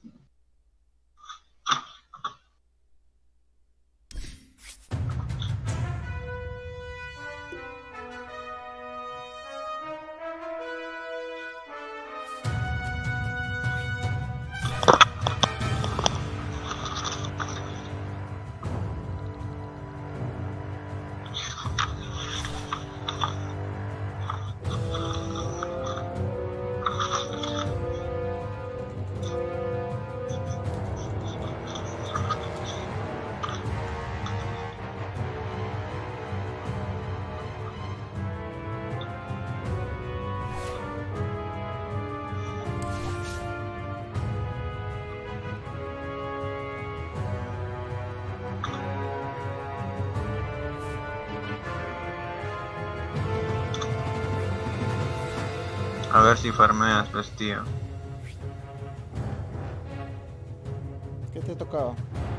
A ver si farmeas, pues, tío. ¿Qué te tocaba?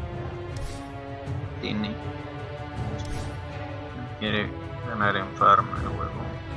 Tini. Quiere ganar en farm, el huevo.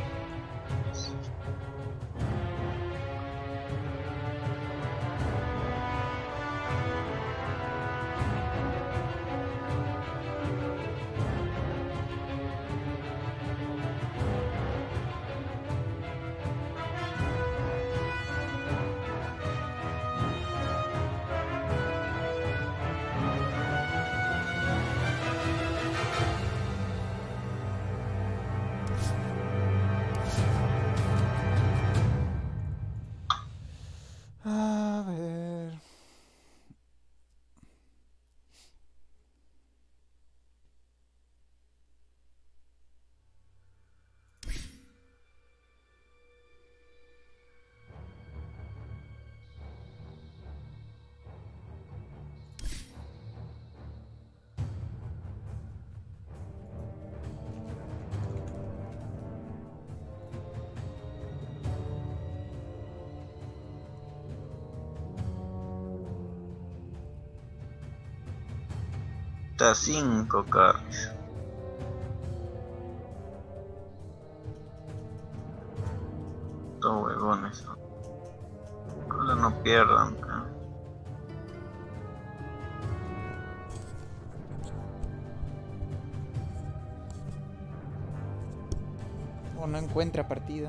A ver. Está cinco carries. Todo huevones. Ojalá no pierdan. ¿Eh? O no encuentra partida.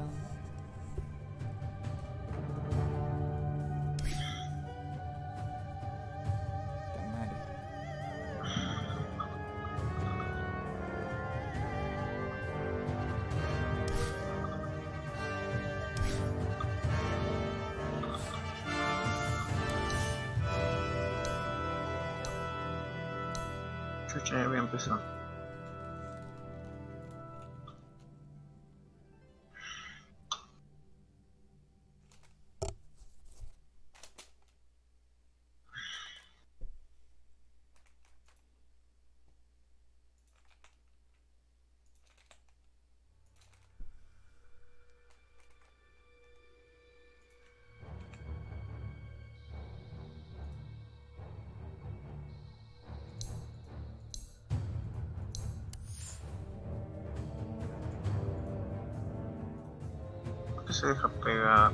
Chucha, ya voy a empezar. ¿Por qué se deja pegar?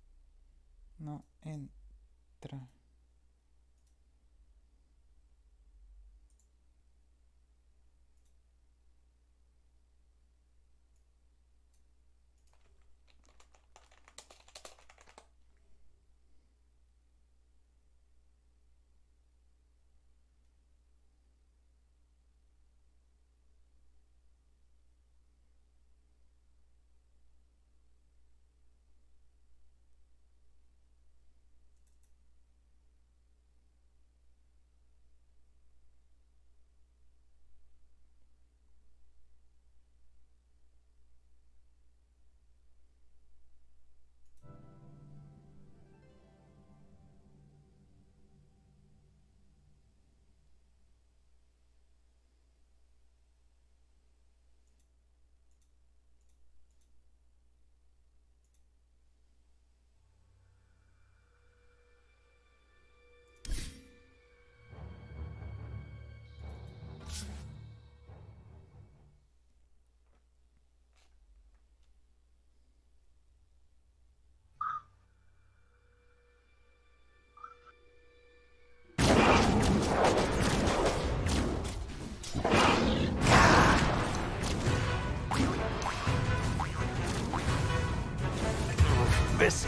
No entra.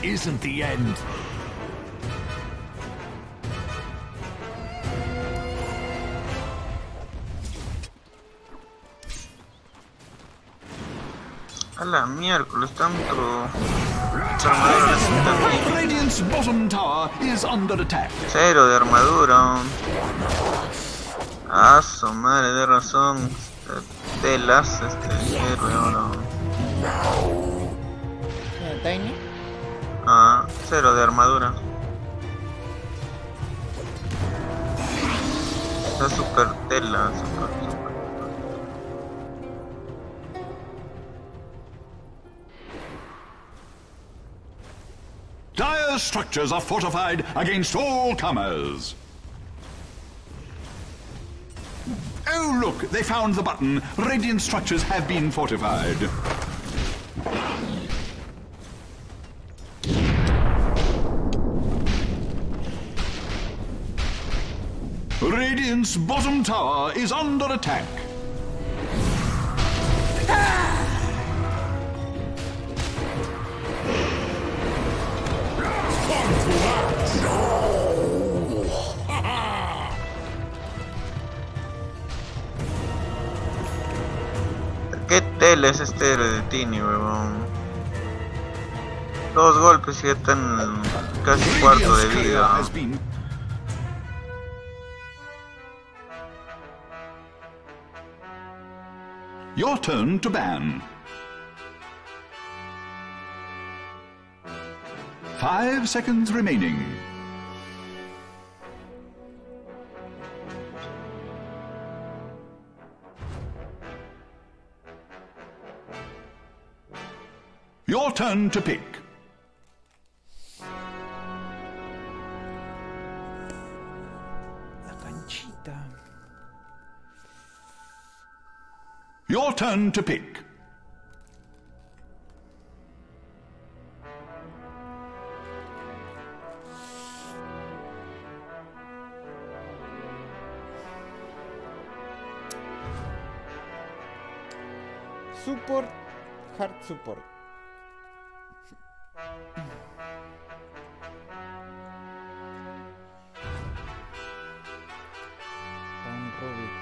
isn't the end. A la miércoles, tanto. Radiant's bottom tower is under attack. Cero de armadura. Ah, su madre, de razón. Telas este héroe ahora. Tiny. Ah, cero de armadura. Está super tela, super, super. Dire structures are fortified against all comers. Oh, look, they found the button. Radiant structures have been fortified. Radiant's bottom tower is under attack. ¿Qué tela es este héroe de Tiny, huevón? Dos golpes y ya están casi cuarto de vida. Your turn to ban. Five seconds remaining. Your turn to pick. La canchita. Your turn to pick. Support, hard support. Tan Rubik.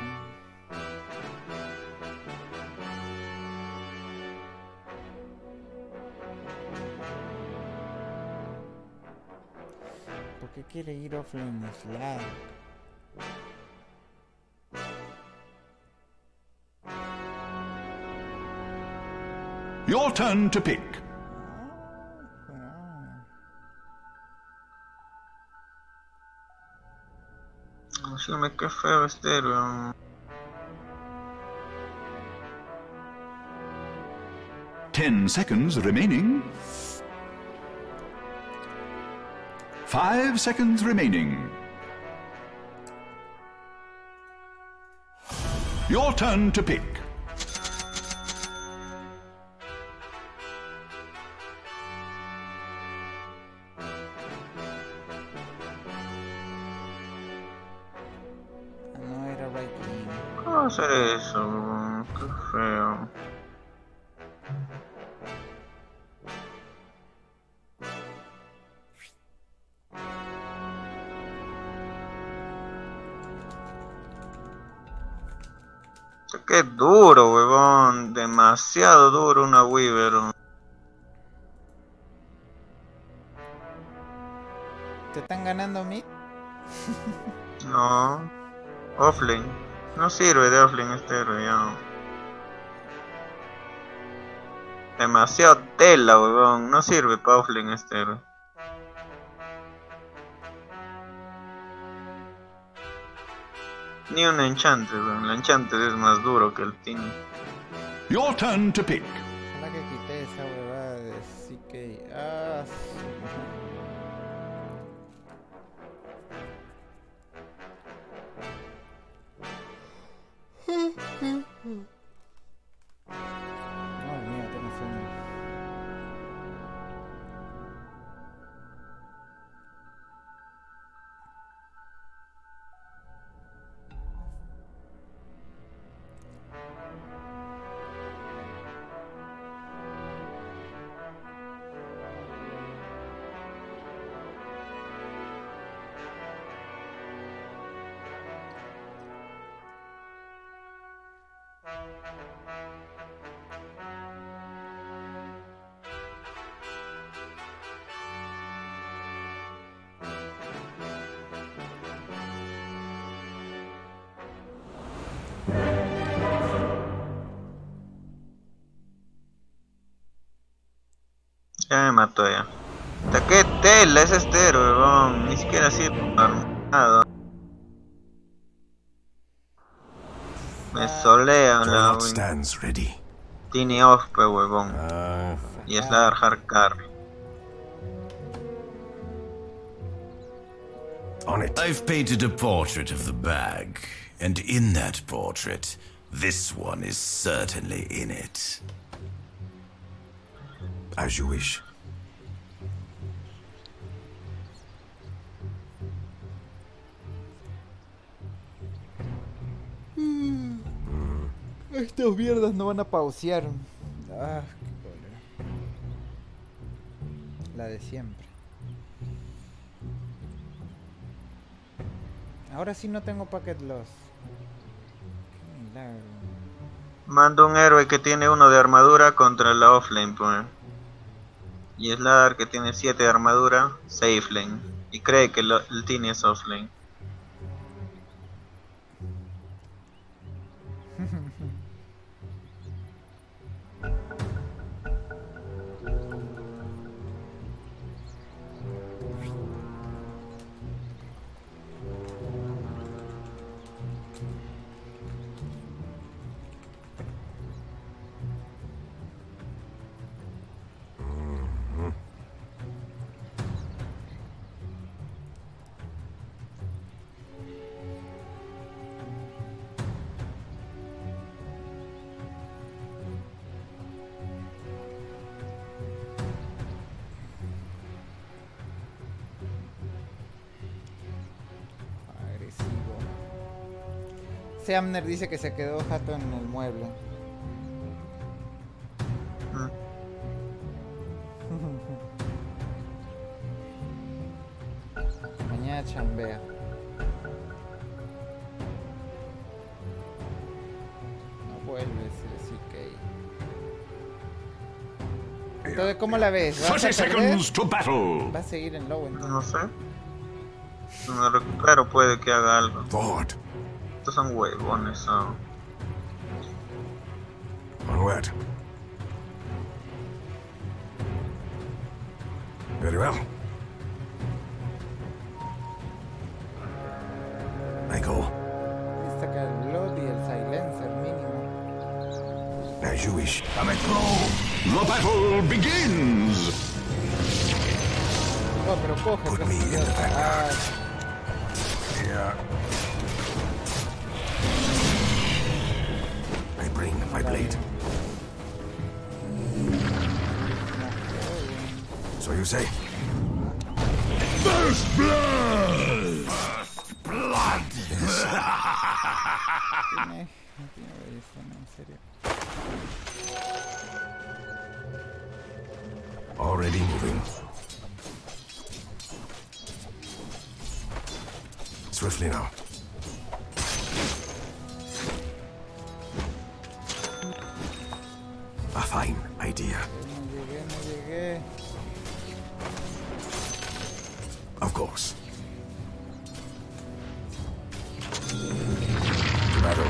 ¿Por qué quiere ir offline Slack? Your turn to pick. Sí, me qué feo este héroe. Ten seconds remaining. Five seconds remaining. Your turn to pick. No era right wing. ¿Cómo va a hacer eso? Qué feo. Qué duro, huevón. Demasiado duro una Weaver. ¿Te están ganando mid? No. Offlane. No sirve de offlane este héroe, ya. Demasiado tela, huevón. No sirve para offlane este héroe. Ni un Enchanted, weón. El Enchanted es más duro que el Tiny. Your turn to pick. Ojalá que quité esa huevada de C K. Ah, sí. Oh, mira, tengo sueño. Ya me mató ya. ¿Qué tela es este, huevón? Ni siquiera así armado. Me solean la stands ready. Tiny off, pe huevón. Y es la hard carry. On it. I've painted a portrait of the bag, and in that portrait, this one is certainly in it. As you wish. Mm. Estas mierdas no van a pausear. Ah, qué cólera. La de siempre. Ahora sí no tengo packet loss. Qué milagro. Mando un héroe que tiene uno de armadura contra la offlane, pues. Y Sladar que tiene siete de armadura, safe lane. Y cree que lo, el Tiny es offlane. Seamner dice que se quedó jato en el mueble. Mm. Mañana chambea. No vuelve ese C K. Entonces, ¿cómo la ves? ¿Vas a perder? ¿Va a seguir en low entonces? No sé. Si me recupero puede que haga algo. Forward. Estos son huevones, ¿no? Onward. Very well. I go. Saca el Blood y el Silencer mínimo. As you wish. Coming through. The battle begins. Oh, pero coge. Put me in the background. Yeah. I bring my blade. So you say? First blood! First blood! Yes. Tiene, no tiene revisión, en serio. Already moving. Swiftly now. A fine idea. No llegué, no llegué. Of course. To battle.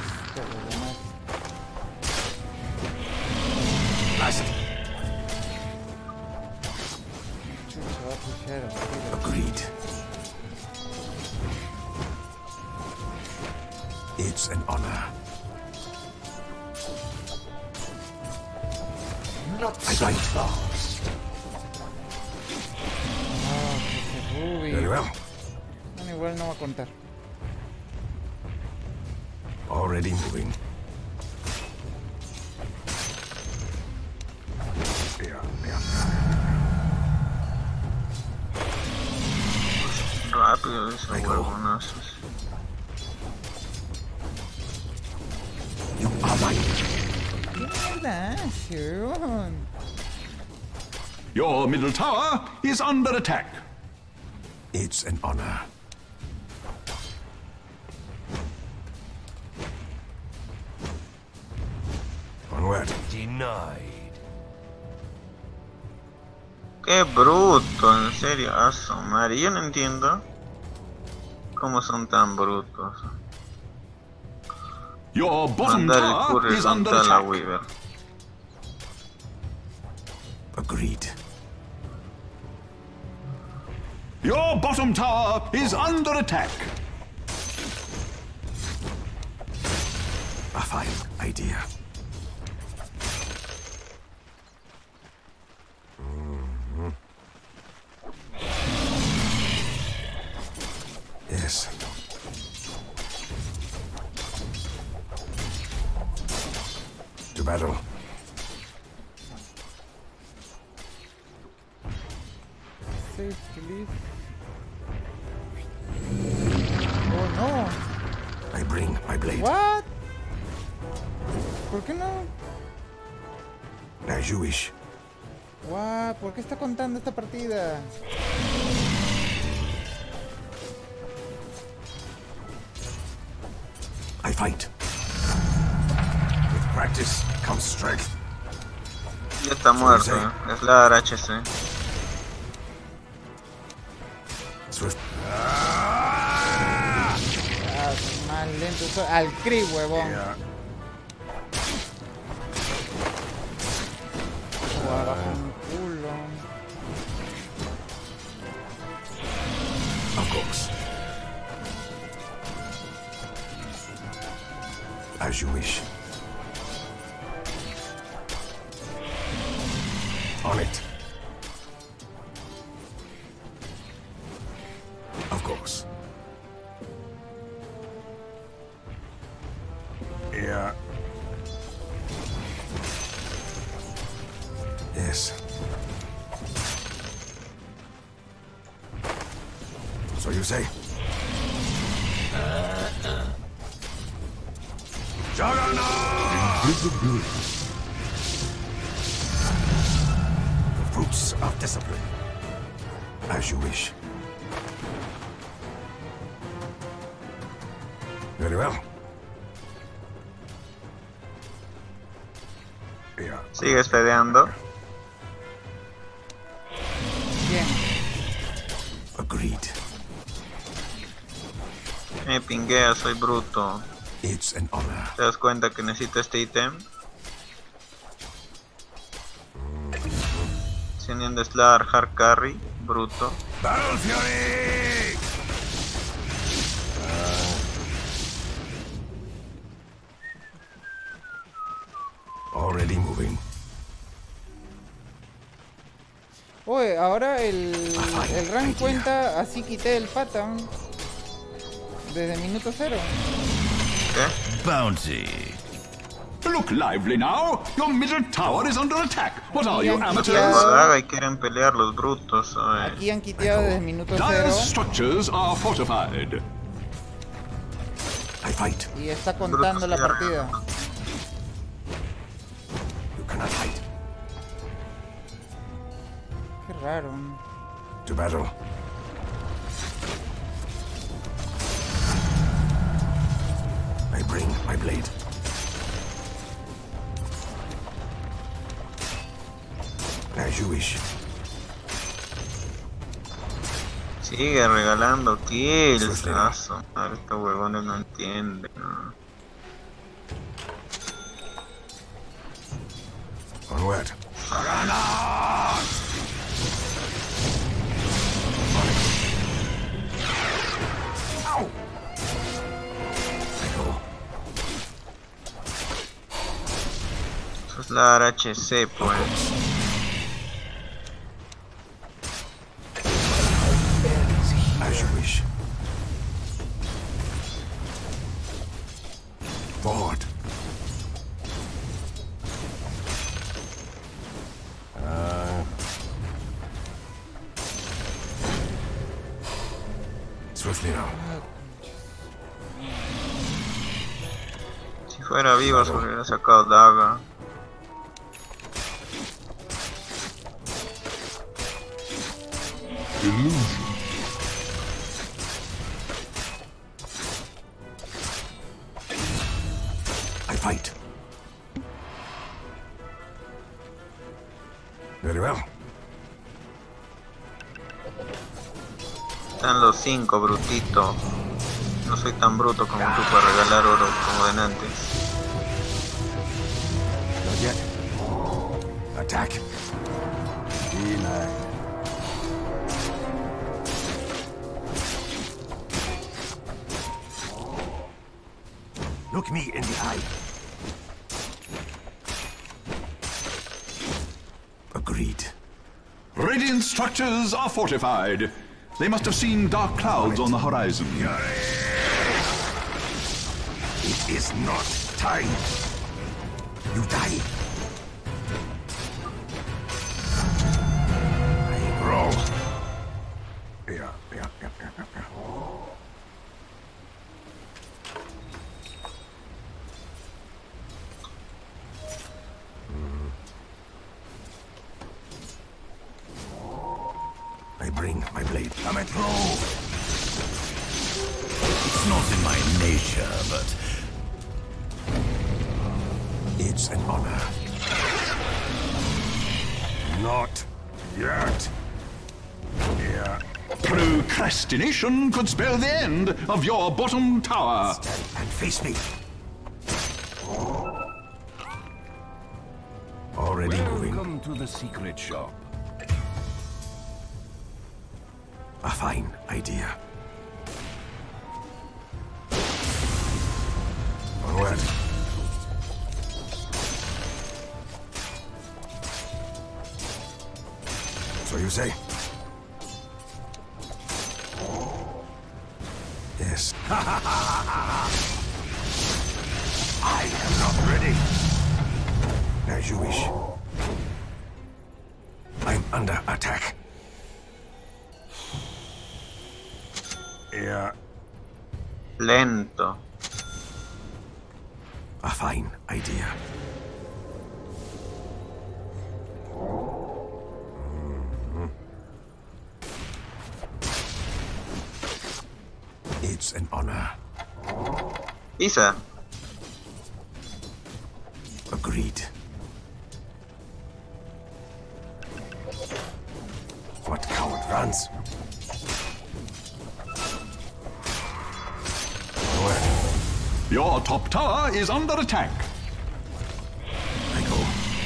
Blast. Agreed. It's an honor. Not I so right. fast. Very well. Bueno, igual no va a contar. Already moving. Yeah, yeah. Rápido esos huevonazos. You are mine. Mierda, Sharon. Your middle tower is under attack. It's an honor. Onward. Denied. Qué bruto, en serio. Ah, su madre, yo no entiendo cómo son tan brutos. Your bottom Mandar el tower curry is under contra la attack. Weaver. Agreed. Your bottom tower is under attack. A fine idea. Mm-hmm. Yes. To battle. Save, please. Oh no. I bring my blade. What? ¿Por qué no? As you wish. What? ¿Por qué está contando esta partida? I fight. With practice comes strength. Ya está muerto, es la H C. Swift. Ah, más lento. Eso- Al creep, huevón. Oh, abajo un culo. Of course. As you wish. On it. Of course. Yeah. Yes. So you say? Juggernaut! Invisibility. The fruits of discipline. As you wish. Very well. Yeah. Sigues fedeando. Bien. Agreed. Me pinguea, soy bruto. It's an honor. ¿Te das cuenta que necesito este ítem? Teniendo Slar, hard carry, bruto. Battle Fury! Already moving. Oye, ahora el, el rank cuenta así quité el pata. Desde minuto cero. Bounty. Look lively now. Your middle tower is under attack. What are you, amateurs? Haga y quieren pelear los brutos. Ay. Aquí han quiteado desde minuto cero. Dire structures are fortified. I fight. Y está contando la partida. You cannot hide. Qué raro. To battle. I bring my blade. As you wish. Sigue regalando kills. Ah, su madre, estos huevones no entienden. ¿No? Onward. Eso es la H C, pues. As you wish. Forward. Uh, swiftly now. Si fuera vivo se hubiera sacado daga. Illusion. I fight. Están los cinco, brutito. No soy tan bruto como tú para regalar oro como de antes. Not yet. Attack. Denied. Look me in the eye. Agreed. Radiant structures are fortified. They must have seen dark clouds on the horizon. It is not time. You die. I grow. Yeah, yeah, yeah, yeah, yeah. I bring my blade. Come and throw. It's not in my nature, but it's an honor. Not yet. Yeah. Procrastination could spell the end of your bottom tower. Stand and face me. Already moving. Welcome to the secret shop. A fine idea. Onward. So you say? Yes. I am not ready. As you wish. I'm under attack. Yeah. Lento. A fine idea. Mm-hmm. It's an honor. Isa. Agreed. What coward runs? Your top tower is under attack. I go.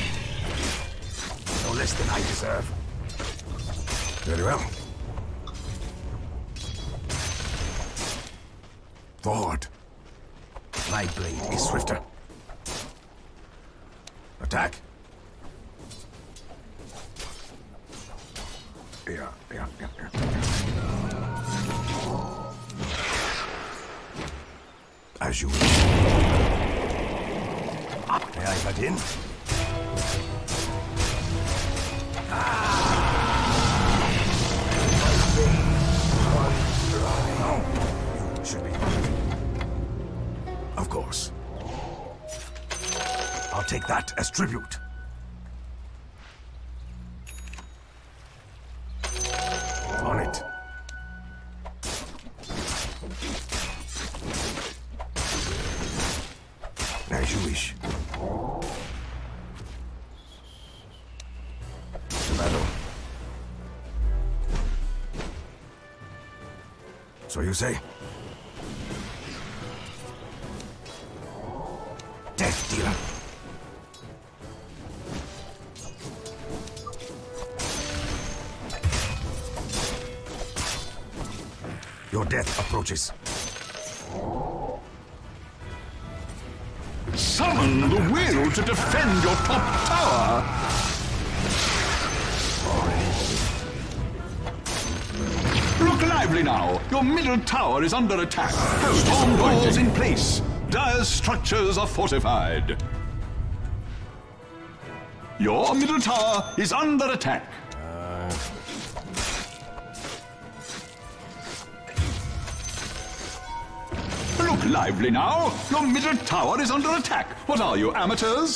No less than I deserve. Very well. Forward. My blade is swifter. Attack. Yeah, yeah, yeah, yeah. As you wish. May I cut in? You should be. Of course. I'll take that as tribute. On it. As you wish. To battle. So you say? Death dealer. Your death approaches. Summon the will to defend your top tower. Look lively now. Your middle tower is under attack. Storm doors in place. Dire structures are fortified. Your middle tower is under attack. Uh... Look lively now. Your middle tower is under attack. What are you, amateurs?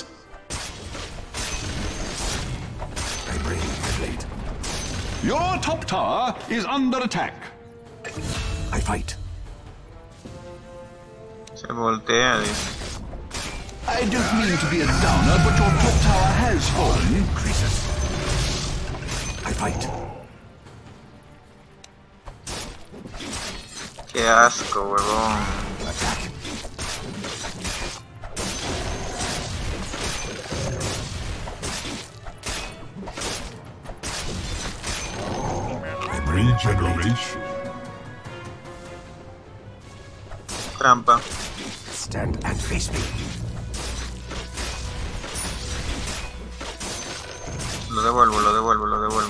I bring my blade. Your top tower is under attack. I fight. Se voltea. I don't mean to be a downer, but your top tower has fallen. Increases. I fight. Qué asco, huevón. Regeneration. Trampa. Stand and face me. Lo devuelvo, lo devuelvo, lo devuelvo.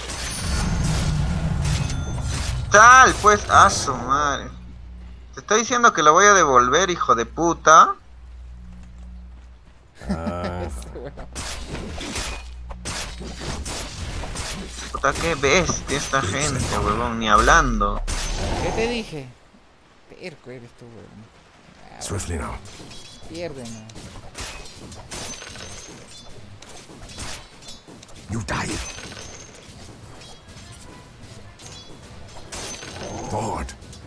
Tal, pues, a su madre. Te estoy diciendo que lo voy a devolver, hijo de puta. Uh... Puta, qué bestia esta gente, huevón, ni hablando. ¿Qué te dije? Perco eres tú, huevón. Swiftly now. Pierde, no. You die. Forward.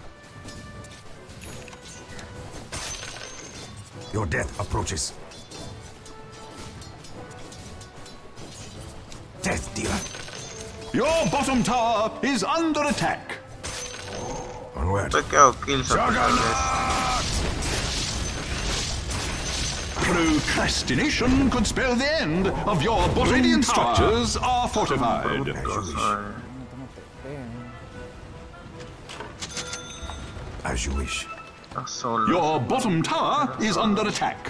Your death approaches. Death dealer. Your bottom tower is under attack. Onward. Procrastination could spell the end of your bottom Radiant tower. Structures are fortified. As you wish. Your bottom tower is under attack.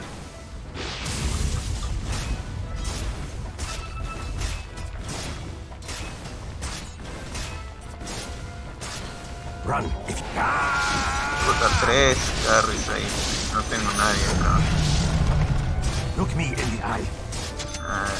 Run. Puta, tres carries ahí. No tengo nadie acá. Look me in the eye. Ay.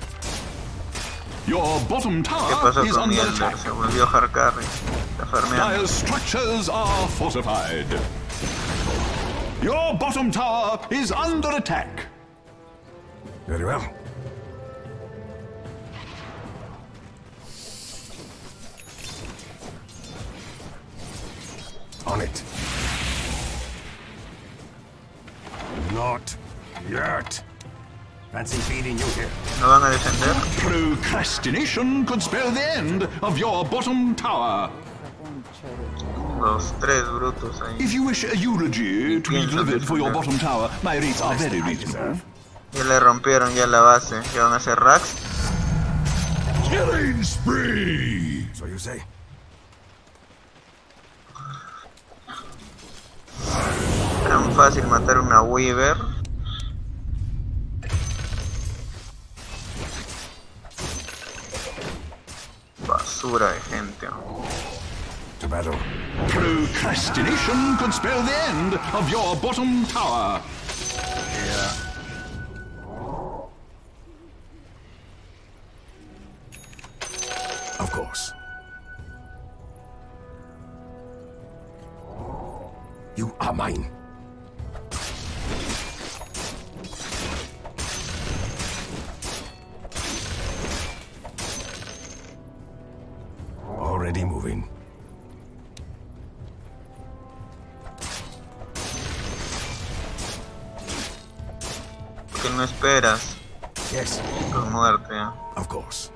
Your bottom tower ¿Qué pasó is con under Elder? attack. Se volvió hard carry. Está farmeando. Dire structures are fortified. Your bottom tower is under attack. Very well. On it. Not yet. Fancy feeding you here. ¿No van a defender? Procrastination could spell the end of your bottom tower. Los tres brutos ahí. If you wish a eulogy to be delivered for your bottom tower, my rates are very reasonable. Ya le rompieron ya la base. ¿Qué van a hacer racks? Killing spree. So you say. Tan fácil matar una Weaver. Basura de gente. To battle. Procrastination could spell the end of your bottom tower. Yeah. Of course. You are mine. Already moving. ¿Por qué no esperas? Yes. Por muerte. Of course.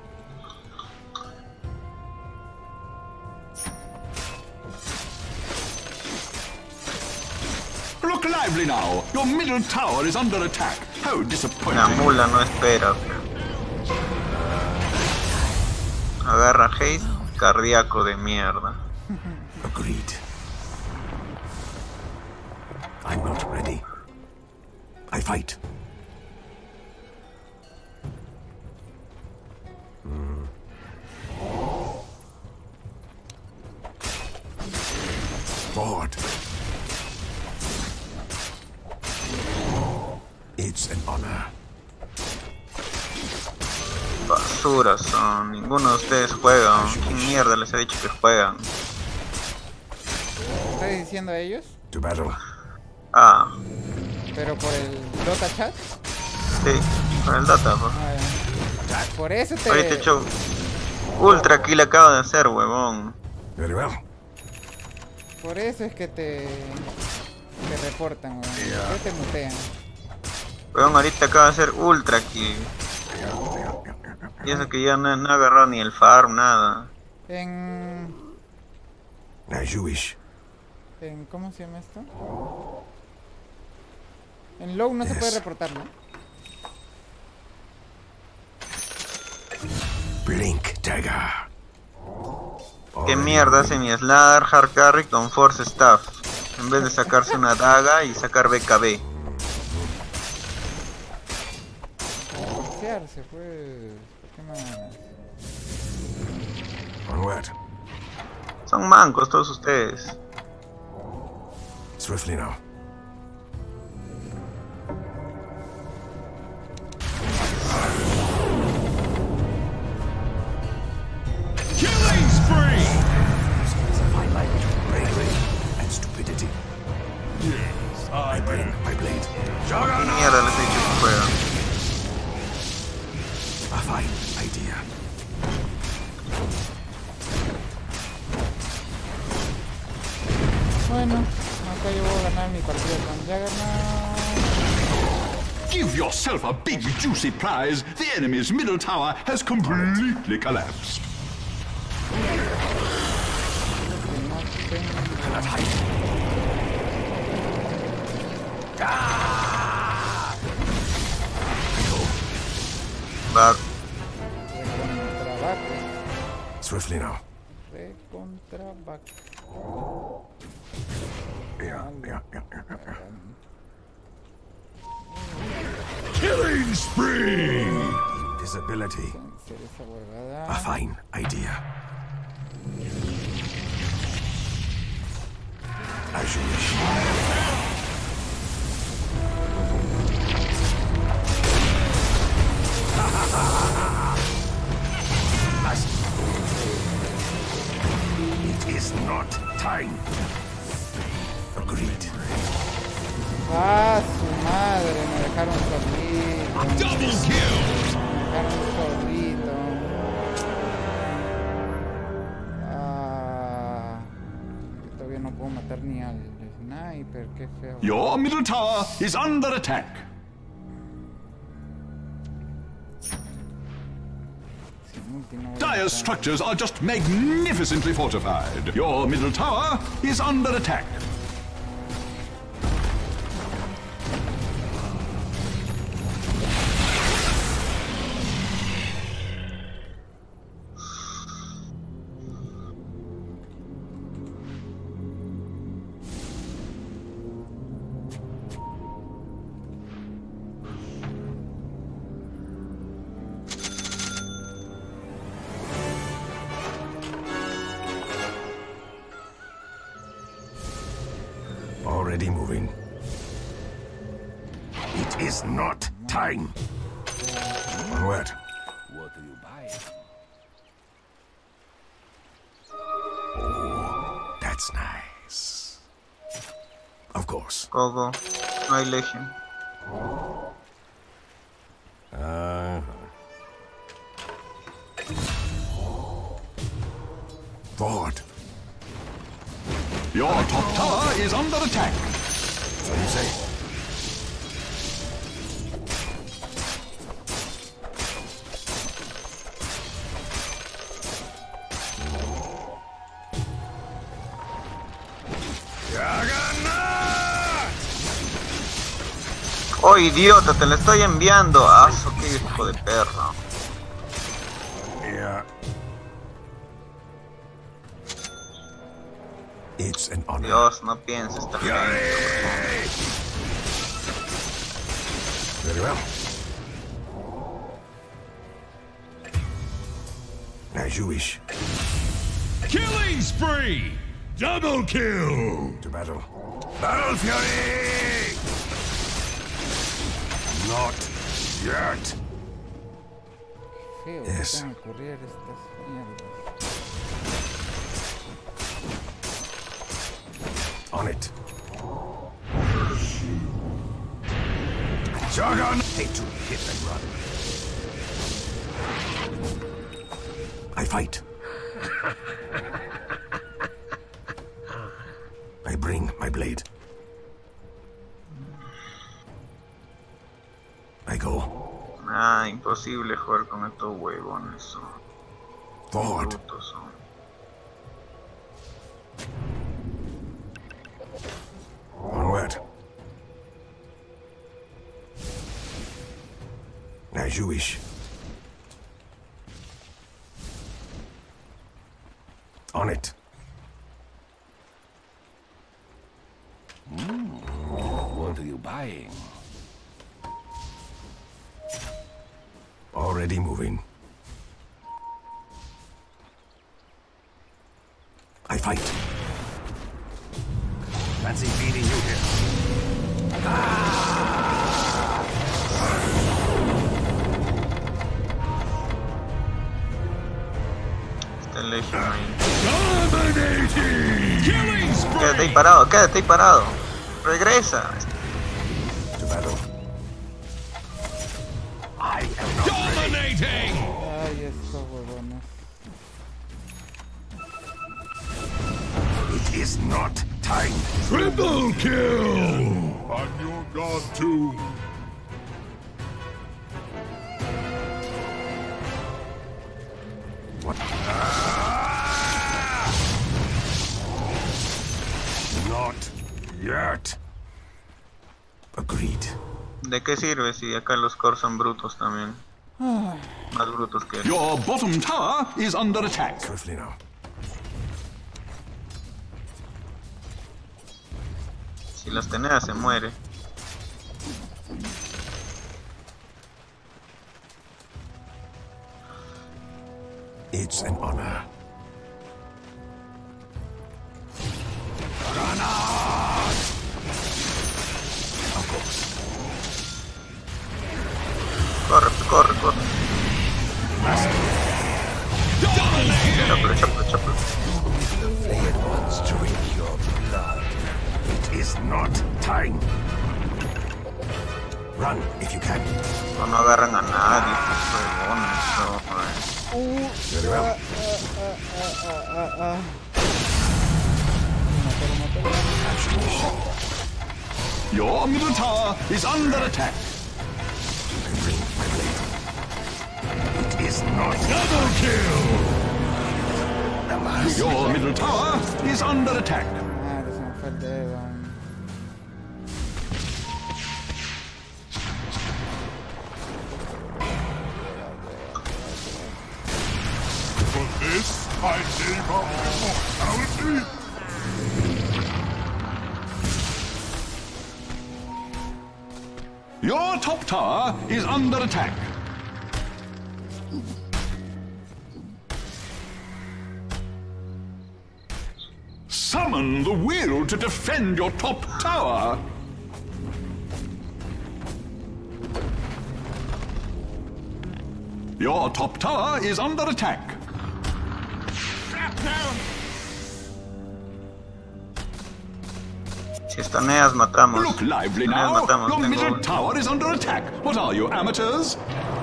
Look lively now. Your middle tower is under attack. How disappointing. La mula no espera. Agarra haste, cardíaco de mierda. Agreed. I'm not ready. I fight. Mm. Forward. It's an honor. Basura son. Ninguno de ustedes juega. ¿Qué mierda les he dicho que juegan? ¿Estás diciendo a ellos? To battle. Ah. ¿Pero por el Dota chat? Sí, por el Dota. Por, ah, por eso te... Ahorita he hecho ultra kill acabo de hacer, huevón. Very well. Por eso es que te... te reportan, huevón. Yeah. ¿Por qué te mutean? Huevón, ahorita acabo de hacer ultra kill. Y eso que ya no, no he agarrado ni el farm, nada. En... As you wish. En, ¿cómo se llama esto? En low no yes. se puede reportar, ¿no? Blink Dagger. ¿Qué mierda hace mi Sladar Hard Carry con Force Staff? En vez de sacarse una daga y sacar B K B. Forcearse, pues. ¿Qué más? Onward. Son mancos todos ustedes. Swiftly now. Killing spree! It's a fine line between bravery and stupidity. Yes, I, I bring my blade. ¿Qué mierda les he dicho que juegan? A fine idea. Bueno, acá yo voy a ganar mi partida con Juggernaut. Give yourself a big juicy prize. The enemy's middle tower has completely collapsed. Cannot hide. Ah! Back. Swiftly now. Recontra back. Yeah, yeah, yeah, yeah, yeah. Killing spree! Invisibility. A fine idea. As you wish. It is not time. Agreed. Ah, su madre, me dejaron solito. Double kill. Me dejaron solito. Ah, todavía no puedo matar ni al sniper, qué feo. Your middle tower is under attack. Dire's structures are just magnificently fortified. Your middle tower is under attack. Already moving. It is not time. Onward. What do you buy? Oh, that's nice. Of course. Go, go. No hay legion. Uh-huh. Forward. Your top tower is under attack. So you say. Oh, idiota, te la estoy enviando. Ah, so qué hijo de perro. Yeah. It's an honor. Dios, no pienses también. Very well. As you wish. Killing spree! Double kill! To battle. Battle Fury! Not yet. Yes. On it. Juggernaut! Hate to hit and run. I fight. I bring my blade. I go. Ah, imposible jugar con estos huevones. Forward. As you wish. On it. Mm. What are you buying? Already moving. I fight. Fancy beating you here. Ah! Quédate ahí parado, quédate ahí parado. Regresa. Dominating! Ay, estos huevones. It is not time. Triple kill! On your god too. What? Not yet. Agreed. ¿De qué sirve si acá los core son brutos también? Más brutos que él. Your bottom tower is under attack. Swiftly now. Si las tenés se muere. It's an honor. Corre, corre, corre. Chaplo, chaplo, chaplo. The flayed ones drink your blood. It is not time. Run if you can. No, no agarran a nadie, huevones. No, Very well. Your middle tower is under attack. It is not double kill. Your middle tower is under attack. Ah, que se me fue el dedo. For this, I gave up immortality. Your top tower is under attack. Summon the will to defend your top tower. Your top tower is under attack. Si estaneas matamos. Look lively Estaneas now. matamos. Your Tengo middle un- tower is under attack. What are you, amateurs?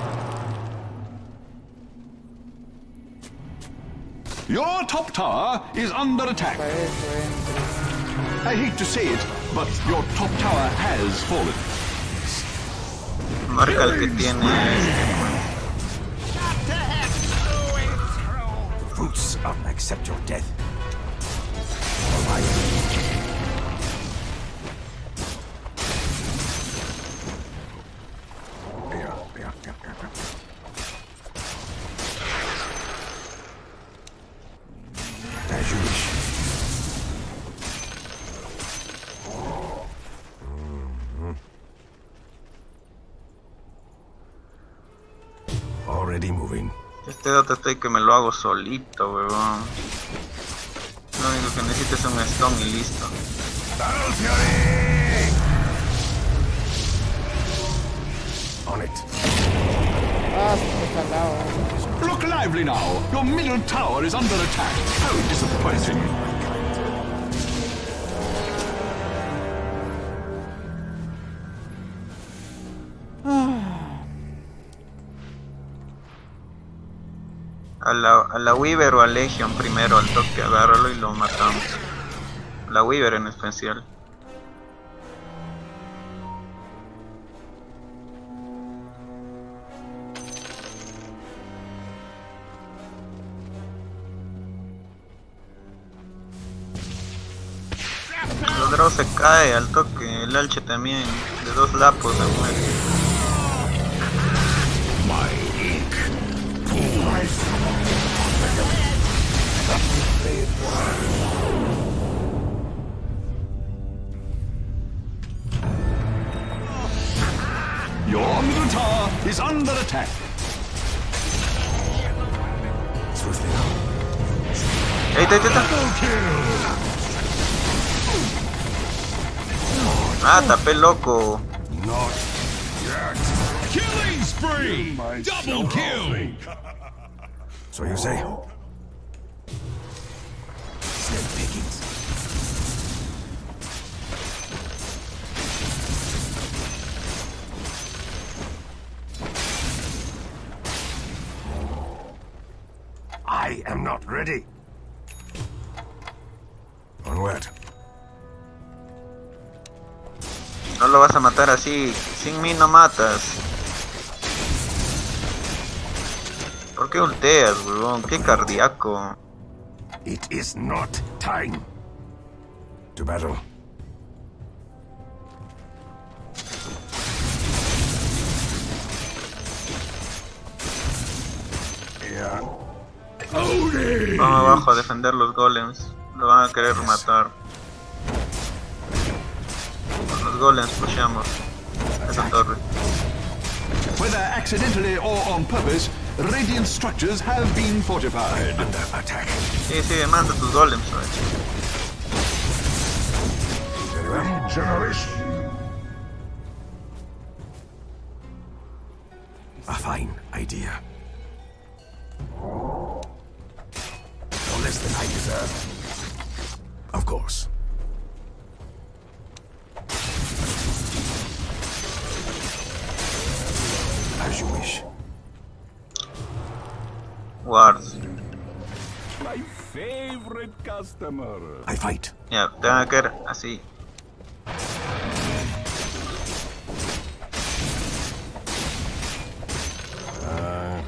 Your top tower is under attack. I hate to say it, but your top tower has fallen. Marca el que tiene. Roots up, accept your death. As you wish. Already moving. Este dato estoy que me lo hago solito, weón. Lo único que necesito es un stone y listo. On it. Ah, se me fue al lado. Look lively now. Your middle tower is under attack. How disappointing. A la, a la Weaver o a Legion primero al toque, agárralo y lo matamos. La Weaver en especial. El draw se cae al toque, el alche también, de dos lapos se muere. Your middle tower is under attack. Ahí está, ahí está. Ah, tapé loco. Killing spree! Double kill! So you say? Slim pickings. I am not ready. Onward. No lo vas a matar así. Sin mí no matas. ¿Por qué ulteas, weón? Qué cardíaco. It is not time to battle. Yeah. Vamos abajo a defender los golems. Lo van a querer matar. Con los golems pushamos esa torre. Whether accidentally or on purpose, radiant structures have been fortified. Under attack. Sí, sí, manda tus golems, wey. Regeneration. A fine idea. No less than I deserve. Of course. As you wish. Wards. My favorite customer. I fight. Ya, te van a caer así. Uh...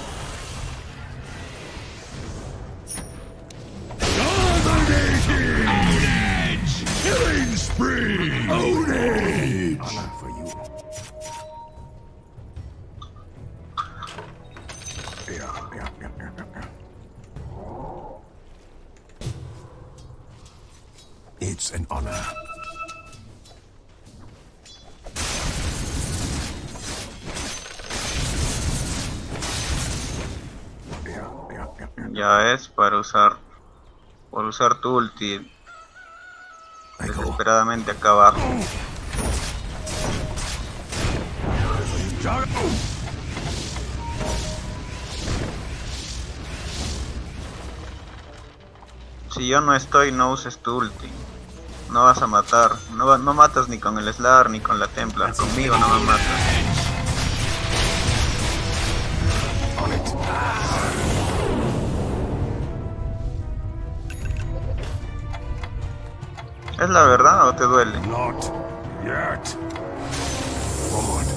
Dominating! Ownage! Killing spree! Ownage! Honor for you. Yeah, yeah, yeah, yeah, yeah. It's an honor. Yeah, yeah, yeah, yeah. Ya es para usar. Por usar tu ulti. Desesperadamente acá abajo. Si yo no estoy, no uses tu ulti. No vas a matar. No, no matas ni con el Slar ni con la Templar. Conmigo no me matas. ¿Es la verdad o te duele? Not yet. Forward.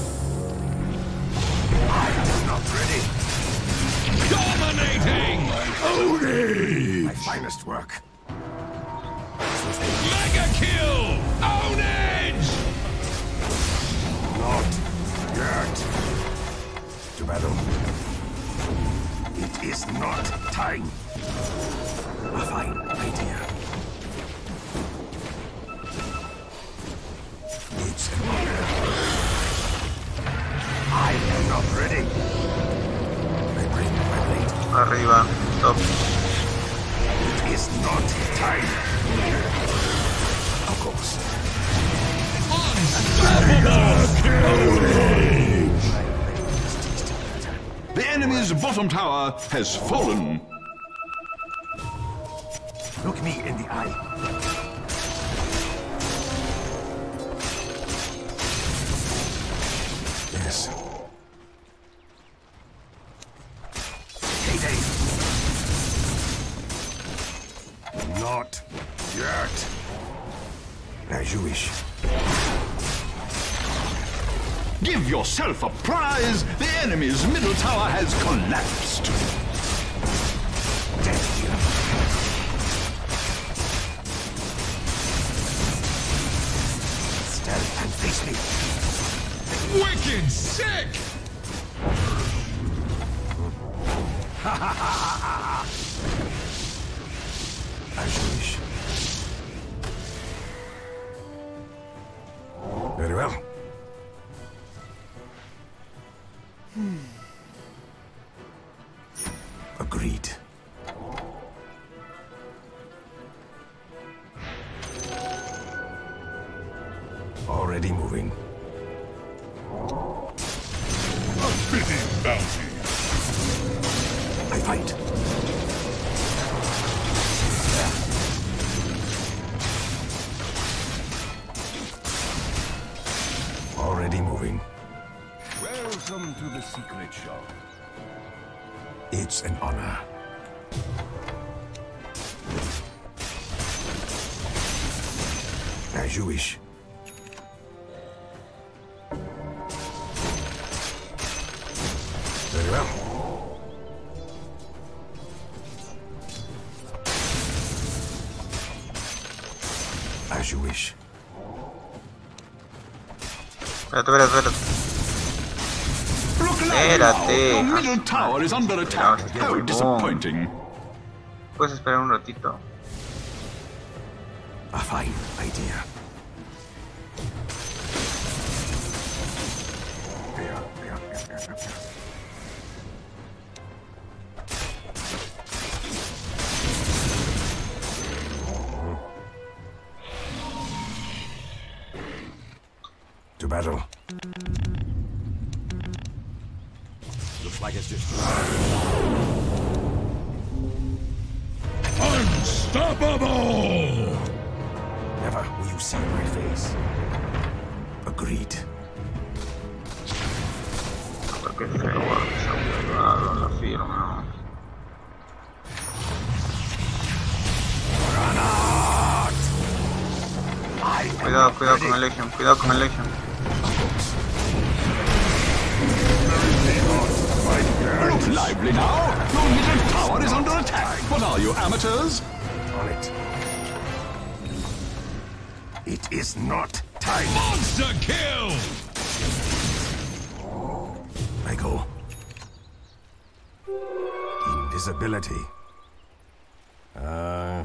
I am not ready. Dominating! Ownage! My finest work. Mega kill! Ownage! Not yet. To battle. It is not time. A fine idea. It's an honor. I am not ready. I bring my blade. Arriba, top. It is not time. Of course. The enemy's bottom tower has fallen. Look me in the eye. Yes. Heyday. Not yet. As you wish. Give yourself a prize! The enemy's middle tower has collapsed. Death here. Stand and face me. Wicked sick! As you wish. Very well. Hmm. Agreed. Already moving. A fitting bounty. I fight. Already moving. Welcome to the secret shop. It's an honor. As you wish. Very well. As you wish. Espérate, espérate, espérate. Your middle tower is under attack. How disappointing. Puedes esperar un ratito. A fine idea. To battle. Looks like it's just... Unstoppable! Never will you see my face. Agreed. Qué feo, esa huevada, la firma. Cuidado, cuidado con el Legion, cuidado con el Legion. Look lively now! Your middle tower is under attack! What are you, amateurs? On it. It is not time. Monster kill! I go. Invisibility. Uh...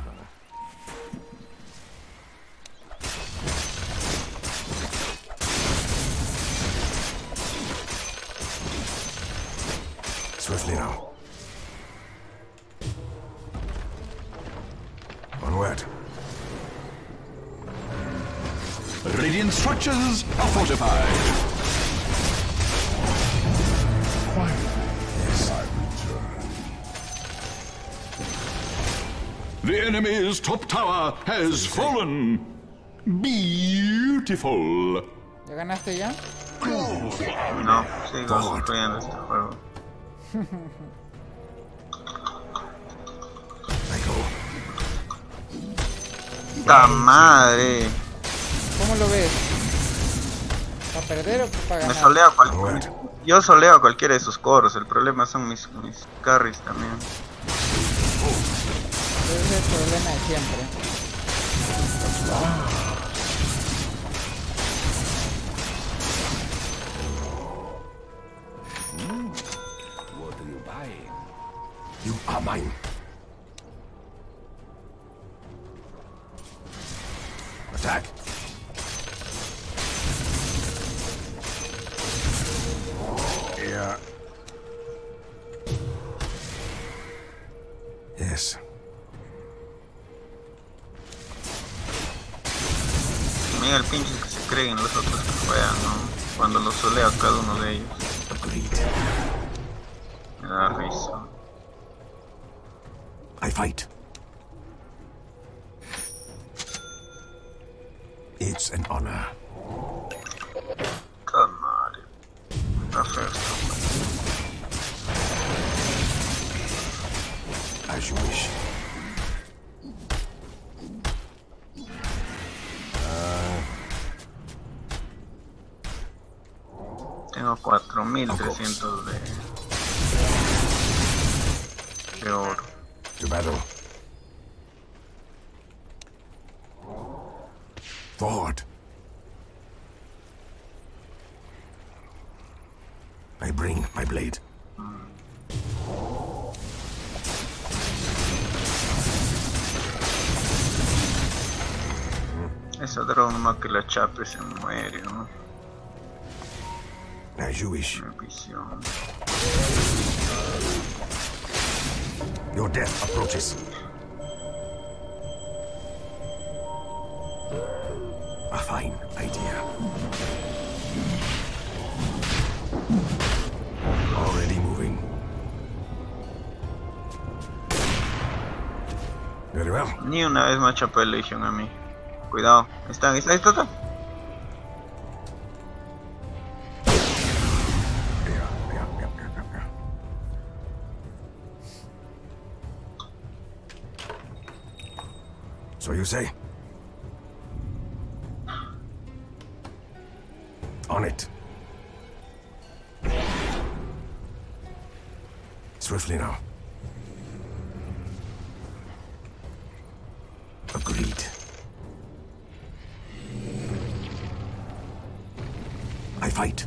Swiftly now. Onward. Radiant structures are fortified. Yes. I return. The enemy's top tower has fallen. Beautiful. ¿Ya ganaste ya? No, sigo sufriendo este juego. ¡Ta madre! ¿Cómo lo ves? ¿Para perder o para ganar? Me soleo a cualquier... Yo soleo a cualquiera de sus coros, el problema son mis, mis carries también. Ese es el problema de siempre. What are you buying? You are mine. Attack. Yeah. Yes. Mira el pinche que se creen los otros que juegan, ¿no? Cuando los soleo a cada uno de ellos. Me da risa. I fight. It's an honor. Come on. Está feo esto. As you wish. Tengo cuatro mil trescientos de... de oro. To battle. Forward. I bring my blade. Esa droga nomás que la chape se muere, ¿no? As you wish. Visión. Your death approaches. A fine idea. Already moving. Very well. Ni una vez me chapé Legion a mí. Cuidado. Ahí está, ahí está, ahí está. So you say? On it. Swiftly now. Agreed. I fight.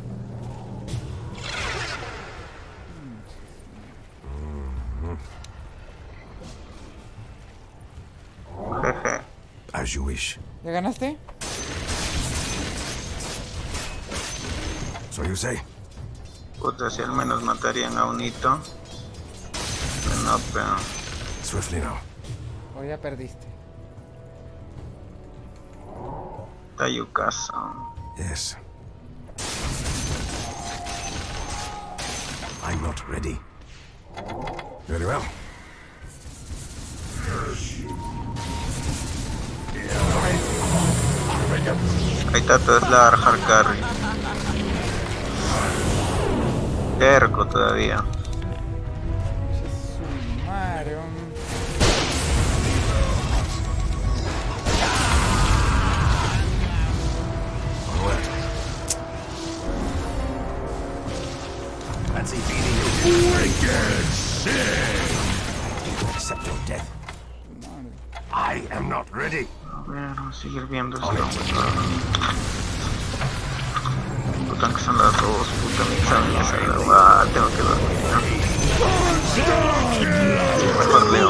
As you wish. ¿Ya ganaste? So you say? Puta, si al menos matarían a un hito. No, pero... Swiftly now. O ya perdiste. Tayukazo. Yes. I'm not ready. Very well. Ahí está Tesla hard carry. Terco todavía. Mario. Fancy feeding you. Wicked sin! Accept your death. I am not ready. Bueno, seguir viendo esto. Puta que son las dos, puta mi examen esa ah, tengo que dormir ya. Mejor leo.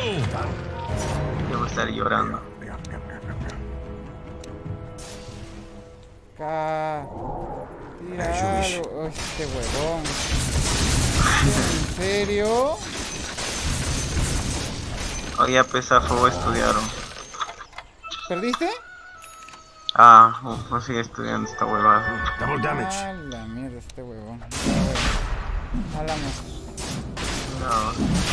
Debo estar llorando. Ca... Tira algo. Oh, este huevón. ¿En serio? Hoy a pesar fue estudiaron. ¿Perdiste? Ah, uf, no sigue estudiando esta huevada. Double damage. Ah, la mierda, este huevón. Hablamos. No.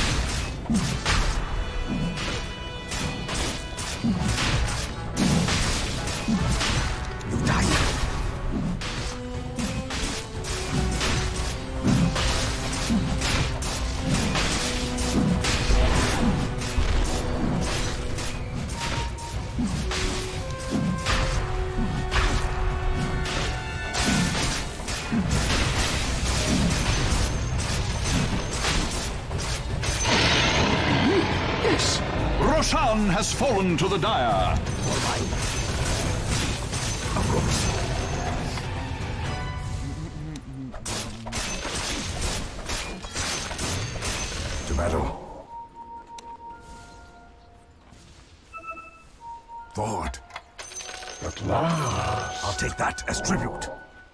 You died. Roshan has fallen to the Dire. To battle. Forward. At last. I'll take that as tribute.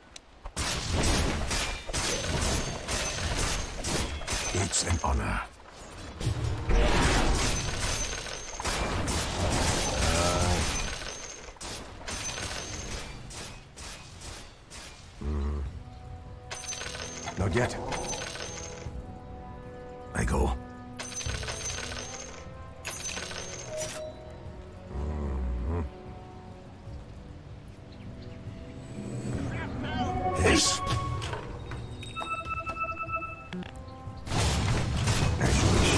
It's an honor. Not yet. I go. Mm-hmm. Yes. As you wish.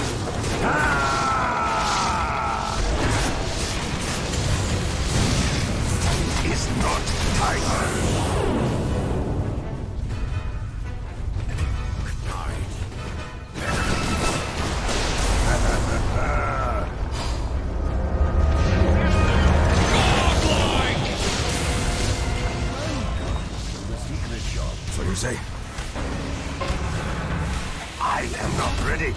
Ah! Is not tiger. So you say? I am not ready.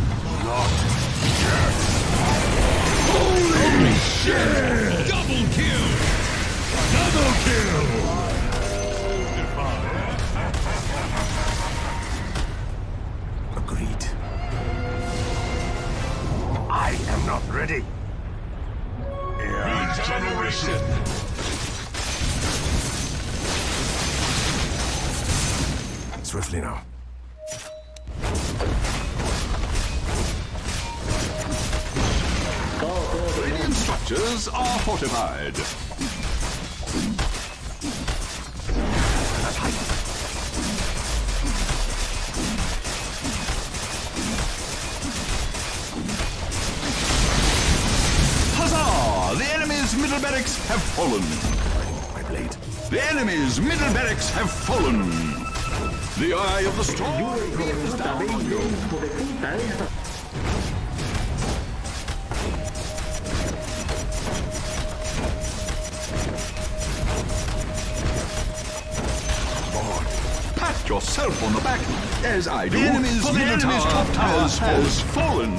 Not yet. Holy shit! Double kill! ready. Regeneration. Swiftly now. Radiant structures are fortified. Huzzah! The enemy's middle barracks have fallen. My blade. The enemy's middle barracks have fallen. The eye of the storm is down on you. Pat yourself on the back, as I do. The enemy's middle enemy's tower, top tower has, has fallen.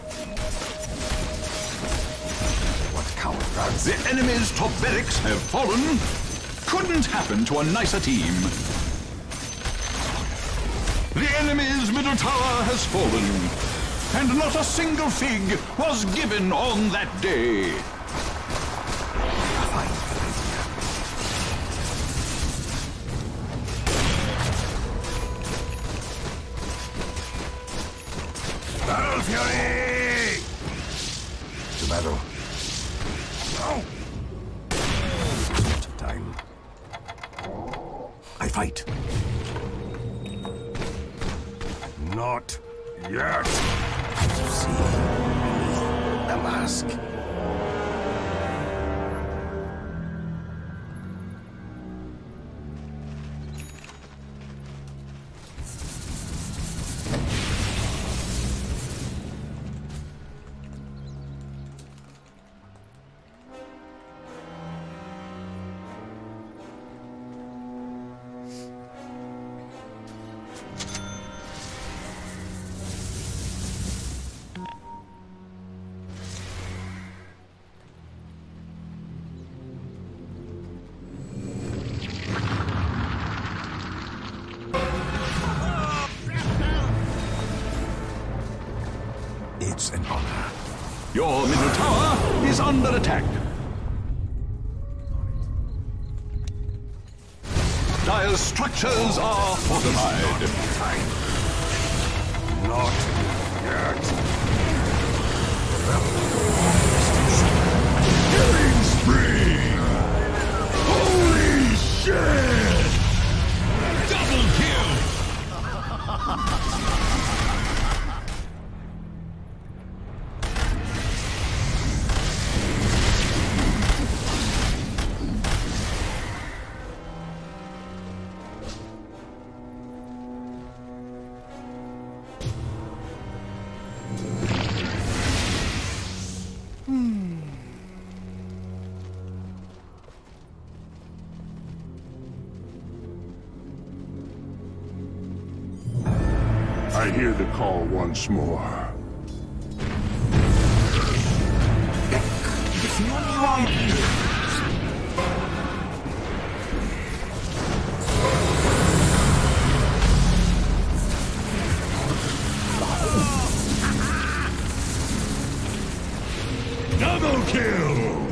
What coward runs? The enemy's top barracks have fallen. Couldn't happen to a nicer team. The enemy's middle tower has fallen, and not a single fig was given on that day. Battle Fury! To battle. No! Time. I fight. Not yet. See the mask. It's an honor. Your middle tower is under attack. Dire's structures are fortified. Not yet. Killing spree! Holy shit! Double kill! I hear the call once more. If you only want Double kill!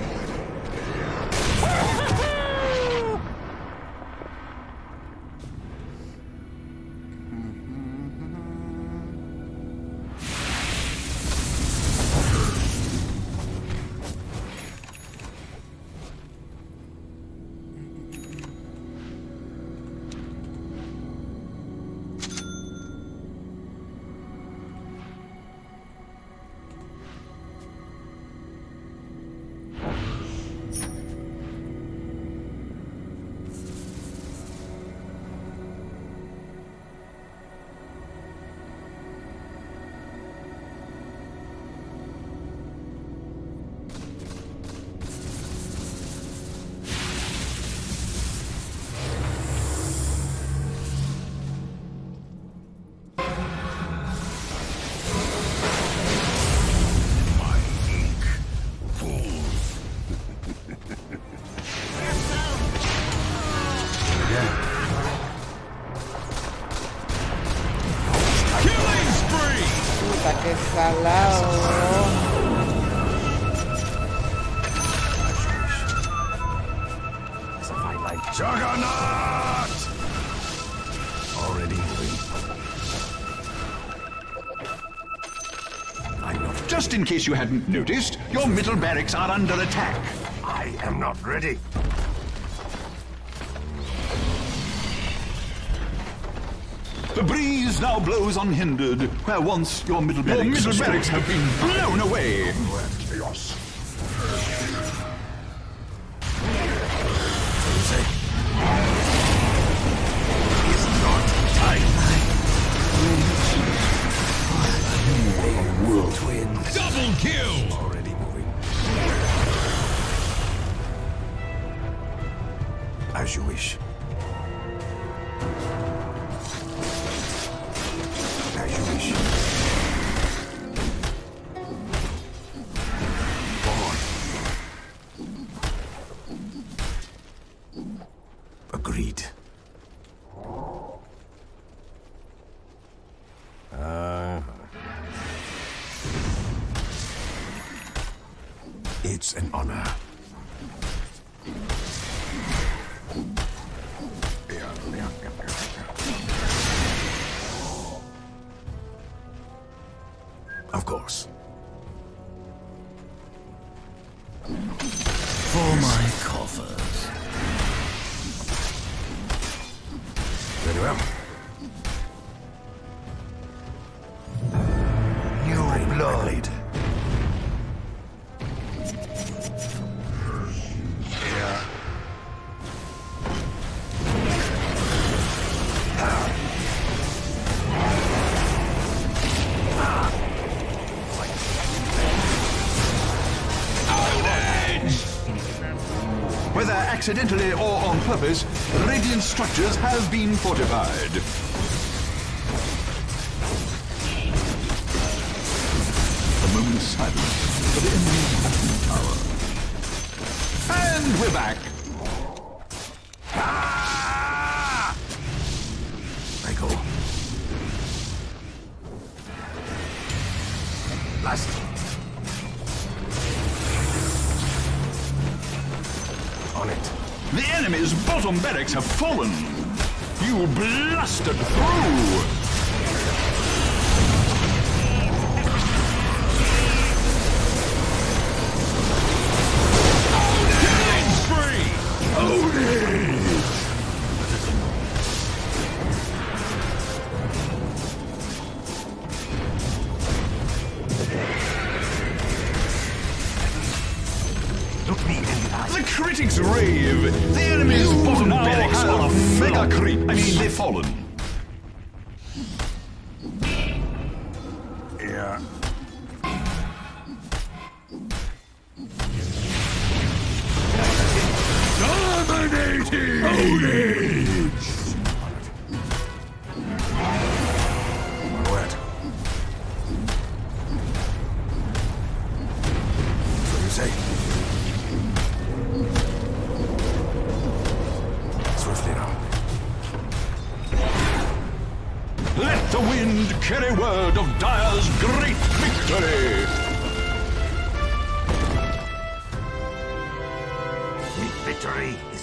Puta, qué salado, bro. Juggernaut! Already moving. I'm not. Just in case you hadn't noticed, your middle barracks are under attack. I am not ready. The breeze now blows unhindered, where once your middle barracks, your middle barracks have been blown away. Chaos. It's not time. Whirlwind. Double kill! Already moving. As you wish. As you wish. Go on. Agreed. Uh, it's an honor. Of course. For my coffers. Very well. New blood. Yeah. Whether accidentally or on purpose, radiant structures have been fortified. A moment's silence for the enemy tower. And we're back. Ah! I go. Last. On it. The enemy's bottom barracks have fallen. You blasted through. Killing spree. Odin! Look me in the eye. The critics rave. The enemy's bottom barracks are a mega creep. I mean, they've fallen. Yeah. Dominating! Odin! What? What do you say? Swiftly now. Let the wind carry word of Dire's great victory. Victory is